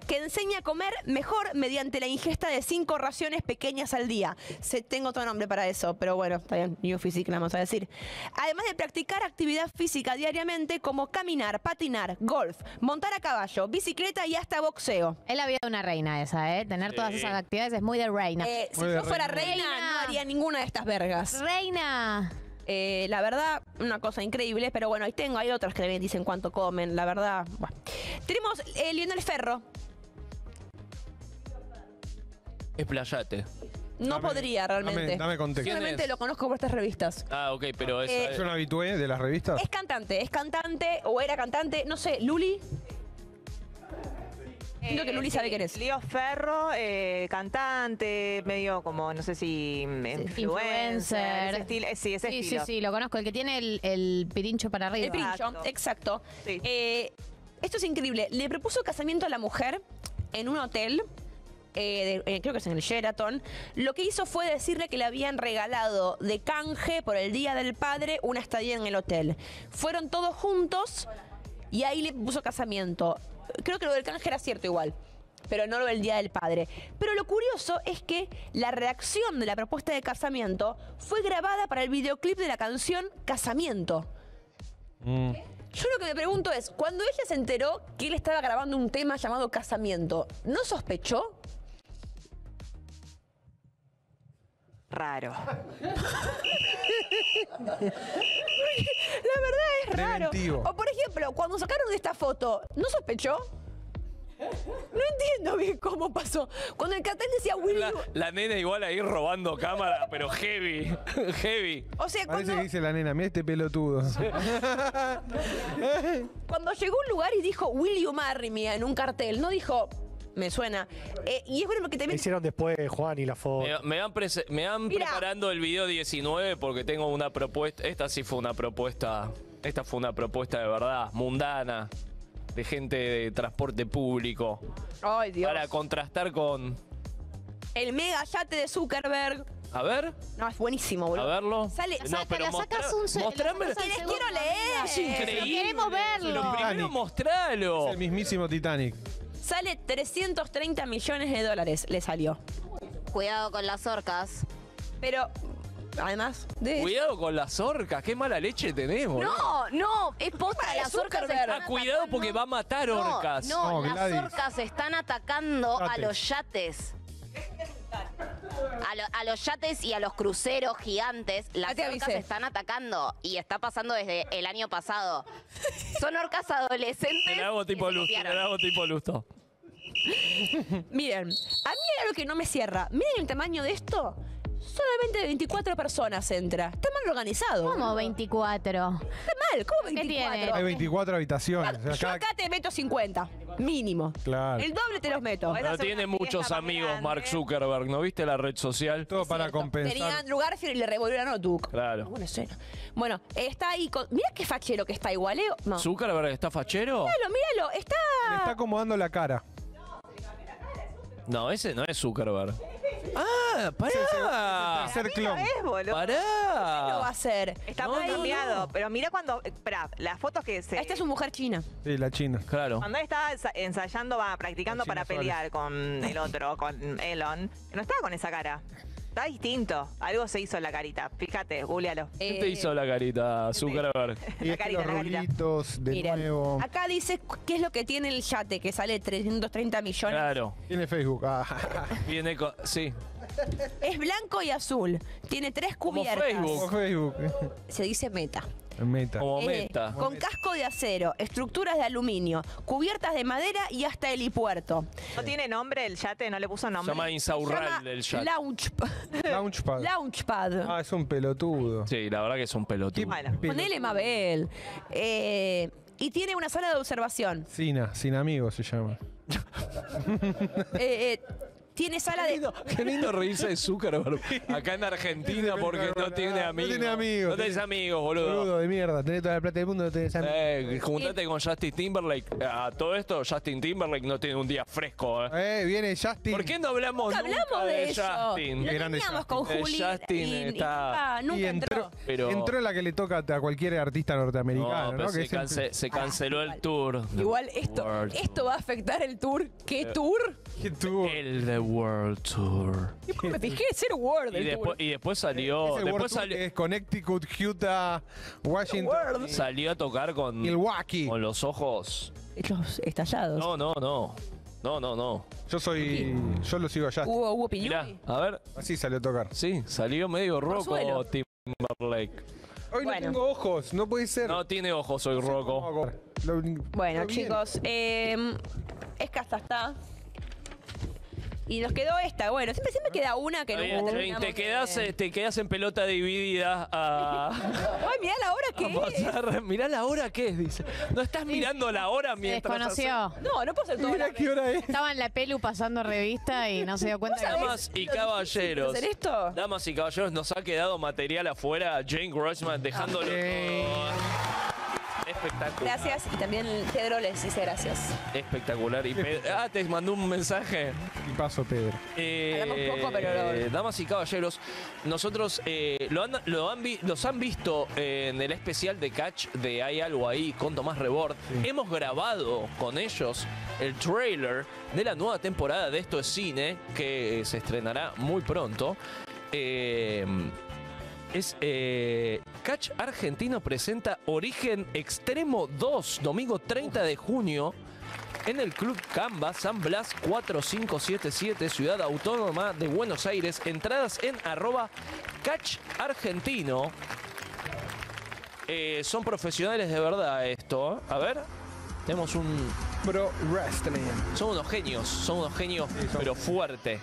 que enseña a comer mejor mediante la ingesta de cinco raciones pequeñas al día. Se, tengo otro nombre para eso, pero bueno, está bien, New Physique, le vamos a decir. Además de practicar actividad física diariamente como caminar, patinar, golf, montar a caballo, bicicleta y hasta boxeo. Es la vida de una reina esa, ¿eh? Tener todas esas actividades es muy de reina. Eh, si yo fuera reina, no haría ninguna de estas vergas. Reina. Eh, la verdad, una cosa increíble, pero bueno, ahí tengo, hay otros que me dicen cuánto comen, la verdad. Bueno. Tenemos eh, Lionel Ferro. Explayate. No Dame- podría realmente. dame- dame contexto. Solamente ¿Quién es? lo conozco por estas revistas. Ah, ok, pero esa Eh, es- ¿Es un habitué de las revistas? Es cantante, es cantante o era cantante, no sé, Luli. Siento que Luli sabe quién es. Lío Ferro, eh, cantante, medio como, no sé si mm, influencer. Influencer. Ese estilo, eh, sí, ese Sí, sí, estilo. sí, lo conozco. El que tiene el, el pirincho para arriba. El Pincho, exacto. Eh, esto es increíble. Le propuso casamiento a la mujer en un hotel. eh, de- eh, creo que es en el Sheraton. Lo que hizo fue decirle que le habían regalado de canje por el Día del Padre una estadía en el hotel. Fueron todos juntos y ahí le puso casamiento. Creo que lo del canje era cierto igual, pero no lo del Día del Padre. Pero lo curioso es que la reacción de la propuesta de casamiento fue grabada para el videoclip de la canción Casamiento. Yo lo que me pregunto es, cuando ella se enteró que él estaba grabando un tema llamado Casamiento, ¿no sospechó? Raro. La verdad es raro. Preventivo. O por ejemplo, cuando sacaron esta foto, ¿no sospechó? No entiendo bien cómo pasó. Cuando el cartel decía Willy... La, la nena igual ahí robando cámara, pero heavy. Heavy. O sea, Parece cuando, que dice la nena, mira este pelotudo. cuando llegó a un lugar y dijo Will you marry me en un cartel, no dijo, me suena. Eh, y es bueno porque Me también... hicieron después Juan y la foto. Me, me van, prese- me van Mira. preparando el video diecinueve porque tengo una propuesta. Esta sí fue una propuesta. Esta fue una propuesta de verdad, mundana, de gente de transporte público. Ay, Dios. Para contrastar con. El mega yate de Zuckerberg. A ver, No, es buenísimo, a boludo. verlo. Sale... No, pero mostra- mostrame. Les quiero leer. Es increíble. Queremos verlo. Pero primero mostralo. Es el mismísimo Titanic. Sale trescientos treinta millones de dólares, le salió. Cuidado con las orcas. Pero, además de... Cuidado con las orcas, qué mala leche tenemos. No, no, es posta, Para las orcas Zuckerberg. están Ah, cuidado atacando- porque va a matar No, orcas. No, No, las Gladys. orcas están atacando a Yates. los yates. A, lo- a los yates y a los cruceros gigantes, las te orcas avisé. están atacando y está pasando desde el año pasado. Son orcas adolescentes. Te la hago que tipo se lusto, te copiaron. la hago tipo lusto. Miren, a mí hay algo que no me cierra. Miren el tamaño de esto. Solamente veinticuatro personas entra. Está mal organizado. ¿Cómo veinticuatro? Está mal, ¿cómo ¿Qué tiene? veinticuatro? Hay veinticuatro habitaciones. O sea, Yo cada- acá te meto cincuenta, mínimo. Claro. El doble te los meto. Podés Pero hacer tiene una muchos fiesta más amigos grande. Mark Zuckerberg, ¿no viste la red social? Todo para compensar. Tenía Andrew Garfield y le revolvió la notebook. Claro. Una escena. Bueno, está ahí con... Mirá qué fachero que está igual, ¿eh? No. ¿Zuckerberg está fachero? Míralo, míralo. Está... Le está acomodando la cara. No, ese no es Zuckerberg. ¡Ah! ¡Pará! Tercer clon. Es, boludo. ¿Qué lo va a ¡Pará! hacer? Está No, muy no, cambiado. no. Pero mira cuando. Espera, las fotos que se. Esta es su mujer china. Sí, la china. Claro. Cuando él estaba ensa- ensayando, va, practicando China para Suárez. pelear con el otro, con Elon, no estaba con esa cara. Está distinto. Algo se hizo en la carita. Fíjate, googlealo. ¿Quién te hizo la carita, Zuckerberg? Y La es que carita, los la carita. rulitos de Miren, nuevo. acá dice qué es lo que tiene el yate, que sale trescientos treinta millones. Claro. Tiene Facebook. Ah. Viene con. Sí. Es blanco y azul. Tiene tres Como cubiertas. Facebook. Como Facebook. Se dice meta. Meta. Como Eh, meta. con casco de acero, estructuras de aluminio, cubiertas de madera y hasta helipuerto. ¿No tiene nombre el yate? ¿No le puso Se nombre? llama Se Insaurral llama del chat. Launchpad. Launchpad. Launchpad. Ah, es un pelotudo. Sí, la verdad que es un pelotudo. Bueno. Ponele Mabel. Eh, y tiene una sala de observación. Sina, sin amigos se llama. Eh, eh, tiene sala Qué de... lindo, qué lindo reírse de Zuckerberg acá en Argentina porque no tiene amigos. No tiene amigos. No tenés amigos, boludo. Boludo de mierda, tenés toda la plata del mundo, no tenés amigos. Eh, juntate con Justin Timberlake. A todo esto, Justin Timberlake no tiene un día fresco. Eh, eh viene Justin. ¿Por qué no hablamos Nunca nunca hablamos de de eso. Justin? Lo teníamos con Eh, Juli Justin y- y está... nunca- nunca Y entró, Pero- entró en la que le toca a cualquier artista norteamericano, No, ¿no? pero Que se, es el- cance- se canceló el tour. Igual esto, World esto va a afectar el tour. ¿Qué Eh, tour? ¿Qué tour? El The World Tour. Me fijé en ser Word Y el después, tour. y después salió. Es el Después World Tour, salió, que es Connecticut, Utah, Washington. salió a tocar con. Milwaukee. Con los ojos. Los estallados. No, no, no. No, no, no. Yo soy. Yo lo sigo allá. Hubo, hubo Mirá, piñón. a ver. Así salió a tocar. Sí, salió medio roco suelo. Timberlake. Hoy Bueno. no tengo ojos, no puede ser. No tiene ojos, soy roco. Lo- Bueno, lo bien. chicos, eh, es que hasta está. Y nos quedó esta. Bueno, siempre, siempre queda una que Está nunca bien, terminamos te, de- quedas, eh, te quedas en pelota dividida a. Ay, mirá la hora que a es. pasar. Mirá la hora que es, dice. No estás mirando la hora Se mientras. desconoció. No, no puedo ser todo. Mira qué hora es. Estaba en la pelu pasando revista y no se dio cuenta que... Damas y caballeros. ¿Hacer esto? Damas y caballeros, nos ha quedado material afuera. Jane Grossman dejándolo todo. Espectacular. Gracias. Y también Pedro les dice gracias. Espectacular. Y Pe- ah, te mandó un mensaje. Y paso, Pedro. Eh, Hablamos poco, pero lo- damas y caballeros, nosotros eh, lo han, lo han vi- los han visto en el especial de Catch de Hay Algo Ahí con Tomás Rebord. Hemos grabado con ellos el trailer de la nueva temporada de Esto es Cine, que se estrenará muy pronto. Eh, es eh, Catch Argentino presenta Origen Extremo dos, domingo treinta de junio. En el Club Camba, San Blas cuatro cinco siete siete, Ciudad Autónoma de Buenos Aires. Entradas en arroba Catch Argentino. Eh, son profesionales de verdad esto. ¿eh? A ver, tenemos un... Pro Wrestling. Son unos genios, son unos genios, pero fuerte.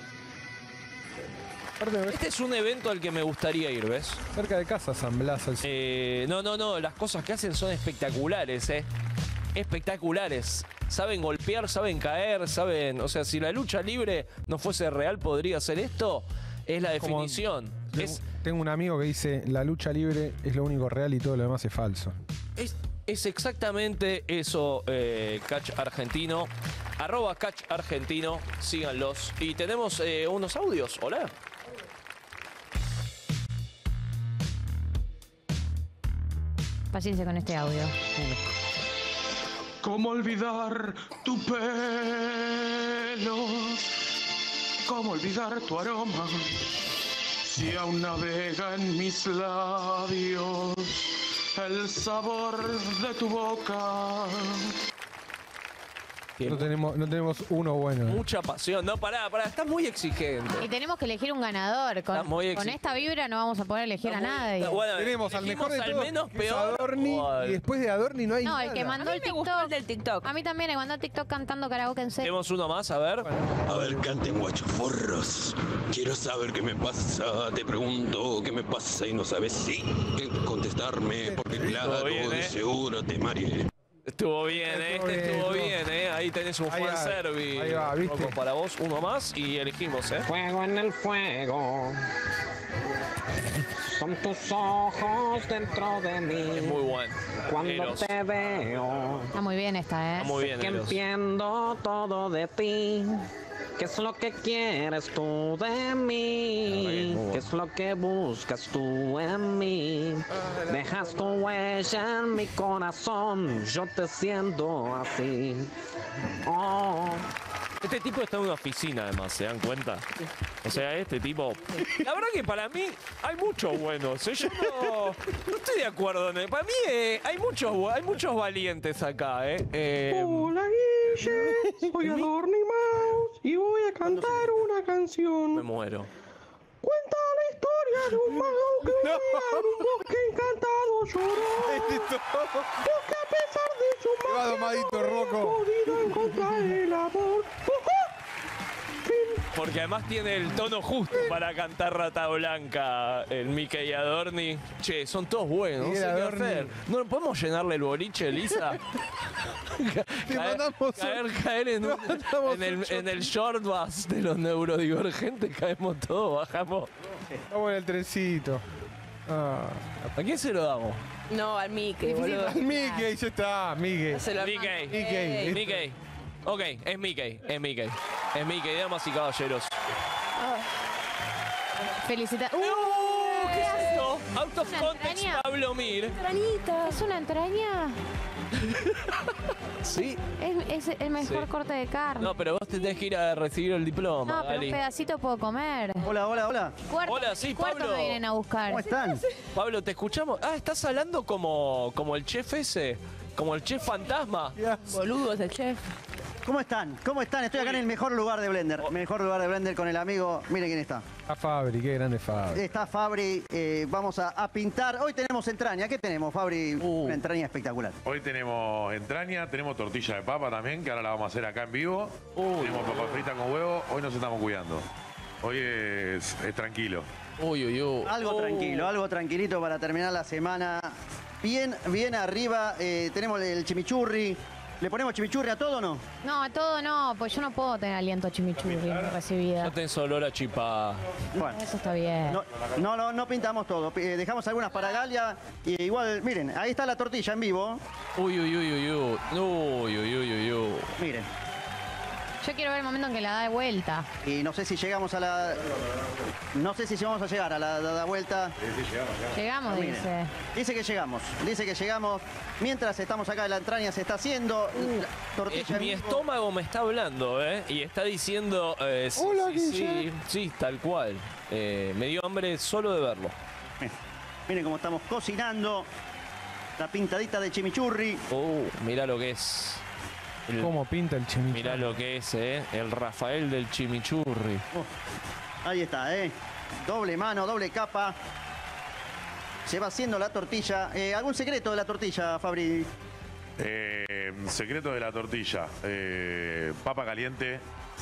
Este es un evento al que me gustaría ir, ¿ves? Cerca de casa, San Blas. al- Eh, no, no, no, las cosas que hacen son espectaculares, ¿eh? Espectaculares. Saben golpear, saben caer, saben... O sea, si la lucha libre no fuese real, podría ser esto. Es la Como- definición. Tengo, Es, tengo un amigo que dice, la lucha libre es lo único real y todo lo demás es falso. es, es exactamente eso, eh, Catch Argentino. Arroba Catch Argentino, síganlos. Y tenemos eh, unos audios. Hola. Paciencia con este audio. ¿Cómo olvidar tu pelo? ¿Cómo olvidar tu aroma? Si aún navega en mis labios el sabor de tu boca. No tenemos, no tenemos uno bueno. ¿eh? Mucha pasión. No, pará, pará. Estás muy exigente. Y tenemos que elegir un ganador. Con, Está muy con exigente. esta vibra no vamos a poder elegir a nadie. Bueno, Tenemos al elegimos mejor de al todos, menos que es peor. Adorni, o al- y después de Adorni no hay No, el nada. que mandó A mí el me gustó TikTok. el del TikTok. A mí también, el que mandó el TikTok cantando karaoke en serio. Tenemos uno más, a ver. A ver, canten guachoforros. Quiero saber qué me pasa. Te pregunto qué me pasa y no sabes si qué contestarme. Porque claro, bien, de ¿eh? seguro te mareé. Estuvo bien, ¿eh? Estuvo Este bien, estuvo estuvo- bien, ¿eh? Ahí tenés un Ahí va, fanservice. ahí va, ¿viste? Loco, para vos, uno más y elegimos, ¿eh? Fuego en el fuego. Son tus ojos dentro de mí. Es muy bueno. Cuando Eros. te veo, Está muy bien esta, ¿eh? Está muy bien, que Eros. entiendo todo de ti. ¿Qué es lo que quieres tú de mí? ¿Qué es lo que buscas tú en mí? Dejas tu huella en mi corazón. Yo te siento así. Oh. Este tipo está en una oficina, además, ¿se dan cuenta? O sea, este tipo... La verdad que para mí hay muchos buenos. ¿eh? Yo no, no estoy de acuerdo. En el- Para mí eh, hay, muchos, bu- hay muchos valientes acá, ¿eh? Eh, Hola Guille, soy Adorni Mouse y voy a cantar una me canción. muero. Cuenta la historia de un mago que un día en un bosque encantado lloró. Porque a pesar de su Va magia domadito, no había Rocco. podido encontrar el amor. Fin. Porque además tiene el tono justo para cantar Rata Blanca, el Mickey Adorni. Che, son todos buenos. No sé qué hacer. ¿No podemos llenarle el boliche, Elisa? Te caer, mandamos caer, caer en, un- en el, en el short bus de los neurodivergentes, caemos todos, bajamos. Vamos en el trencito. Ah. ¿A quién se lo damos? No, al Mickey, boludo. Al Mickey, ya está, Mickey. Se lo Mickey. Mickey. Mickey. Ok, es Mickey, es Mickey. Es Mickey, damas y caballeros. Felicita. ¡Uh! ¿Qué es esto? Out of ¿Una context, entraña? Pablo Mir. Granita. ¿Es una entraña? Sí. Es, es el mejor Sí. corte de carne. No, pero vos tenés que ir a recibir el diploma, No, pero Gali. un pedacito puedo comer. Hola, hola, hola. Cuarto, Hola, sí, cuarto Pablo. me vienen a buscar. ¿Cómo están? Pablo, te escuchamos. Ah, estás hablando como, como el chef ese, como el chef fantasma. Boludo, es el chef. ¿Cómo están? ¿Cómo están? Estoy acá en el mejor lugar de Blender. Mejor lugar de Blender con el amigo. Miren quién está. A Fabri, qué grande Fabri. Está Fabri. eh, vamos a, a pintar. Hoy tenemos entraña. ¿Qué tenemos, Fabri? Una entraña espectacular. Hoy tenemos entraña, tenemos tortilla de papa también, que ahora la vamos a hacer acá en vivo. Tenemos papa frita con huevo, hoy nos estamos cuidando. Hoy es, es tranquilo. Uy, uy, uy. Algo tranquilo, algo tranquilito para terminar la semana. Bien, bien arriba. eh, tenemos el chimichurri. ¿Le ponemos chimichurri a todo o no? No, a todo no, pues yo no puedo tener aliento chimichurri recibida. No tenés olor a chipa. Bueno. Eso está bien. No, no, no, no pintamos todo. Eh, dejamos algunas para Galia. Y igual, miren, ahí está la tortilla en vivo. Uy, uy, uy, uy, uy. Uy, uy, uy, uy, uy. Miren. Yo quiero ver el momento en que la da de vuelta. Y no sé si llegamos a la... No sé si vamos a llegar a la, la- la vuelta. Llegamos, Miren, dice. Dice que llegamos. Dice que llegamos. Mientras estamos acá, la entraña se está haciendo. La Eh, tortilla en mi vivo. estómago me está hablando, ¿eh? Y está diciendo... eh, sí, Hola, sí, sí, Guille. sí, tal cual. Eh, me dio hambre solo de verlo. Miren cómo estamos cocinando. La pintadita de chimichurri. Uh, mira lo que es. El- ¿Cómo pinta el chimichurri? Mirá lo que es, ¿eh? El Rafael del chimichurri. Ahí está, ¿eh? Doble mano, doble capa. Se va haciendo la tortilla. Eh, ¿Algún secreto de la tortilla, Fabri? Eh, secreto de la tortilla. Eh, papa caliente.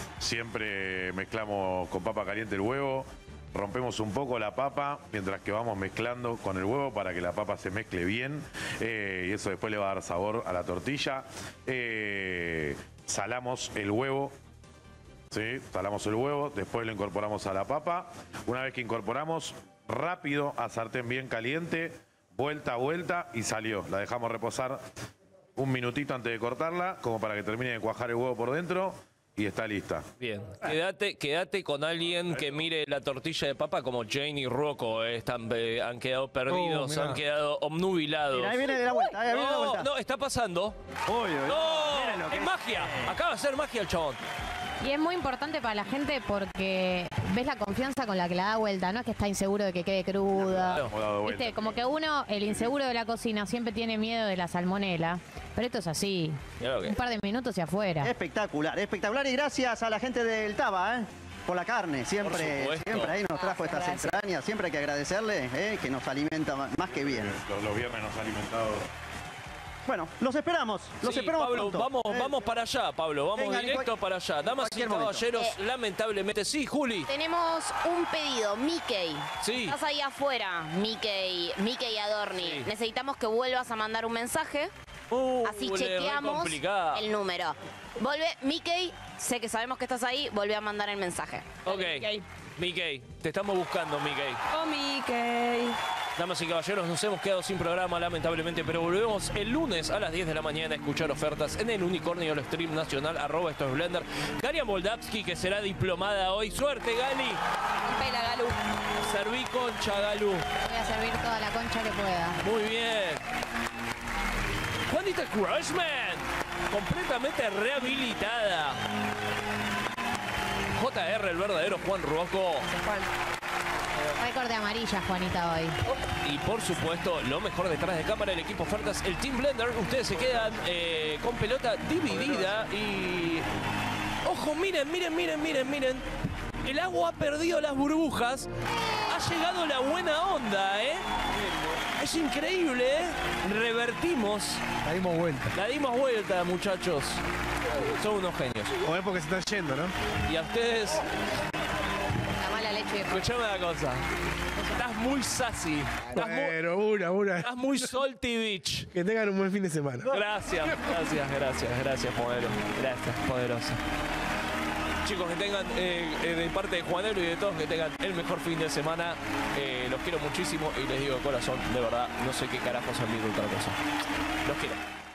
Siempre mezclamos con papa caliente el huevo. Rompemos un poco la papa mientras que vamos mezclando con el huevo para que la papa se mezcle bien. Eh, y eso después le va a dar sabor a la tortilla. Eh, salamos el huevo. ¿Sí? Salamos el huevo, después lo incorporamos a la papa. Una vez que incorporamos, rápido a sartén bien caliente, vuelta a vuelta y salió. La dejamos reposar un minutito antes de cortarla, como para que termine de cuajar el huevo por dentro y está lista. Bien, quédate, quédate con alguien que mire la tortilla de papa como Jane y Rocco. eh, están, eh, han quedado perdidos, mirá. han quedado obnubilados. Mira, ahí viene de la vuelta, ahí viene de la No, vuelta. no, está pasando. Uy, uy. No, Miren lo que es es. magia. Acaba de hacer magia el chabón. Y es muy importante para la gente porque ves la confianza con la que la da vuelta, no es que está inseguro de que quede cruda. Hemos dado vuelta. Viste, como que uno, el inseguro de la cocina, siempre tiene miedo de la salmonela. Pero esto es así. Un par de minutos y afuera. Espectacular, espectacular. Y gracias a la gente del Taba, ¿eh? Por la carne. Por Siempre, supuesto. siempre ahí nos trajo estas Gracias. entrañas. Siempre hay que agradecerle, ¿eh? Que nos alimenta ma- más que bien. Los, los viernes nos ha alimentado. Bueno, los esperamos. Los Sí, esperamos Pablo, pronto. vamos, Eh, vamos para allá, Pablo. Vamos vengan, en directo cual- para allá. Damas y cualquier momento. caballeros, Eh, lamentablemente. Sí, Juli. Tenemos un pedido, Mickey. Sí. Estás ahí afuera, Mickey, Mickey Adorni. Sí. Necesitamos que vuelvas a mandar un mensaje. Uh, Así le re chequeamos complicada. el número. Volve, Mickey, sé que sabemos que estás ahí, volvé a mandar el mensaje. Ok. Mickey, te estamos buscando, Mickey. Oh, Mickey. Damas y caballeros, nos hemos quedado sin programa, lamentablemente, pero volvemos el lunes a las diez de la mañana a escuchar ofertas en el Unicornio, el stream nacional, arroba esto es Blender. Galia Moldavsky, que será diplomada hoy. ¡Suerte, Gali! Rompela, Galú. Serví concha, Galú. Voy a servir toda la concha que pueda. Muy bien. Juanita Crushman, completamente rehabilitada. J R, el verdadero Juan Rocco. Récord de amarilla, Juanita, hoy. Y por supuesto, lo mejor detrás de cámara, el equipo ofertas, el Team Blender. Ustedes se quedan eh, con pelota dividida y... Ojo, miren, miren, miren, miren, miren. El agua ha perdido las burbujas. Ha llegado la buena onda, ¿eh? Es increíble, ¿eh? Revertimos. La dimos vuelta. La dimos vuelta, muchachos. Son unos genios. O es porque se están yendo, ¿no? Y a ustedes, La mala leche de escuchame una cosa. Estás muy sassy. Estás muy, Pero una, una. estás muy salty, bitch. Que tengan un buen fin de semana. Gracias, gracias, gracias, gracias, modelo. Gracias, poderosa. Chicos, que tengan, eh, eh, de parte de Juanelo y de todos, que tengan el mejor fin de semana. Eh, los quiero muchísimo y les digo de corazón, de verdad, no sé qué carajos envidio otra cosa. Los quiero.